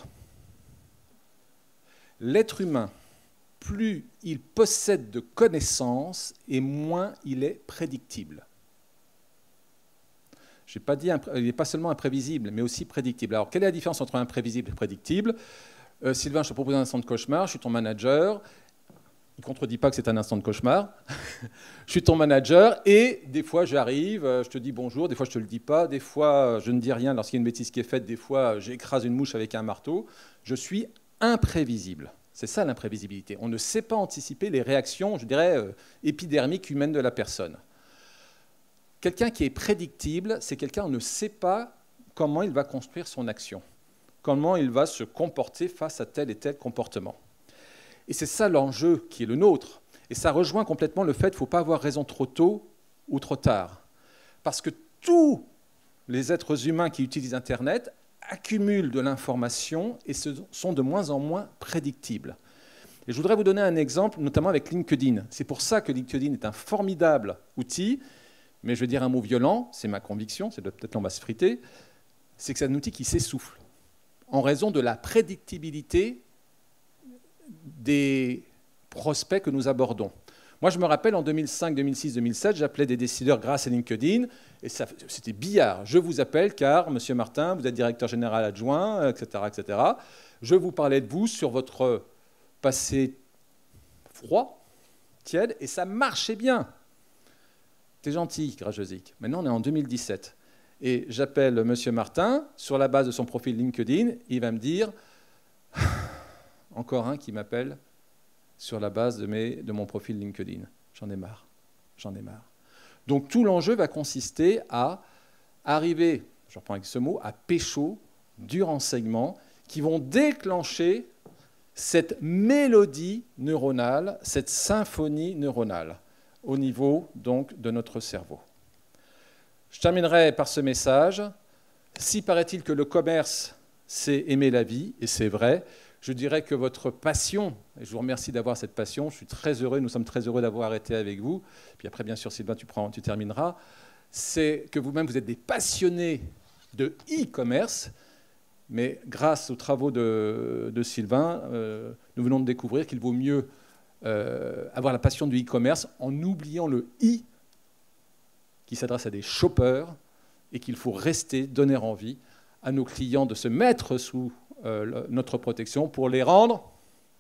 l'être humain, plus il possède de connaissances et moins il est prédictible. Je n'ai pas dit il n'est pas seulement imprévisible, mais aussi prédictible. Alors, quelle est la différence entre imprévisible et prédictible? Sylvain, je te propose un instant de cauchemar, je suis ton manager. Il ne contredit pas que c'est un instant de cauchemar. Je suis ton manager et des fois j'arrive, je te dis bonjour, des fois je ne te le dis pas, des fois je ne dis rien lorsqu'il y a une bêtise qui est faite, des fois j'écrase une mouche avec un marteau. Je suis imprévisible. C'est ça l'imprévisibilité. On ne sait pas anticiper les réactions, je dirais, épidermiques humaines de la personne. Quelqu'un qui est prédictible, c'est quelqu'un qui ne sait pas comment il va construire son action, comment il va se comporter face à tel et tel comportement. Et c'est ça l'enjeu qui est le nôtre. Et ça rejoint complètement le fait qu'il ne faut pas avoir raison trop tôt ou trop tard. Parce que tous les êtres humains qui utilisent Internet accumulent de l'information et sont de moins en moins prédictibles. Et je voudrais vous donner un exemple, notamment avec LinkedIn. C'est pour ça que LinkedIn est un formidable outil, mais je vais dire un mot violent, c'est ma conviction, peut-être qu'on va se friter, c'est que c'est un outil qui s'essouffle en raison de la prédictibilité des prospects que nous abordons. Moi, je me rappelle, en 2005, 2006, 2007, j'appelais des décideurs grâce à LinkedIn, et c'était billard. Je vous appelle car, Monsieur Martin, vous êtes directeur général adjoint, etc., etc. Je vous parlais de vous sur votre passé froid, tiède, et ça marchait bien. T'es gentil, Grajosic. Maintenant, on est en 2017. Et j'appelle Monsieur Martin, sur la base de son profil LinkedIn, il va me dire... Encore un qui m'appelle sur la base de mon profil LinkedIn. J'en ai marre. Donc tout l'enjeu va consister à arriver, je reprends avec ce mot, à pécho du renseignement qui vont déclencher cette mélodie neuronale, cette symphonie neuronale au niveau donc de notre cerveau. Je terminerai par ce message. Si paraît-il que le commerce, c'est aimer la vie, et c'est vrai, je dirais que votre passion, et je vous remercie d'avoir cette passion, je suis très heureux, nous sommes très heureux d'avoir été avec vous, puis après bien sûr Sylvain tu termineras, c'est que vous-même vous êtes des passionnés de e-commerce, mais grâce aux travaux de Sylvain, nous venons de découvrir qu'il vaut mieux avoir la passion du e-commerce en oubliant le i qui s'adresse à des shoppers et qu'il faut rester, donner envie à nos clients de se mettre sous notre protection pour les rendre...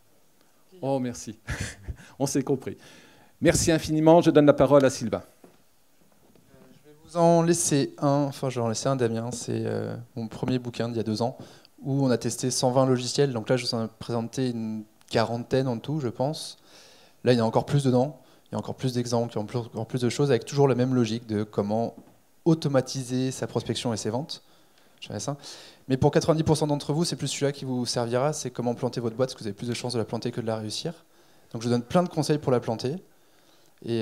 Oh, merci. On s'est compris. Merci infiniment. Je donne la parole à Sylvain. Je vais vous en laisser un. Enfin, je vais en laisser un, Damien. C'est mon premier bouquin d'il y a 2 ans où on a testé 120 logiciels. Donc là, je vous en ai présenté une quarantaine en tout, je pense. Là, il y a encore plus dedans. Il y a encore plus d'exemples, il y a encore plus de choses avec toujours la même logique de comment automatiser sa prospection et ses ventes. Je dirais ça. Mais pour 90% d'entre vous, c'est plus celui-là qui vous servira, c'est comment planter votre boîte, parce que vous avez plus de chances de la planter que de la réussir. Donc je vous donne plein de conseils pour la planter. Et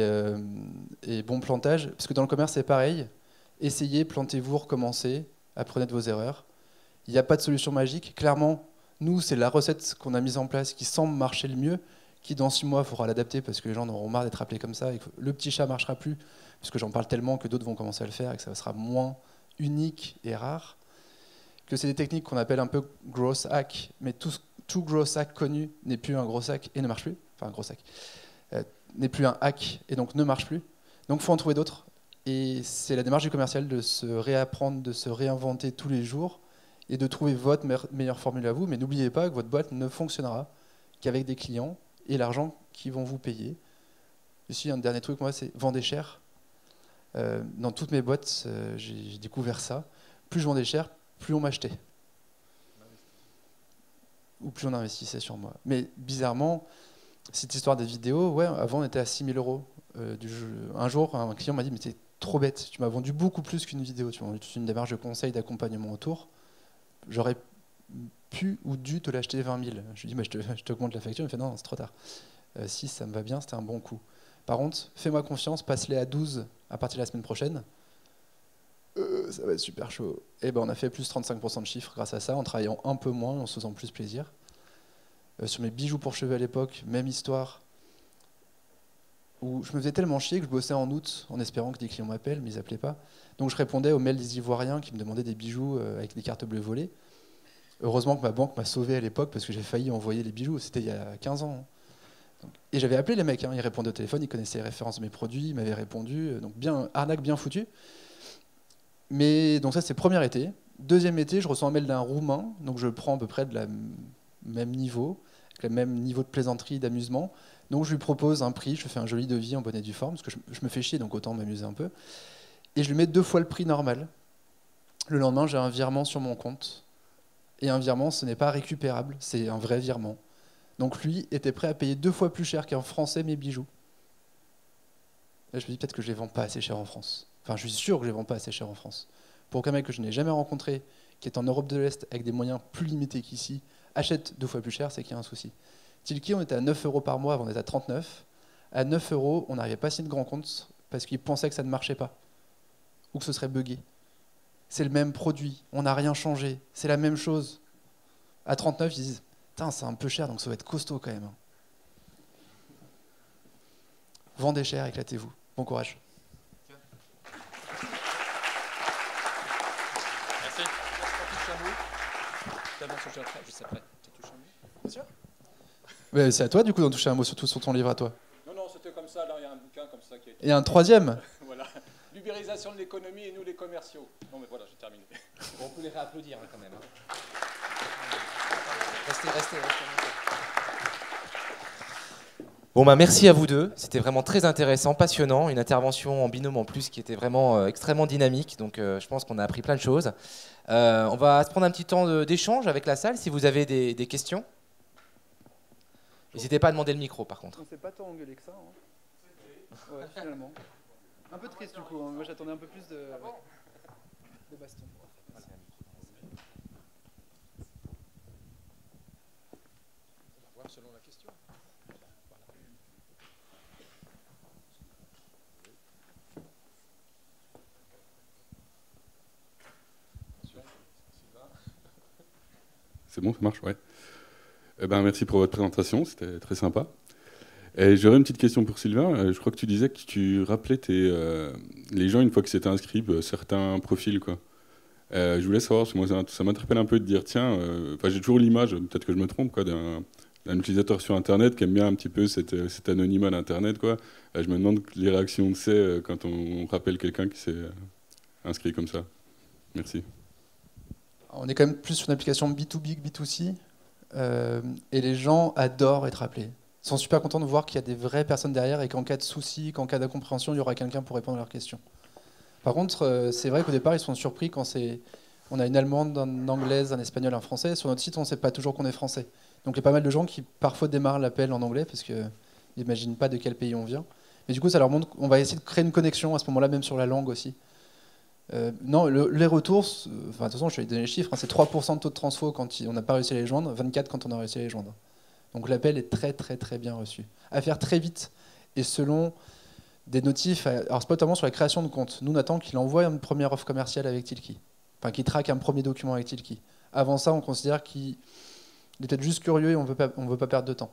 bon plantage, parce que dans le commerce, c'est pareil. Essayez, plantez-vous, recommencez, apprenez de vos erreurs. Il n'y a pas de solution magique. Clairement, nous, c'est la recette qu'on a mise en place qui semble marcher le mieux, qui dans 6 mois, il faudra l'adapter, parce que les gens en auront marre d'être appelés comme ça. Et que le petit chat ne marchera plus, parce que j'en parle tellement que d'autres vont commencer à le faire, et que ça sera moins unique et rare. Que c'est des techniques qu'on appelle un peu growth hack, mais tout growth hack connu n'est plus un gros hack et ne marche plus. Enfin, un gros hack n'est plus un hack et donc ne marche plus. Donc, il faut en trouver d'autres. Et c'est la démarche du commercial de se réapprendre, de se réinventer tous les jours et de trouver votre meilleure formule à vous. Mais n'oubliez pas que votre boîte ne fonctionnera qu'avec des clients et l'argent qu'ils vont vous payer. Ici, un dernier truc, moi, c'est vendez cher. Dans toutes mes boîtes, j'ai découvert ça. Plus je vendais cher, plus on m'achetait. Ou plus on investissait sur moi. Mais bizarrement, cette histoire des vidéos, ouais, avant on était à 6 000 euros du jeu. Un jour, un client m'a dit, mais t'es trop bête, tu m'as vendu beaucoup plus qu'une vidéo, tu m'as vendu toute une démarche de conseil, d'accompagnement autour. J'aurais pu ou dû te l'acheter 20 000. Je lui ai dit, je te compte la facture. Il me fait, non, c'est trop tard. 6, ça me va bien, c'était un bon coup. Par contre, fais-moi confiance, passe-les à 12 à partir de la semaine prochaine. Ça va être super chaud. Et ben, on a fait plus 35% de chiffre grâce à ça, en travaillant un peu moins, en se faisant plus plaisir. Sur mes bijoux pour cheveux à l'époque, même histoire, où je me faisais tellement chier que je bossais en août en espérant que des clients m'appellent, mais ils n'appelaient pas. Donc je répondais aux mails des Ivoiriens qui me demandaient des bijoux avec des cartes bleues volées. Heureusement que ma banque m'a sauvé à l'époque parce que j'ai failli envoyer les bijoux, c'était il y a 15 ans. Et j'avais appelé les mecs, ils répondaient au téléphone, ils connaissaient les références de mes produits, ils m'avaient répondu, donc bien, arnaque bien foutue. Mais donc ça c'est le premier été. Deuxième été, je reçois un mail d'un Roumain, donc je le prends à peu près de la même niveau, avec le même niveau de plaisanterie, d'amusement. Donc je lui propose un prix, je fais un joli devis en bonne et due forme, parce que je me fais chier, donc autant m'amuser un peu. Et je lui mets 2 fois le prix normal. Le lendemain, j'ai un virement sur mon compte. Et un virement, ce n'est pas récupérable, c'est un vrai virement. Donc lui était prêt à payer 2 fois plus cher qu'un Français mes bijoux. Là, je me dis peut-être que je les vends pas assez cher en France. Enfin, je suis sûr que je les vends pas assez cher en France. Pour qu'un mec que je n'ai jamais rencontré, qui est en Europe de l'Est avec des moyens plus limités qu'ici, achète 2 fois plus cher, c'est qu'il y a un souci. Tilki, on était à 9 € par mois, avant on était à 39. À 9 €, on n'arrivait pas à signer de grand compte parce qu'ils pensaient que ça ne marchait pas ou que ce serait buggé. C'est le même produit, on n'a rien changé, c'est la même chose. À 39, ils disent putain, c'est un peu cher, donc ça va être costaud quand même. Vendez cher, éclatez-vous. Bon courage. Merci. Bien sûr. Mais c'est à toi du coup d'en toucher un mot, surtout sur ton livre à toi. Non, c'était comme ça, là il y a un bouquin comme ça qui a été... Et un troisième. Voilà, l'ubérisation de l'économie et nous les commerciaux. Non mais voilà, j'ai terminé. On peut les réapplaudir quand même. Restez. Bon bah merci à vous deux, c'était vraiment très intéressant, passionnant, une intervention en binôme en plus qui était vraiment extrêmement dynamique, donc je pense qu'on a appris plein de choses. On va se prendre un petit temps d'échange avec la salle si vous avez des questions. N'hésitez pas à demander le micro par contre. On s'est pas tant engueulé que ça. Hein. Ouais, finalement. Un peu triste du coup, hein. Moi j'attendais un peu plus de baston. Selon la question. C'est bon, ça marche, ouais. Merci pour votre présentation, c'était très sympa. Et j'aurais une petite question pour Sylvain. Je crois que tu disais que tu rappelais les gens une fois que s'étaient inscrits, certains profils, quoi. Je voulais savoir, parce que moi ça m'interpelle un peu de dire, tiens, j'ai toujours l'image, peut-être que je me trompe, quoi, d'un utilisateur sur Internet qui aime bien un petit peu cet anonymat d'Internet, quoi. Je me demande les réactions que c'est quand on rappelle quelqu'un qui s'est inscrit comme ça. Merci. On est quand même plus sur une application B2B que B2C, et les gens adorent être appelés. Ils sont super contents de voir qu'il y a des vraies personnes derrière et qu'en cas de souci, qu'en cas d'incompréhension, il y aura quelqu'un pour répondre à leurs questions. Par contre, c'est vrai qu'au départ, ils sont surpris quand on a une Allemande, une Anglaise, un Espagnol, un Français. Sur notre site, on ne sait pas toujours qu'on est Français. Donc il y a pas mal de gens qui parfois démarrent l'appel en anglais parce qu'ils n'imaginent pas de quel pays on vient. Mais du coup, ça leur montre qu'on va essayer de créer une connexion à ce moment-là, même sur la langue aussi. Non, les retours, de toute façon, je vais donner les chiffres, hein, c'est 3% de taux de transfo quand on n'a pas réussi à les joindre, 24% quand on a réussi à les joindre. Donc l'appel est très très très bien reçu. À faire très vite et selon des notifs. Alors c'est pas notamment sur la création de compte. Nous, on attend qu'il envoie une première offre commerciale avec Tilki, enfin qu'il traque un premier document avec Tilki. Avant ça, on considère qu'il est peut-être juste curieux et on veut pas perdre de temps.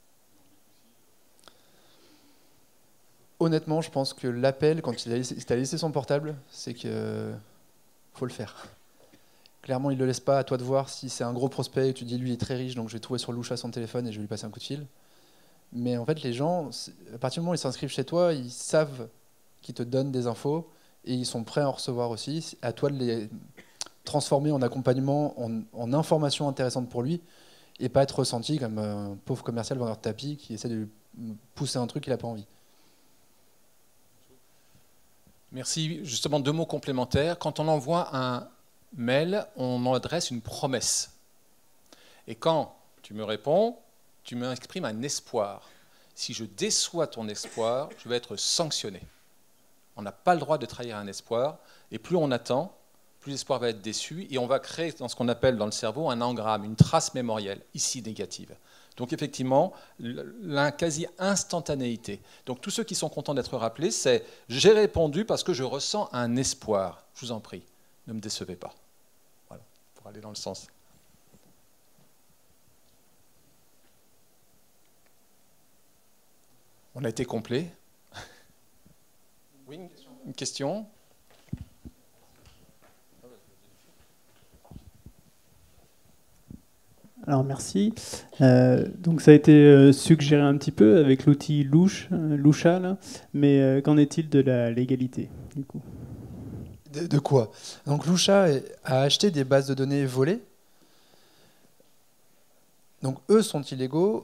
Honnêtement, je pense que l'appel, quand il a laissé son portable, c'est que faut le faire. Clairement, il ne le laisse pas, à toi de voir si c'est un gros prospect et tu dis lui il est très riche, donc je vais trouver sur Loucha son téléphone et je vais lui passer un coup de fil. Mais en fait, les gens, à partir du moment où ils s'inscrivent chez toi, ils savent qu'ils te donnent des infos et ils sont prêts à en recevoir aussi. À toi de les transformer en accompagnement, en information intéressante pour lui, et pas être ressenti comme un pauvre commercial vendeur de tapis qui essaie de lui pousser un truc qu'il n'a pas envie. Merci. Justement, 2 mots complémentaires. Quand on envoie un mail, on adresse une promesse. Et quand tu me réponds, tu m'exprimes un espoir. Si je déçois ton espoir, je vais être sanctionné. On n'a pas le droit de trahir un espoir. Et plus on attend, plus l'espoir va être déçu. Et on va créer dans ce qu'on appelle dans le cerveau un engramme, une trace mémorielle, ici négative. Donc effectivement, la quasi-instantanéité. Donc tous ceux qui sont contents d'être rappelés, c'est « j'ai répondu parce que je ressens un espoir ». Je vous en prie, ne me décevez pas. Voilà, pour aller dans le sens. On a été complet. Oui, une question ? Alors merci. Donc ça a été suggéré un petit peu avec l'outil Lusha, là, mais qu'en est-il de la légalité du coup ? De quoi ? Donc Lusha a acheté des bases de données volées. Donc eux sont illégaux.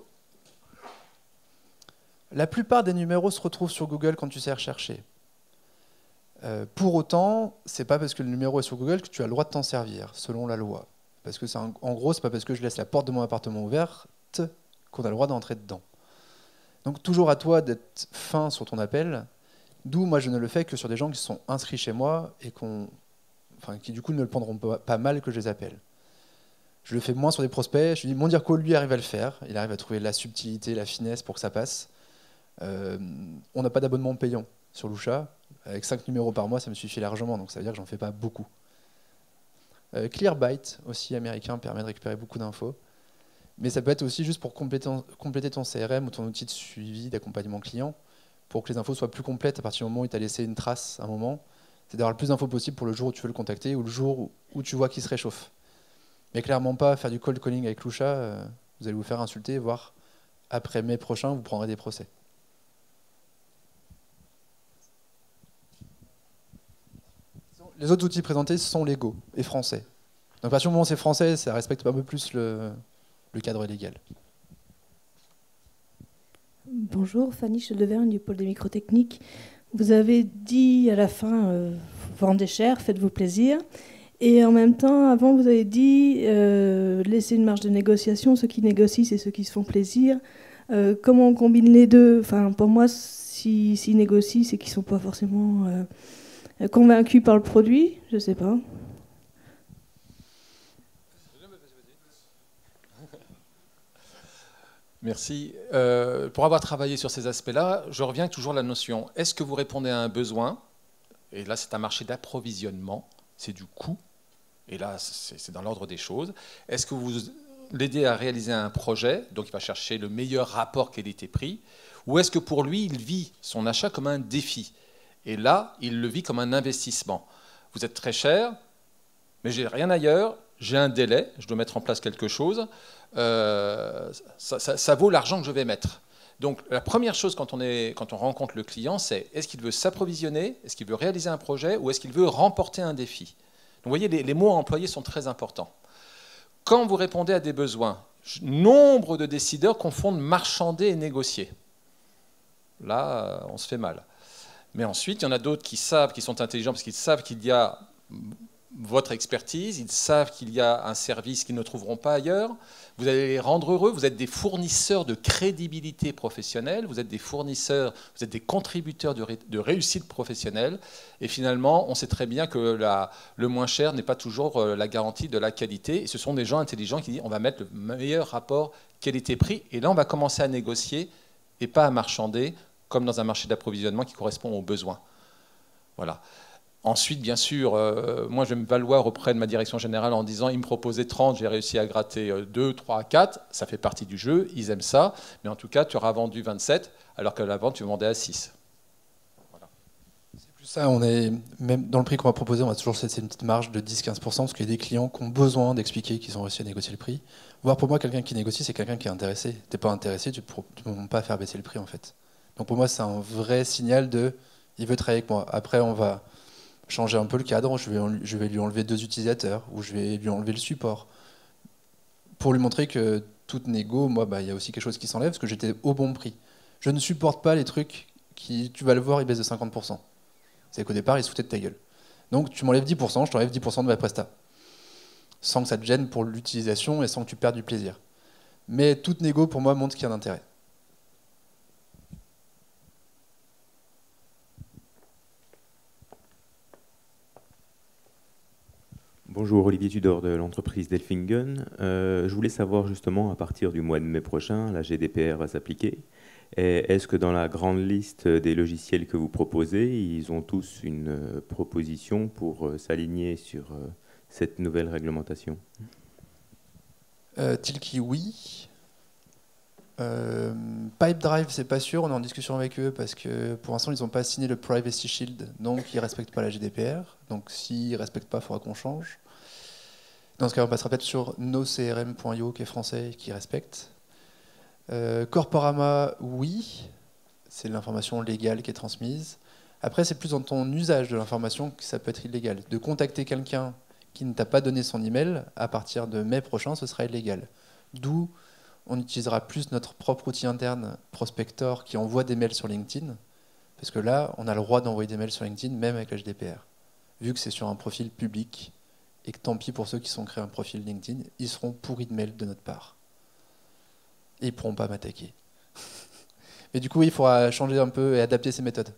La plupart des numéros se retrouvent sur Google quand tu sais rechercher. Pour autant, c'est pas parce que le numéro est sur Google que tu as le droit de t'en servir, selon la loi. Parce que en gros, c'est pas parce que je laisse la porte de mon appartement ouverte qu'on a le droit d'entrer dedans. Donc toujours à toi d'être fin sur ton appel. D'où moi je ne le fais que sur des gens qui sont inscrits chez moi et qui du coup ne le prendront pas mal que je les appelle. Je le fais moins sur des prospects. Je dis Mondirco lui arrive à le faire. Il arrive à trouver la subtilité, la finesse pour que ça passe. On n'a pas d'abonnement payant sur Lusha. Avec 5 numéros par mois, ça me suffit largement. Donc ça veut dire que j'en fais pas beaucoup. Clearbyte, aussi américain, permet de récupérer beaucoup d'infos. Mais ça peut être aussi juste pour compléter ton CRM ou ton outil de suivi, d'accompagnement client, pour que les infos soient plus complètes à partir du moment où il t'a laissé une trace à un moment. C'est d'avoir le plus d'infos possible pour le jour où tu veux le contacter ou le jour où tu vois qu'il se réchauffe. Mais clairement pas faire du cold calling avec Lusha, vous allez vous faire insulter, voire après mai prochain, vous prendrez des procès. Les autres outils présentés sont légaux et français. Donc à partir du moment où c'est français, ça respecte un peu plus le cadre légal. Bonjour, Fanny Chedeverne du pôle des microtechniques. Vous avez dit à la fin, vendez cher, faites-vous plaisir. Et en même temps, avant, vous avez dit, laissez une marge de négociation. Ceux qui négocient, c'est ceux qui se font plaisir. Comment on combine les deux ? Enfin, pour moi, s'ils négocient, c'est qu'ils ne sont pas forcément convaincus par le produit. Je ne sais pas. Merci. Pour avoir travaillé sur ces aspects-là, je reviens toujours à la notion. Est-ce que vous répondez à un besoin ? Et là, c'est un marché d'approvisionnement, c'est du coût. Et là, c'est dans l'ordre des choses. Est-ce que vous l'aidez à réaliser un projet ? Donc, il va chercher le meilleur rapport qualité-prix. Ou est-ce que pour lui, il vit son achat comme un défi ? Et là, il le vit comme un investissement. Vous êtes très cher, mais j'ai rien ailleurs. J'ai un délai, je dois mettre en place quelque chose. Ça vaut l'argent que je vais mettre. Donc la première chose quand on rencontre le client, c'est est-ce qu'il veut s'approvisionner, est-ce qu'il veut réaliser un projet ou est-ce qu'il veut remporter un défi. Donc vous voyez, les mots employés sont très importants. Quand vous répondez à des besoins, nombre de décideurs confondent marchander et négocier. Là, on se fait mal. Mais ensuite, il y en a d'autres qui savent, qui sont intelligents parce qu'ils savent qu'il y a votre expertise, ils savent qu'il y a un service qu'ils ne trouveront pas ailleurs, vous allez les rendre heureux, vous êtes des fournisseurs de crédibilité professionnelle, vous êtes des fournisseurs, vous êtes des contributeurs de réussite professionnelle, et finalement, on sait très bien que le moins cher n'est pas toujours la garantie de la qualité, et ce sont des gens intelligents qui disent on va mettre le meilleur rapport qualité-prix, et là on va commencer à négocier, et pas à marchander, comme dans un marché d'approvisionnement qui correspond aux besoins. Voilà. Ensuite, bien sûr, moi je vais me valoir auprès de ma direction générale en disant il me proposait 30, j'ai réussi à gratter 2, 3, 4, ça fait partie du jeu, ils aiment ça, mais en tout cas tu auras vendu 27 alors qu'à la vente tu vendais à 6. Voilà. C'est plus ça, même dans le prix qu'on va proposer, on va toujours laisser une petite marge de 10-15% parce qu'il y a des clients qui ont besoin d'expliquer qu'ils ont réussi à négocier le prix. Voire pour moi, quelqu'un qui négocie, c'est quelqu'un qui est intéressé. Tu n'es pas intéressé, tu ne peux pas faire baisser le prix en fait. Donc pour moi, c'est un vrai signal de il veut travailler avec moi. Après, on va changer un peu le cadre, je vais lui enlever 2 utilisateurs, ou je vais lui enlever le support. Pour lui montrer que toute négo, moi, il y a aussi quelque chose qui s'enlève, parce que j'étais au bon prix. Je ne supporte pas les trucs qui, tu vas le voir, ils baissent de 50%. C'est qu'au départ, ils se foutaient de ta gueule. Donc tu m'enlèves 10%, je t'enlève 10% de ma presta. Sans que ça te gêne pour l'utilisation et sans que tu perdes du plaisir. Mais toute négo, pour moi, montre qu'il y a un intérêt. Bonjour, Olivier Tudor de l'entreprise Delfingen. Je voulais savoir justement, à partir du mois de mai prochain, la GDPR va s'appliquer. Est-ce que dans la grande liste des logiciels que vous proposez, ils ont tous une proposition pour s'aligner sur cette nouvelle réglementation? Tilki, oui. Pipedrive, c'est pas sûr, on est en discussion avec eux parce que pour l'instant ils n'ont pas signé le Privacy Shield, donc ils respectent pas la GDPR. Donc s'ils ne respectent pas, il faudra qu'on change. Dans ce cas, on passera peut-être sur nocrm.io qui est français et qui respecte. Corporama, oui, c'est l'information légale qui est transmise. Après, c'est plus dans ton usage de l'information que ça peut être illégal. De contacter quelqu'un qui ne t'a pas donné son email, à partir de mai prochain, ce sera illégal. D'où on utilisera plus notre propre outil interne, Prospector, qui envoie des mails sur LinkedIn, parce que là, on a le droit d'envoyer des mails sur LinkedIn, même avec la GDPR, vu que c'est sur un profil public, et que tant pis pour ceux qui sont créés un profil LinkedIn, ils seront pourris de mails de notre part. Et ils ne pourront pas m'attaquer. Mais du coup, il faudra changer un peu et adapter ces méthodes.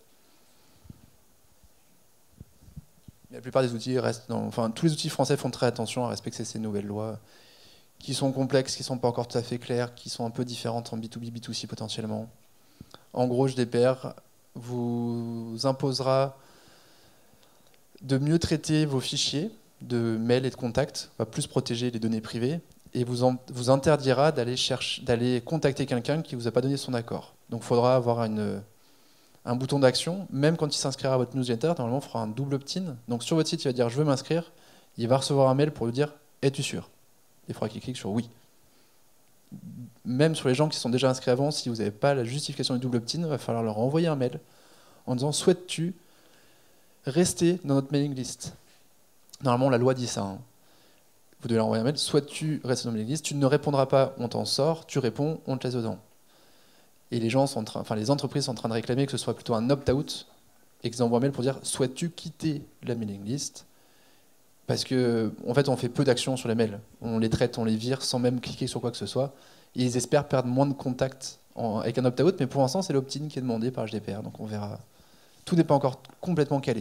La plupart des outils restent dans... Enfin, tous les outils français font très attention à respecter ces nouvelles lois, qui sont complexes, qui ne sont pas encore tout à fait claires, qui sont un peu différentes en B2B, B2C potentiellement. En gros, GDPR vous imposera de mieux traiter vos fichiers de mails et de contacts, va plus protéger les données privées, et vous interdira d'aller contacter quelqu'un qui ne vous a pas donné son accord. Donc il faudra avoir un bouton d'action, même quand il s'inscrira à votre newsletter, normalement il fera un double opt-in. Donc sur votre site, il va dire « je veux m'inscrire », il va recevoir un mail pour lui dire « es-tu sûr ?» Il faudra qu'il clique sur « oui ». Même sur les gens qui sont déjà inscrits avant, si vous n'avez pas la justification du double opt-in, il va falloir leur envoyer un mail en disant « souhaites-tu rester dans notre mailing list ?» Normalement, la loi dit ça. Hein. Vous devez leur envoyer un mail. Souhaites-tu rester dans la mailing list? Tu ne répondras pas, on t'en sort. Tu réponds, on te laisse dedans. Et les gens sont les entreprises sont en train de réclamer que ce soit plutôt un opt-out et qu'ils envoient un mail pour dire souhaites-tu quitter la mailing list? Parce que en fait, on fait peu d'actions sur les mails. On les traite, on les vire sans même cliquer sur quoi que ce soit. Et ils espèrent perdre moins de contacts avec un opt-out, mais pour l'instant, c'est l'opt-in qui est demandé par GDPR. Donc on verra. Tout n'est pas encore complètement calé.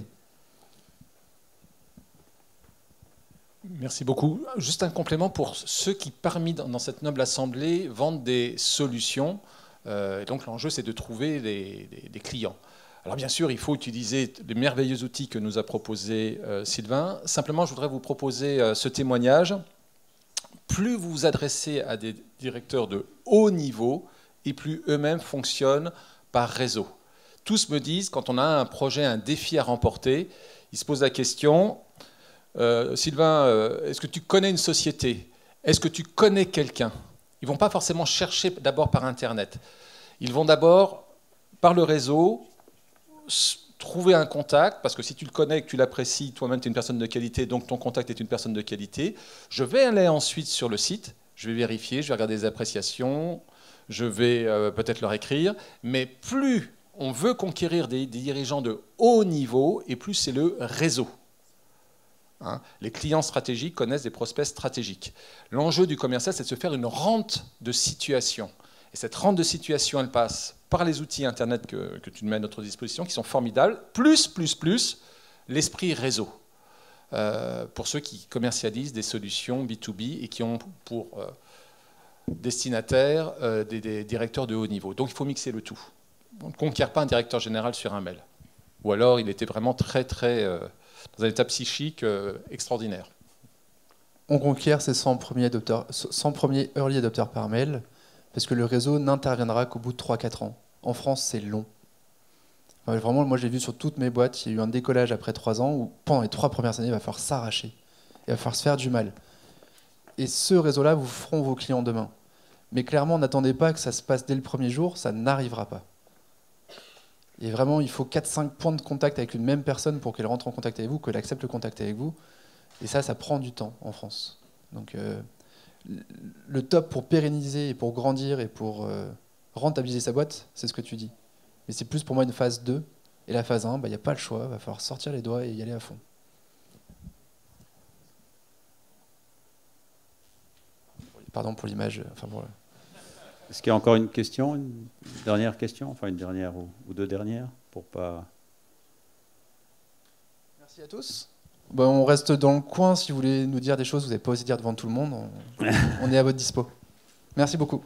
Merci beaucoup. Juste un complément pour ceux qui, parmi dans cette noble assemblée, vendent des solutions. Donc l'enjeu, c'est de trouver des clients. Alors bien sûr, il faut utiliser les merveilleux outils que nous a proposés Sylvain. Simplement, je voudrais vous proposer ce témoignage. Plus vous vous adressez à des directeurs de haut niveau, et plus eux-mêmes fonctionnent par réseau. Tous me disent, quand on a un projet, un défi à remporter, ils se posent la question... Sylvain, est-ce que tu connais une société? Est-ce que tu connais quelqu'un? Ils ne vont pas forcément chercher d'abord par Internet. Ils vont d'abord, par le réseau, trouver un contact, parce que si tu le connais et que tu l'apprécies, toi-même tu es une personne de qualité, donc ton contact est une personne de qualité. Je vais aller ensuite sur le site, je vais vérifier, je vais regarder les appréciations, je vais peut-être leur écrire, mais plus on veut conquérir des dirigeants de haut niveau, et plus c'est le réseau. Hein, les clients stratégiques connaissent des prospects stratégiques. L'enjeu du commercial, c'est de se faire une rente de situation. Et cette rente de situation, elle passe par les outils Internet que tu mets à notre disposition, qui sont formidables, plus l'esprit réseau. Pour ceux qui commercialisent des solutions B2B et qui ont pour destinataire des directeurs de haut niveau. Donc il faut mixer le tout. On ne conquiert pas un directeur général sur un mail. Ou alors il était vraiment très dans un état psychique extraordinaire. On conquiert ces 100 premiers early adopters par mail, parce que le réseau n'interviendra qu'au bout de 3-4 ans. En France, c'est long. Enfin, vraiment, moi j'ai vu sur toutes mes boîtes, il y a eu un décollage après 3 ans, où pendant les 3 premières années, il va falloir s'arracher. Il va falloir se faire du mal. Et ce réseau-là, vous feront vos clients demain. Mais clairement, n'attendez pas que ça se passe dès le premier jour, ça n'arrivera pas. Et vraiment, il faut 4-5 points de contact avec une même personne pour qu'elle rentre en contact avec vous, qu'elle accepte le contact avec vous. Et ça prend du temps en France. Donc le top pour pérenniser et pour grandir et pour rentabiliser sa boîte, c'est ce que tu dis. Mais c'est plus pour moi une phase 2. Et la phase 1, il n'y a pas le choix, il va falloir sortir les doigts et y aller à fond. Pardon pour l'image. Enfin, bon, Est-ce qu'il y a encore une question, une dernière question, enfin une dernière ou deux dernières, pour pas... Merci à tous. Bon, on reste dans le coin si vous voulez nous dire des choses que vous n'avez pas osé dire devant tout le monde. On est à votre dispo. Merci beaucoup.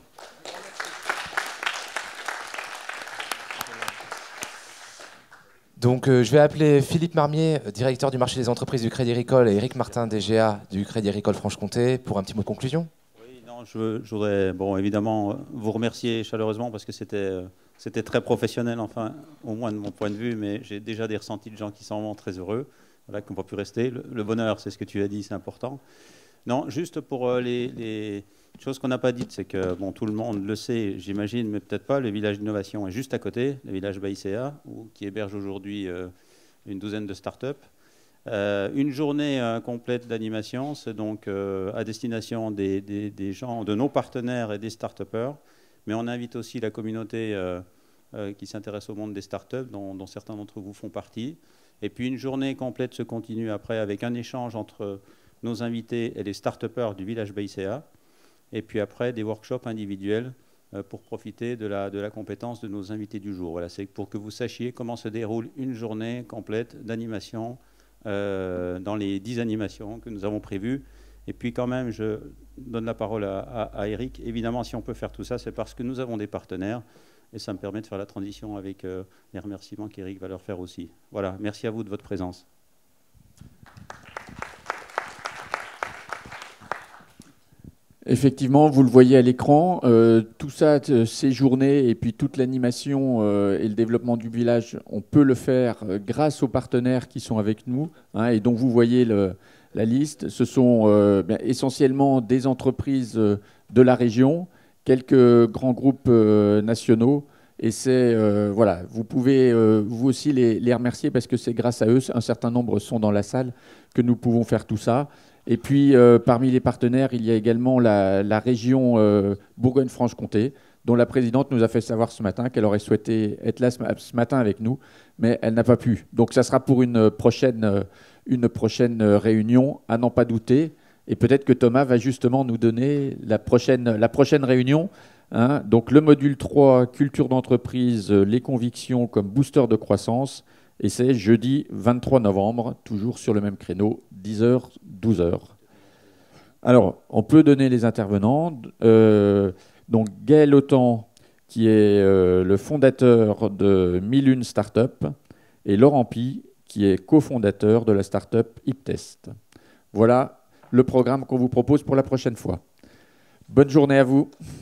Donc, je vais appeler Philippe Marmier, directeur du marché des entreprises du Crédit Agricole, et Eric Martin, DGA du Crédit Agricole Franche-Comté, pour un petit mot de conclusion. Oui, non, je voudrais, évidemment, vous remercier chaleureusement parce que c'était très professionnel, enfin, au moins de mon point de vue, mais j'ai déjà des ressentis de gens qui sont vraiment très heureux, voilà, qui n'ont pas pu rester. Le bonheur, c'est ce que tu as dit, c'est important. Non, juste pour les choses qu'on n'a pas dites, c'est que tout le monde le sait, j'imagine, mais peut-être pas, le village d'innovation est juste à côté, le village Baïséa, qui héberge aujourd'hui une douzaine de start-up. Une journée complète d'animation, c'est donc à destination des gens, de nos partenaires et des start-upers, mais on invite aussi la communauté qui s'intéresse au monde des start-up, dont certains d'entre vous font partie. Et puis une journée complète se continue après avec un échange entre nos invités et les start-upers du village Baïséa. Et puis après, des workshops individuels pour profiter de la compétence de nos invités du jour. Voilà, c'est pour que vous sachiez comment se déroule une journée complète d'animation dans les 10 animations que nous avons prévues. Et puis quand même, je donne la parole à Eric. Évidemment, si on peut faire tout ça, c'est parce que nous avons des partenaires. Et ça me permet de faire la transition avec les remerciements qu'Eric va leur faire aussi. Voilà, merci à vous de votre présence. Effectivement, vous le voyez à l'écran, tout ça, ces journées et puis toute l'animation et le développement du village, on peut le faire grâce aux partenaires qui sont avec nous, hein, et dont vous voyez la liste. Ce sont essentiellement des entreprises de la région, quelques grands groupes nationaux. Et c'est voilà, vous pouvez vous aussi les remercier parce que c'est grâce à eux, un certain nombre sont dans la salle, que nous pouvons faire tout ça. Et puis, parmi les partenaires, il y a également la région Bourgogne-Franche-Comté, dont la présidente nous a fait savoir ce matin qu'elle aurait souhaité être là ce matin avec nous, mais elle n'a pas pu. Donc, ça sera pour une prochaine réunion, à n'en pas douter. Et peut-être que Thomas va justement nous donner la prochaine réunion. Hein. Donc, le module 3, culture d'entreprise, les convictions comme booster de croissance. Et c'est jeudi 23 novembre, toujours sur le même créneau, 10h, 12h. Alors, on peut donner les intervenants. Donc, Gaël Autant, qui est le fondateur de 1001 Startup, et Laurent Pi, qui est cofondateur de la startup HipTest. Voilà le programme qu'on vous propose pour la prochaine fois. Bonne journée à vous.